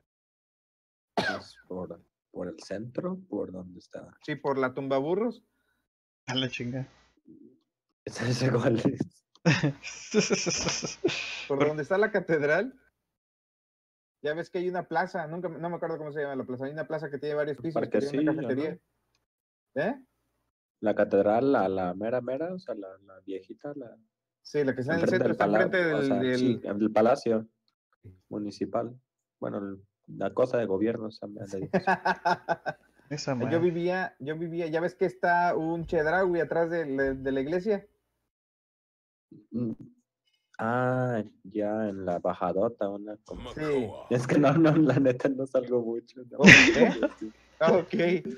[SPEAKER 7] es por, por el centro, por donde está.
[SPEAKER 1] Sí, por la tumba burros,
[SPEAKER 3] A la chinga.
[SPEAKER 7] Ese es igual.
[SPEAKER 1] por donde está la catedral. Ya ves que hay una plaza, nunca, no me acuerdo cómo se llama la plaza. Hay una plaza que tiene varios pisos, que tiene una
[SPEAKER 7] Parquecillo,
[SPEAKER 1] cafetería. ¿Eh?
[SPEAKER 7] La catedral, la, la mera mera, o sea, la, la viejita, la
[SPEAKER 1] Sí, la que está en el
[SPEAKER 7] enfrente
[SPEAKER 1] centro,
[SPEAKER 7] del
[SPEAKER 1] está enfrente
[SPEAKER 7] palacio, o
[SPEAKER 1] del...
[SPEAKER 7] sea,
[SPEAKER 1] del...
[SPEAKER 7] sí, el palacio municipal. Bueno, el- la cosa de gobierno también le digo.
[SPEAKER 3] Esa
[SPEAKER 1] Yo
[SPEAKER 3] madre.
[SPEAKER 1] vivía, yo vivía, ya ves que está un Chedraui atrás de, la- de la iglesia.
[SPEAKER 7] Mm, Ah, ya en la bajadota, una como...
[SPEAKER 1] Sí.
[SPEAKER 7] Es que no, no, la neta no salgo mucho. ¿no?
[SPEAKER 1] Oh, ¿eh? Ok.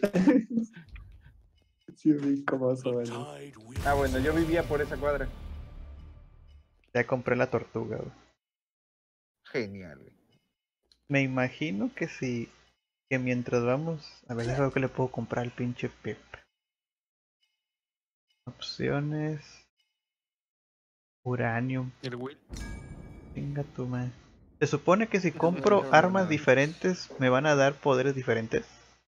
[SPEAKER 7] Sí, vi cómo
[SPEAKER 4] The
[SPEAKER 7] son.
[SPEAKER 4] tide will
[SPEAKER 1] Ah, bueno, yo vivía por esa cuadra.
[SPEAKER 3] Ya compré la tortuga, güey.
[SPEAKER 1] Genial. güey.
[SPEAKER 3] Me imagino que si... Que mientras vamos... A ver, déjame ver que le puedo comprar al pinche Pep. Opciones... Uranium.
[SPEAKER 2] El Will.
[SPEAKER 3] Venga tu madre. Se supone que si
[SPEAKER 1] No,
[SPEAKER 3] compro
[SPEAKER 1] no, no,
[SPEAKER 3] armas
[SPEAKER 1] nada.
[SPEAKER 3] diferentes, me van a dar poderes diferentes.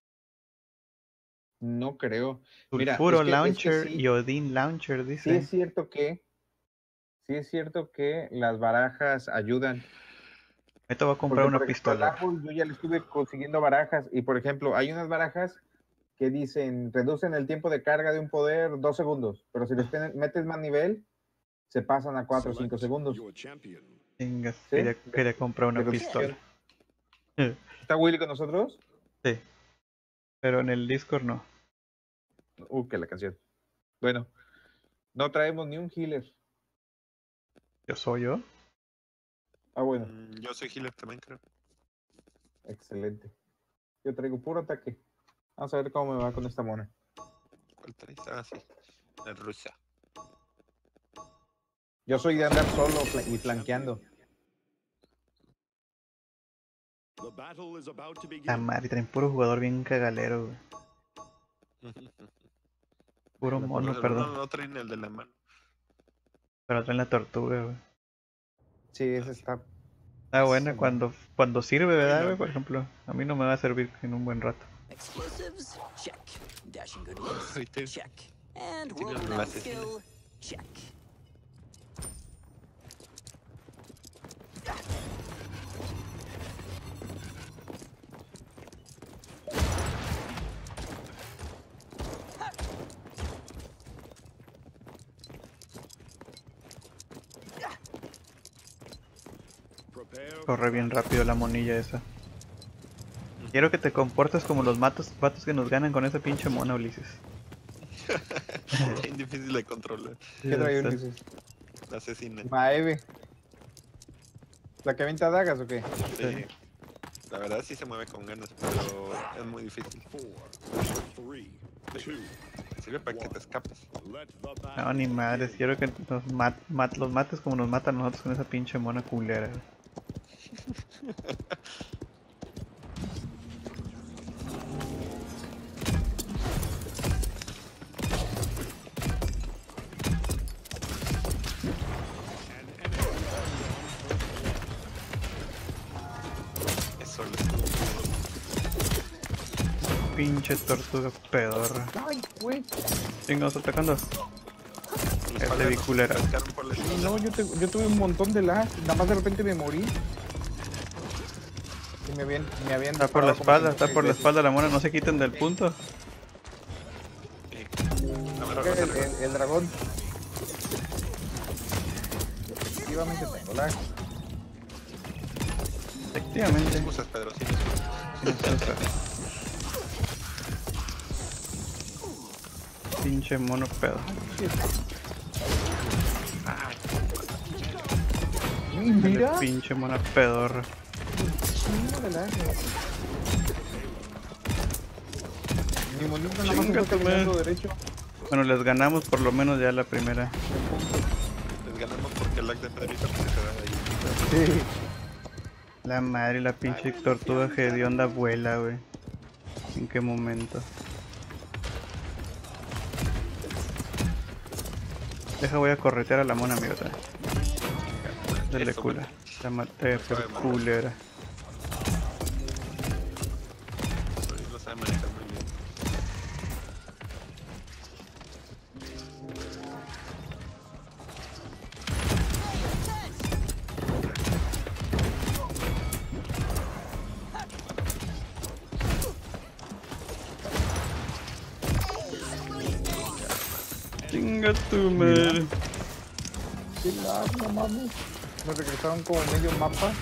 [SPEAKER 1] No creo. Mira,
[SPEAKER 3] Sulfuro
[SPEAKER 1] es que- es que
[SPEAKER 3] Launcher
[SPEAKER 1] sí-
[SPEAKER 3] y Odin Launcher,
[SPEAKER 1] Sí
[SPEAKER 3] dice.
[SPEAKER 1] es cierto que, sí es cierto que las barajas ayudan.
[SPEAKER 3] Ahorita voy a comprar
[SPEAKER 1] Porque,
[SPEAKER 3] una
[SPEAKER 1] por ejemplo, al
[SPEAKER 3] pistola.
[SPEAKER 1] Apple yo ya le estuve consiguiendo barajas y, por ejemplo, hay unas barajas que dicen reducen el tiempo de carga de un poder dos segundos, pero si les pen- metes más nivel, se pasan a cuatro o cinco
[SPEAKER 4] select
[SPEAKER 1] segundos.
[SPEAKER 4] your champion.
[SPEAKER 3] Venga,
[SPEAKER 1] ¿Sí?
[SPEAKER 3] quería, quería comprar una
[SPEAKER 1] De
[SPEAKER 3] pistola.
[SPEAKER 1] ¿Está Willy con nosotros?
[SPEAKER 3] Sí. Pero en el Discord no.
[SPEAKER 1] Uh, que la canción. Bueno, no traemos ni un healer.
[SPEAKER 3] Yo soy yo.
[SPEAKER 1] Ah, bueno,
[SPEAKER 2] Mm, Yo soy healer también, creo.
[SPEAKER 1] excelente. Yo traigo puro ataque. Vamos a ver cómo me va con esta mona.
[SPEAKER 2] ¿Cuál traes? Ah, sí. La rusa.
[SPEAKER 1] Yo soy de andar solo fla- y flanqueando.
[SPEAKER 4] The battle is about to begin.
[SPEAKER 3] La madre, traen puro jugador bien cagalero, güey. Puro
[SPEAKER 1] La
[SPEAKER 3] mono,
[SPEAKER 2] No,
[SPEAKER 3] perdón.
[SPEAKER 2] no, no traen el de la mano.
[SPEAKER 3] Pero traen la tortuga, güey.
[SPEAKER 1] Sí, ese está.
[SPEAKER 3] Ah, buena
[SPEAKER 1] Sí.
[SPEAKER 3] cuando, cuando sirve, ¿verdad,
[SPEAKER 2] Ay, no.
[SPEAKER 3] güey? Por ejemplo, a mí no me va a servir en un buen rato.
[SPEAKER 5] Explosives, check. Dashing good looks,
[SPEAKER 2] Ahorita-
[SPEAKER 5] check. And
[SPEAKER 2] Tiene
[SPEAKER 5] world
[SPEAKER 2] un
[SPEAKER 5] renowned
[SPEAKER 2] asesino.
[SPEAKER 5] skill, check.
[SPEAKER 4] Prepare
[SPEAKER 3] Corre bien rápido la monilla esa. Quiero que te comportes como los matos, vatos que nos ganan con esa pinche mona, Ulises.
[SPEAKER 2] Es difícil de controlar.
[SPEAKER 1] ¿Qué trae
[SPEAKER 3] Está-
[SPEAKER 1] Ulises?
[SPEAKER 2] La asesina.
[SPEAKER 1] Maeve. ¿La que avienta dagas o qué?
[SPEAKER 2] Sí. La verdad sí se mueve con ganas, pero es muy difícil.
[SPEAKER 4] four, three, two.
[SPEAKER 2] Sirve para que te escapes.
[SPEAKER 4] Let the battle
[SPEAKER 3] No, ni madres,
[SPEAKER 4] begin.
[SPEAKER 3] quiero que nos mat, mat- los mates como nos matan a nosotros con esa pinche mona culera. güey.
[SPEAKER 2] Eso le
[SPEAKER 3] Pinche tortuga pedorra.
[SPEAKER 1] Ay, güey.
[SPEAKER 3] Chingados atacando.
[SPEAKER 2] la
[SPEAKER 3] Este vi culera.
[SPEAKER 2] Atacaron por la espalda.
[SPEAKER 1] No, yo, te- yo tuve un montón de lag. Nada más de repente me morí. Y me habían, me habían
[SPEAKER 3] Está por la
[SPEAKER 1] disparado como
[SPEAKER 3] espalda,
[SPEAKER 1] cinco
[SPEAKER 3] está por la
[SPEAKER 1] veces.
[SPEAKER 3] espalda la mona, no se quiten del punto.
[SPEAKER 2] Sí. No me lo
[SPEAKER 1] El,
[SPEAKER 2] vas a
[SPEAKER 1] el- el dragón. Efectivamente tengo lag.
[SPEAKER 3] Efectivamente.
[SPEAKER 2] excusas, Pedro. Sí, excusas.
[SPEAKER 3] Pinche mono pedo.
[SPEAKER 1] Y mira.
[SPEAKER 3] Pinche mona pedorra.
[SPEAKER 1] Chingo de lag. Mi monito nada más se
[SPEAKER 3] Chinga
[SPEAKER 1] fue
[SPEAKER 3] tu
[SPEAKER 1] caminando
[SPEAKER 3] madre.
[SPEAKER 1] derecho.
[SPEAKER 3] Bueno, les ganamos por lo menos ya la primera.
[SPEAKER 2] Les ganamos porque el lag de Pedrito pues, se queda ahí.
[SPEAKER 1] Sí.
[SPEAKER 3] La madre, la pinche tortuga hedionda vuela, güey. ¿En qué momento? Deja, voy a corretear a la mona, amigo. otra vez. Dale
[SPEAKER 2] Eso,
[SPEAKER 3] cula. La maté por culera.
[SPEAKER 2] bueno, lo sabe manejar muy bien.
[SPEAKER 3] Chinga tu madre.
[SPEAKER 1] Qué lag, no mames. Me regresaron como medio mapa.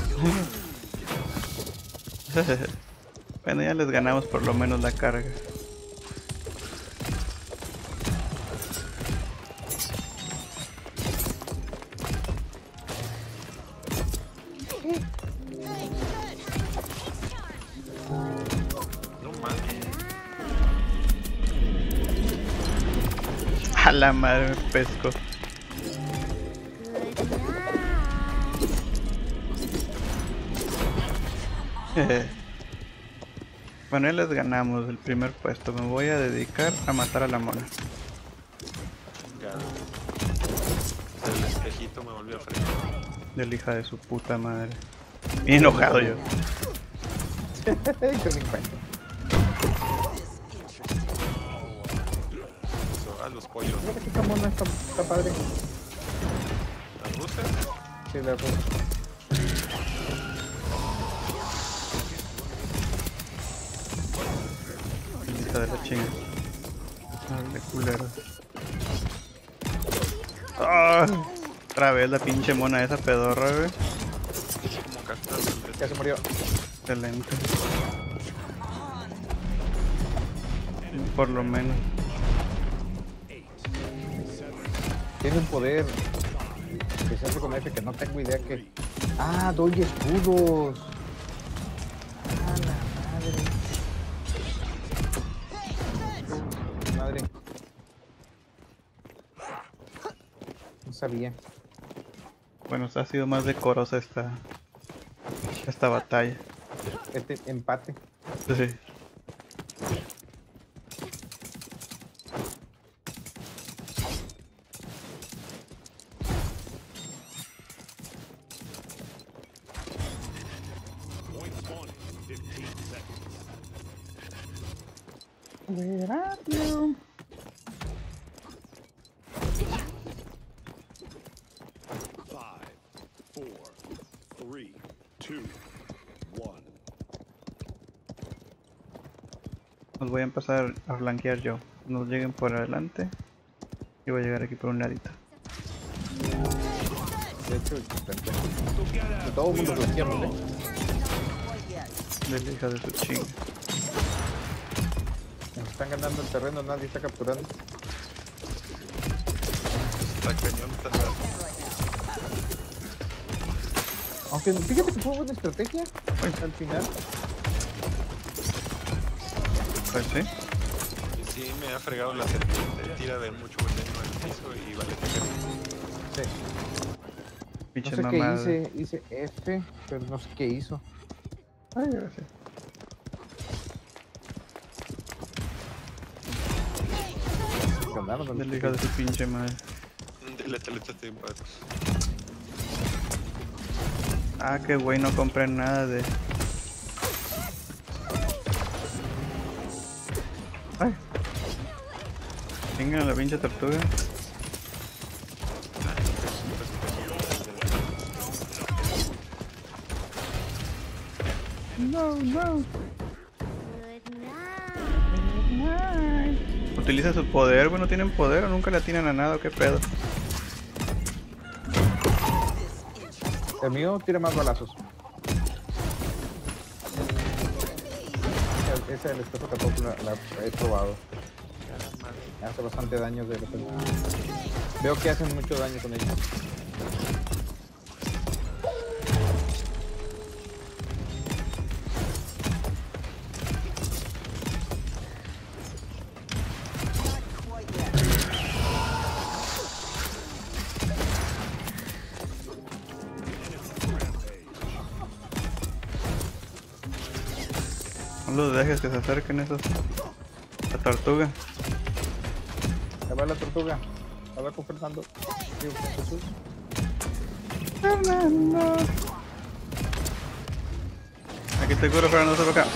[SPEAKER 3] Bueno, ya les ganamos por lo menos la carga.
[SPEAKER 2] No mames.
[SPEAKER 3] A la madre me pesco. Bueno, ya les ganamos el primer puesto. Me voy a dedicar a matar a la mona.
[SPEAKER 2] Ya. El espejito me volvió a frenar.
[SPEAKER 3] Del hija de su puta madre. Bien enojado yo.
[SPEAKER 1] Qué delincuente.
[SPEAKER 2] Eso, a los pollos.
[SPEAKER 1] Mira que esta mona está, está padre.
[SPEAKER 2] ¿Las rusas?
[SPEAKER 1] Sí, la rusa.
[SPEAKER 3] Hija de la chinga. Dale, culero. ¡Ah! Otra vez la pinche mona esa pedorra, güey.
[SPEAKER 2] Como castas.
[SPEAKER 1] Ya se murió.
[SPEAKER 3] Excelente. Por lo menos.
[SPEAKER 1] Tiene un poder que se hace con F que no tengo idea que... Ah, doy escudos. Ah, la madre. Madre. No sabía.
[SPEAKER 3] Bueno, ha sido más decorosa esta esta batalla.
[SPEAKER 1] Este empate.
[SPEAKER 3] Sí.
[SPEAKER 4] Point spawning in fifteen seconds.
[SPEAKER 3] Where are you?
[SPEAKER 4] Five, four, three, two, one.
[SPEAKER 3] Nos voy a empezar a flanquear yo. Nos lleguen por adelante. Y voy a llegar aquí por un ladito.
[SPEAKER 1] De hecho, de todo el mundo flanqueamos, ¿eh?
[SPEAKER 3] De la hija de su chinga.
[SPEAKER 1] Nos están ganando el terreno, nadie está capturando.
[SPEAKER 2] Está cañón, está raro.
[SPEAKER 1] Aunque fíjate que fue buena estrategia al final.
[SPEAKER 3] Pues sí.
[SPEAKER 2] Y sí, me ha fregado la serpiente. Tira de mucho veneno al piso y vale.
[SPEAKER 1] Sí. No
[SPEAKER 3] Pinche
[SPEAKER 1] sé
[SPEAKER 3] mamada.
[SPEAKER 1] qué hice, hice F, pero no sé qué hizo.
[SPEAKER 3] Ay, gracias.
[SPEAKER 1] Ganaron,
[SPEAKER 3] De la hija de su pinche madre.
[SPEAKER 2] Dile, te le echaste un pato.
[SPEAKER 3] Ah, qué güey, no compré nada de... Ay. Venga la pinche tortuga. No, no. Utiliza su poder, bueno, tienen poder o nunca le atinan a nada, ¿o qué pedo?
[SPEAKER 1] El mío tira más balazos. Esa- Esa del espejo tampoco la, la he probado. Hace bastante daño de repente. Veo que hacen mucho daño con ella.
[SPEAKER 3] No los dejes que se acerquen esos. La tortuga.
[SPEAKER 1] Se va la tortuga. Habla con Fernando. Digo, con Jesús.
[SPEAKER 3] Fernando. Aquí te curo, Fernando, solo acá.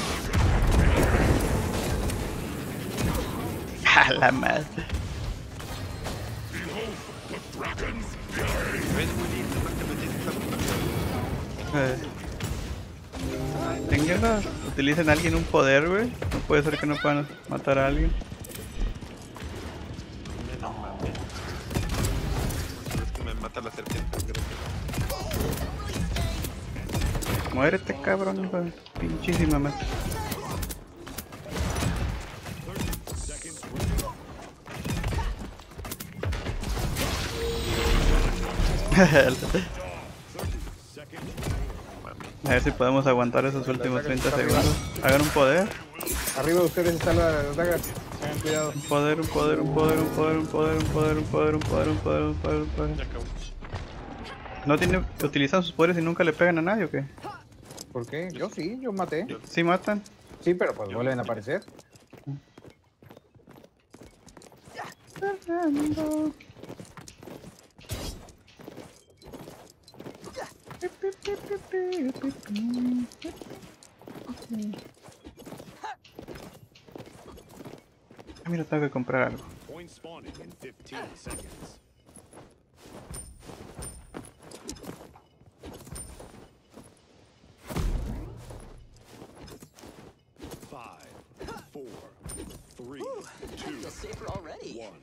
[SPEAKER 3] A la madre.
[SPEAKER 2] ¿Ves, Willy? ¿Por qué me tienes tanto?
[SPEAKER 3] Eh. Ténganlos. Utilicen a alguien un poder, güey. No puede ser que no puedan matar a alguien.
[SPEAKER 2] No mames.
[SPEAKER 3] Muérete, cabrón, hijo de tu pinchísima madre.
[SPEAKER 4] Seconds remaining. Seconds
[SPEAKER 3] A ver si podemos aguantar esos últimos treinta segundos. Hagan un poder.
[SPEAKER 1] Arriba de ustedes están las dagas. Tengan cuidado.
[SPEAKER 3] Un poder, un poder, un poder, un poder, un poder, un poder, un poder, un poder, un poder, un poder, un
[SPEAKER 2] Ya
[SPEAKER 3] poder.
[SPEAKER 2] acabó.
[SPEAKER 3] ¿No tiene, utilizan sus poderes y nunca le pegan a nadie o qué?
[SPEAKER 1] ¿Por qué? Yo sí, yo maté.
[SPEAKER 2] Yo-
[SPEAKER 3] ¿Sí matan?
[SPEAKER 1] Sí, pero pues vuelven a aparecer.
[SPEAKER 3] Ah, mira, tengo que comprar algo.
[SPEAKER 4] point spawning in fifteen seconds. Five, four, three,
[SPEAKER 5] I
[SPEAKER 4] two,
[SPEAKER 5] feel safer already.
[SPEAKER 4] one.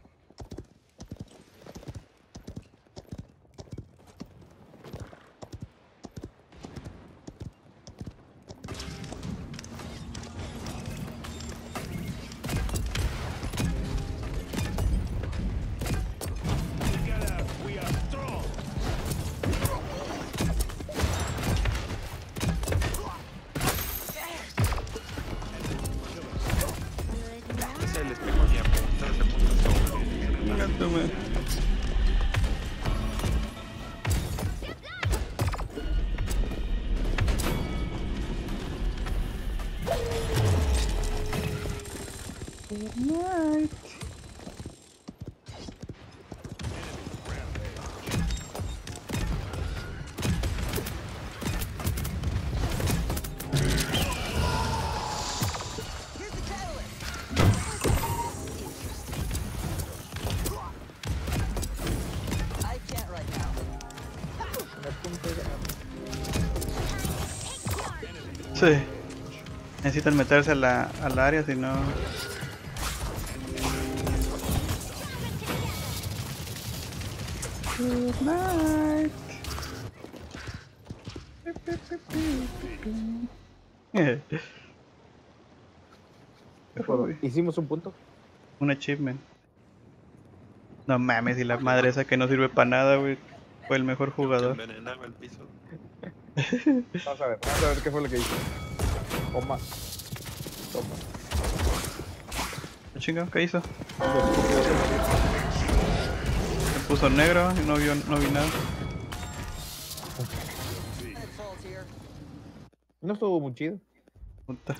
[SPEAKER 4] Together we are strong.
[SPEAKER 2] Ese el espejo ni apunta, se apunta solo.
[SPEAKER 3] Venga, tú, man.
[SPEAKER 5] Here's the catalyst. I can't right now.
[SPEAKER 3] Sí. Necesitan meterse a la, al área, si no... Good night. Uy,
[SPEAKER 1] Hicimos un punto.
[SPEAKER 3] un achievement. No mames, y la madre esa que no sirve para nada, güey. Fue el mejor
[SPEAKER 2] Que
[SPEAKER 3] jugador.
[SPEAKER 2] envenenaba el piso.
[SPEAKER 1] Vamos a ver, vamos a ver qué fue lo que hizo. Toma. Toma.
[SPEAKER 3] ¿Qué chingado? ¿Qué hizo? Se puso negro y no, vio, no vi nada.
[SPEAKER 5] It falls here.
[SPEAKER 1] No estuvo muy chido.
[SPEAKER 3] Puta.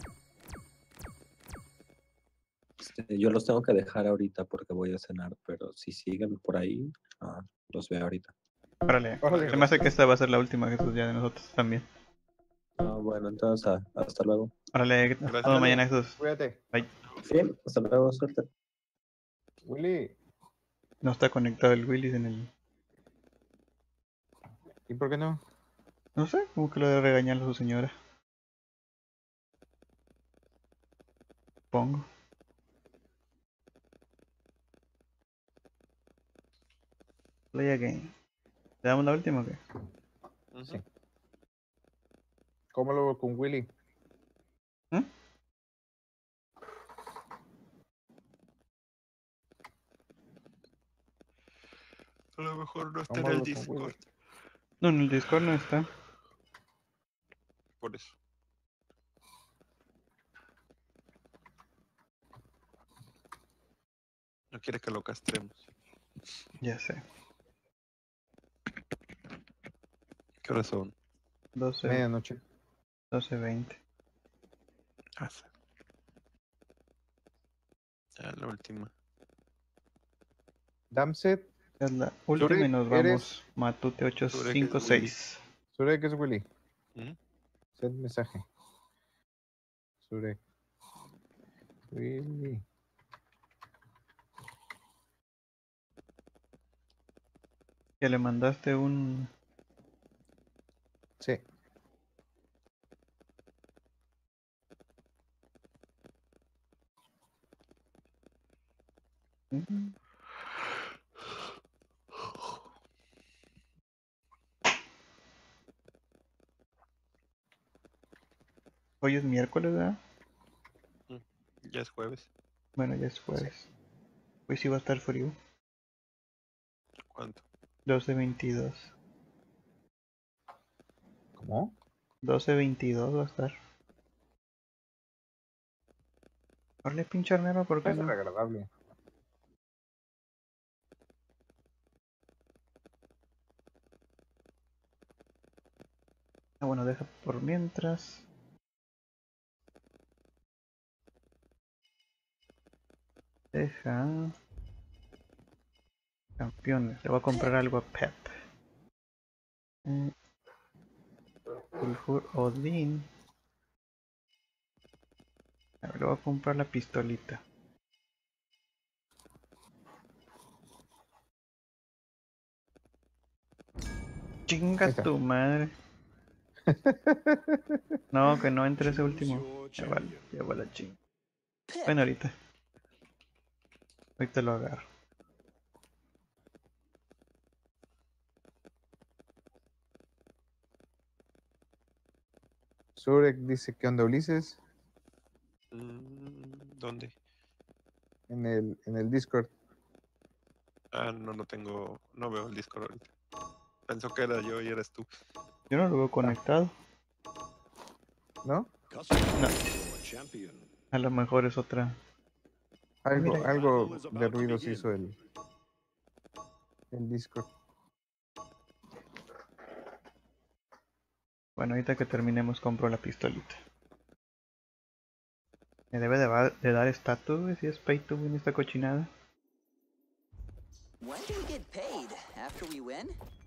[SPEAKER 7] Este, yo los tengo que dejar ahorita porque voy a cenar, pero si siguen por ahí, ah, los veo ahorita.
[SPEAKER 3] Órale.
[SPEAKER 1] Órale.
[SPEAKER 3] Se me hace que esta va a ser la última Jesús ya de nosotros también.
[SPEAKER 7] Ah, bueno, entonces ah, hasta luego.
[SPEAKER 3] Órale, nos
[SPEAKER 2] Gracias.
[SPEAKER 3] vemos mañana Jesús.
[SPEAKER 1] Cuídate.
[SPEAKER 3] Bye.
[SPEAKER 7] Sí, hasta luego, suerte.
[SPEAKER 1] Willy,
[SPEAKER 3] No está conectado el Willis en el...
[SPEAKER 1] ¿y por qué no?
[SPEAKER 3] No sé, como que lo de regañar a su señora. Pongo. Play again. ¿Le damos la última o qué?
[SPEAKER 2] Ujú.
[SPEAKER 1] Sí. ¿Cómo lo veo con Willy?
[SPEAKER 3] ¿Mm?
[SPEAKER 2] A lo mejor no está
[SPEAKER 1] ¿Cómo
[SPEAKER 2] en el
[SPEAKER 1] hablo con Willy?
[SPEAKER 2] Discord.
[SPEAKER 3] No, en el Discord no está.
[SPEAKER 2] Por eso. No quiere que lo castremos.
[SPEAKER 3] Ya sé.
[SPEAKER 2] ¿Qué horas son?
[SPEAKER 3] doce,
[SPEAKER 1] Medianoche.
[SPEAKER 3] doce veinte.
[SPEAKER 2] Ah, sí. Ya, la última.
[SPEAKER 1] Damset,
[SPEAKER 3] Es la última y nos
[SPEAKER 1] Zurek, eres-
[SPEAKER 3] vamos. Matute ocho
[SPEAKER 2] Zurek
[SPEAKER 3] cinco
[SPEAKER 2] es Willy.
[SPEAKER 3] seis.
[SPEAKER 1] Surek es Willy.
[SPEAKER 2] ¿Mm?
[SPEAKER 1] Send mensaje. Surek. Willy.
[SPEAKER 3] Que le mandaste un...
[SPEAKER 1] Sí.
[SPEAKER 3] Hoy es miércoles, ¿verdad?
[SPEAKER 2] Ya es jueves.
[SPEAKER 3] Bueno, ya es jueves. Hoy sí va a estar frío.
[SPEAKER 2] ¿Cuánto?
[SPEAKER 3] doce veintidós.
[SPEAKER 1] ¿Cómo?
[SPEAKER 3] doce veintidós va a estar. Órale, pinche arnero, ¿por qué
[SPEAKER 1] Va a ser
[SPEAKER 3] no?
[SPEAKER 1] agradable.
[SPEAKER 3] Ah, bueno, deja por mientras. Deja. Campeones. Le voy a comprar algo a Pep. Eh, Sulfur Odin. A ver, le voy a comprar la pistolita. Chinga
[SPEAKER 1] Ahí está.
[SPEAKER 3] tu madre. No, que no entre ese
[SPEAKER 4] Choose
[SPEAKER 3] último.
[SPEAKER 4] your
[SPEAKER 3] Ya vale,
[SPEAKER 4] champion.
[SPEAKER 3] ya va la ching.
[SPEAKER 5] Pip.
[SPEAKER 3] Bueno, ahorita. Ahorita lo agarro.
[SPEAKER 1] Surek dice que onda Ulises
[SPEAKER 2] Mm, ¿Dónde?
[SPEAKER 1] en el, en el Discord.
[SPEAKER 2] Ah, no, no tengo. No veo el Discord ahorita. Pensó que era yo y eras tú.
[SPEAKER 3] Yo no lo veo conectado.
[SPEAKER 1] ¿No?
[SPEAKER 4] Custom
[SPEAKER 3] No.
[SPEAKER 4] your champion.
[SPEAKER 3] A lo mejor es otra.
[SPEAKER 1] Algo,
[SPEAKER 3] Mira.
[SPEAKER 1] algo de ruidos hizo el, el Discord.
[SPEAKER 3] Bueno, ahorita que terminemos compro la pistolita. Me debe de, va- de dar estatus, güey, si es pay to win esta cochinada.
[SPEAKER 5] When do we get paid? After we win?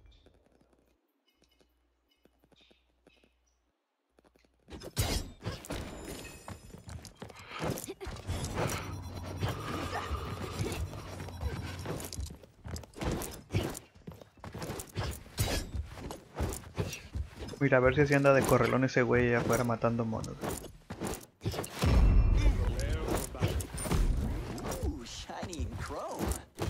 [SPEAKER 3] Mira, a ver si así anda de correlón ese güey allá afuera matando monos.
[SPEAKER 5] Ooh, shiny and chrome.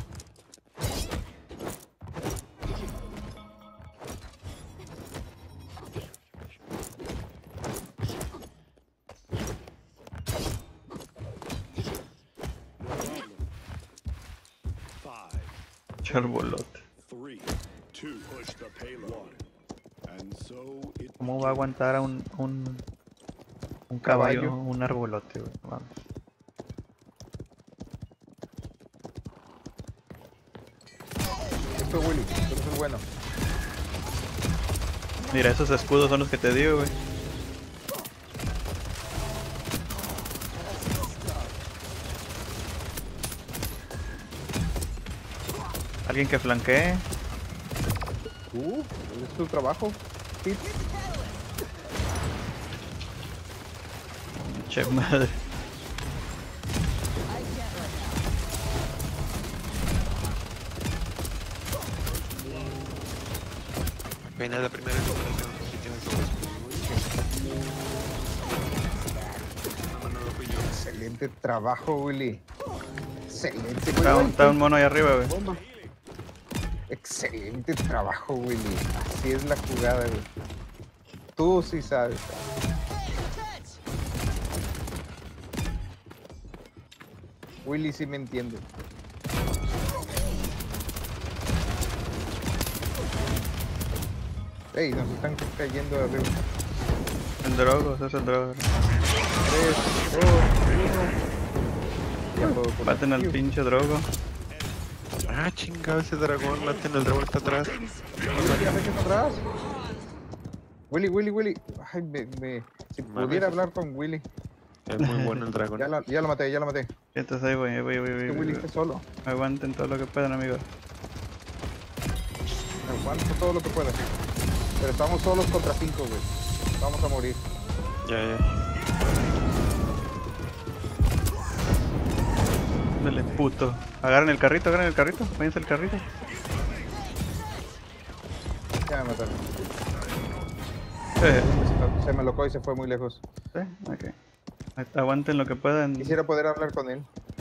[SPEAKER 4] Five,
[SPEAKER 3] Charbolote.
[SPEAKER 4] three, two, push the payload. And so it
[SPEAKER 3] ¿Cómo va a aguantar a un, un, un caballo,
[SPEAKER 1] Caballo.
[SPEAKER 3] un arbolote, güey? Vamos.
[SPEAKER 1] Esto Willy, esto es bueno.
[SPEAKER 3] Mira, esos escudos son los que te digo, güey. Alguien que flanquee.
[SPEAKER 1] Uh, es tu trabajo. Pip.
[SPEAKER 3] Che madre.
[SPEAKER 2] Apenas la primera cooperación que tienes sobre No, no, no fui yo.
[SPEAKER 1] Excelente trabajo, Willy. Excelente.
[SPEAKER 3] Está un, está un mono ahí arriba, güey.
[SPEAKER 1] Bomba. Excelente trabajo, Willy. Así es la jugada, güey. Tú sí sabes. Willy sí me entiende. Ey, nos están cayendo de arriba.
[SPEAKER 3] El drogo, ese es el drogo.
[SPEAKER 1] Tres, dos, uno. Ya puedo poner
[SPEAKER 3] Maten al
[SPEAKER 1] Q.
[SPEAKER 3] pinche drogo.
[SPEAKER 2] Ah, chingado ese dragón. Maten al dragón, está atrás.
[SPEAKER 1] Willy, ya me quedo atrás. Willy, Willy, Willy. Ay, me, me... Si
[SPEAKER 2] Mames.
[SPEAKER 1] pudiera hablar con Willy.
[SPEAKER 2] Es muy bueno el dragón.
[SPEAKER 1] Ya, la- ya lo maté, ya lo maté.
[SPEAKER 3] Entonces ahí, güey, güey, güey,
[SPEAKER 1] Que
[SPEAKER 3] güey,
[SPEAKER 1] Willy
[SPEAKER 3] güey.
[SPEAKER 1] está solo.
[SPEAKER 3] Aguanten todo lo que puedan, amigos.
[SPEAKER 1] Aguanto todo lo que pueda. Pero estamos solos contra cinco, güey. Vamos a morir.
[SPEAKER 2] Ya, ya.
[SPEAKER 3] Dale, puto. Agarren el carrito, agarren el carrito. Váyanse el carrito.
[SPEAKER 1] Ya me mataron.
[SPEAKER 3] Sí,
[SPEAKER 1] Se me locó y se fue muy lejos.
[SPEAKER 3] sí, ok. Aguanten lo que puedan.
[SPEAKER 1] Quisiera poder hablar con él.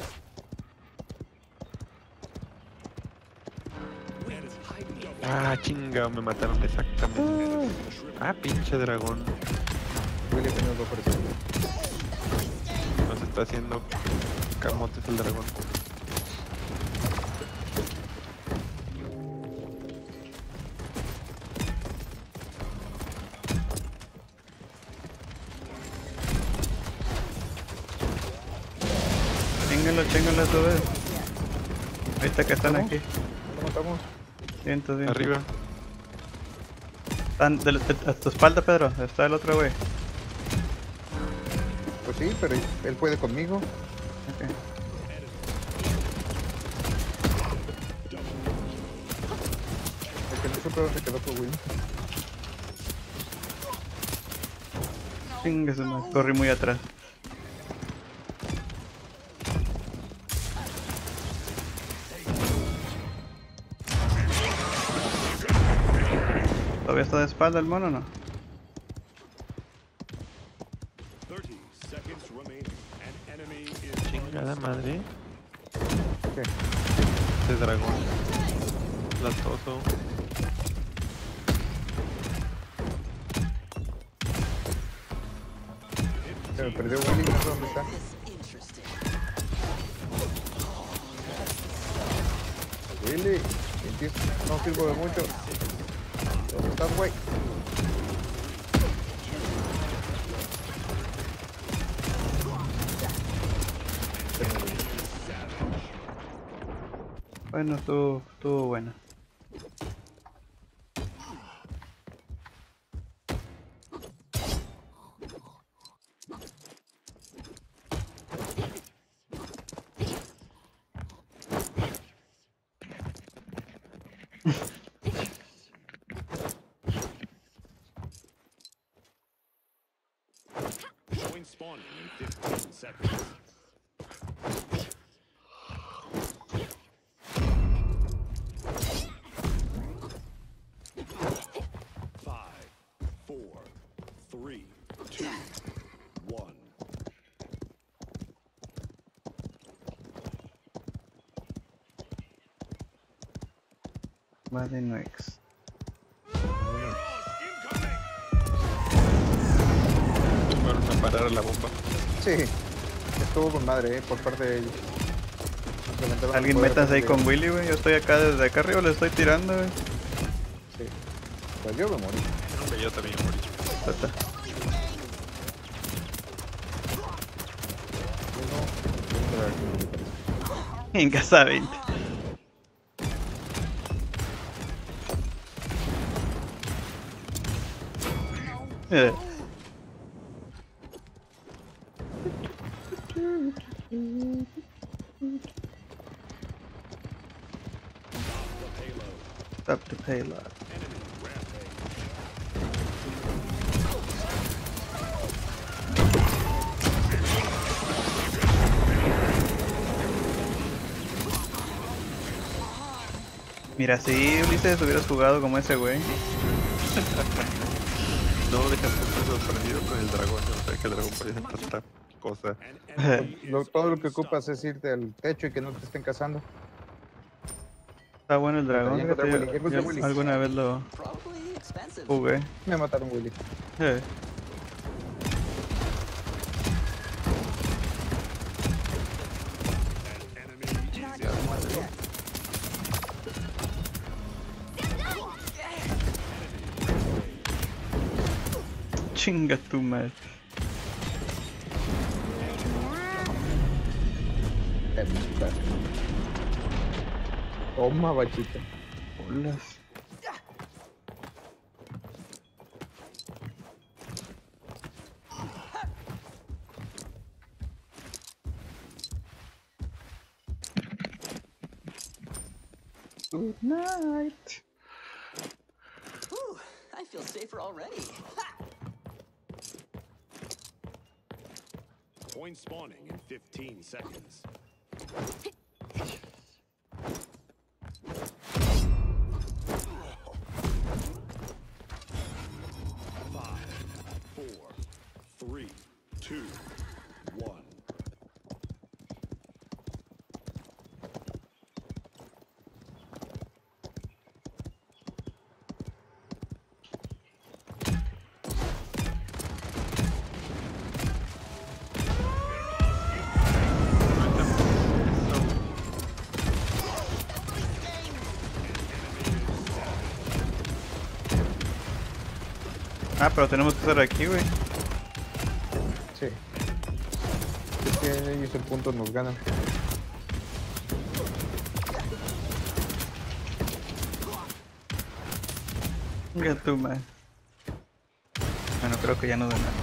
[SPEAKER 2] Ah, chingado, me mataron exactamente. Ah, pinche dragón.
[SPEAKER 1] Willy ha tenido dos por eso.
[SPEAKER 2] está haciendo camotes el dragón.
[SPEAKER 3] Chíngalo, chíngalo otra vez. Ahorita que están
[SPEAKER 1] ¿Cómo?
[SPEAKER 3] aquí.
[SPEAKER 1] ¿Cómo estamos?
[SPEAKER 3] Cientos, cientos.
[SPEAKER 2] Arriba.
[SPEAKER 3] Están de, de- a tu espalda, Pedro. Está el otro güey.
[SPEAKER 1] Pues sí, pero él puede conmigo.
[SPEAKER 3] Ok.
[SPEAKER 1] El que no supe dónde quedó fue Will.
[SPEAKER 3] Chingue su madre. Corrí muy atrás. ¿Todavía está de espalda el mono o no?
[SPEAKER 4] thirty seconds remaining. An enemy is
[SPEAKER 2] Chingada madre.
[SPEAKER 1] ¿Qué?
[SPEAKER 2] Este dragón. Latoso.
[SPEAKER 1] Se me perdió Willy, no sé dónde está.
[SPEAKER 5] This interesting.
[SPEAKER 1] Willy, sin ti no sirvo de mucho. ¿Dónde estás, güey?
[SPEAKER 3] Bueno, estuvo, estuvo bueno.
[SPEAKER 4] point spawning in fifteen seconds. Five, four, three, two, one.
[SPEAKER 3] Vale, no ex.
[SPEAKER 2] Fueron a parar a la bomba.
[SPEAKER 1] Sí. Estuvo con madre, eh, por parte de ellos. Implementaron
[SPEAKER 3] Alguien
[SPEAKER 1] el poder
[SPEAKER 3] métase ahí
[SPEAKER 1] de-
[SPEAKER 3] con Willy, güey. Yo estoy acá desde acá arriba, le estoy tirando, güey.
[SPEAKER 1] Sí. Pues yo me morí.
[SPEAKER 2] Hombre, yo también morí.
[SPEAKER 3] Tata. En casa veinte. Eh. Stop the payload. Mira, si Ulises hubieras jugado como ese güey.
[SPEAKER 2] No dejas de estar sorprendido con el dragón. O sea, que el dragón parece tanta cosa.
[SPEAKER 4] An enemy
[SPEAKER 1] Lo-
[SPEAKER 4] is
[SPEAKER 1] todo lo que
[SPEAKER 4] unstoppable.
[SPEAKER 1] ocupas es irte al techo y que no te estén cazando.
[SPEAKER 3] Está bueno el dragón.
[SPEAKER 1] Ya encontré
[SPEAKER 3] fíjate,
[SPEAKER 1] Willy, ya encontré
[SPEAKER 3] yo
[SPEAKER 1] Willy.
[SPEAKER 3] alguna vez lo
[SPEAKER 5] Probably expensive.
[SPEAKER 3] jugué.
[SPEAKER 1] Me mataron, Willy.
[SPEAKER 3] Eh.
[SPEAKER 4] Enemy is
[SPEAKER 3] Chinga tu madre.
[SPEAKER 1] Toma, bachita.
[SPEAKER 3] Bolas. Good night.
[SPEAKER 5] Whew, I feel safer already. Ha!
[SPEAKER 4] point spawning in fifteen seconds. Five, four, three, two, one.
[SPEAKER 3] Ah, pero tenemos que estar aquí, güey.
[SPEAKER 1] Sí. Es que ellos el punto nos ganan.
[SPEAKER 3] Ya tú, man. Bueno, creo que ya no da nada.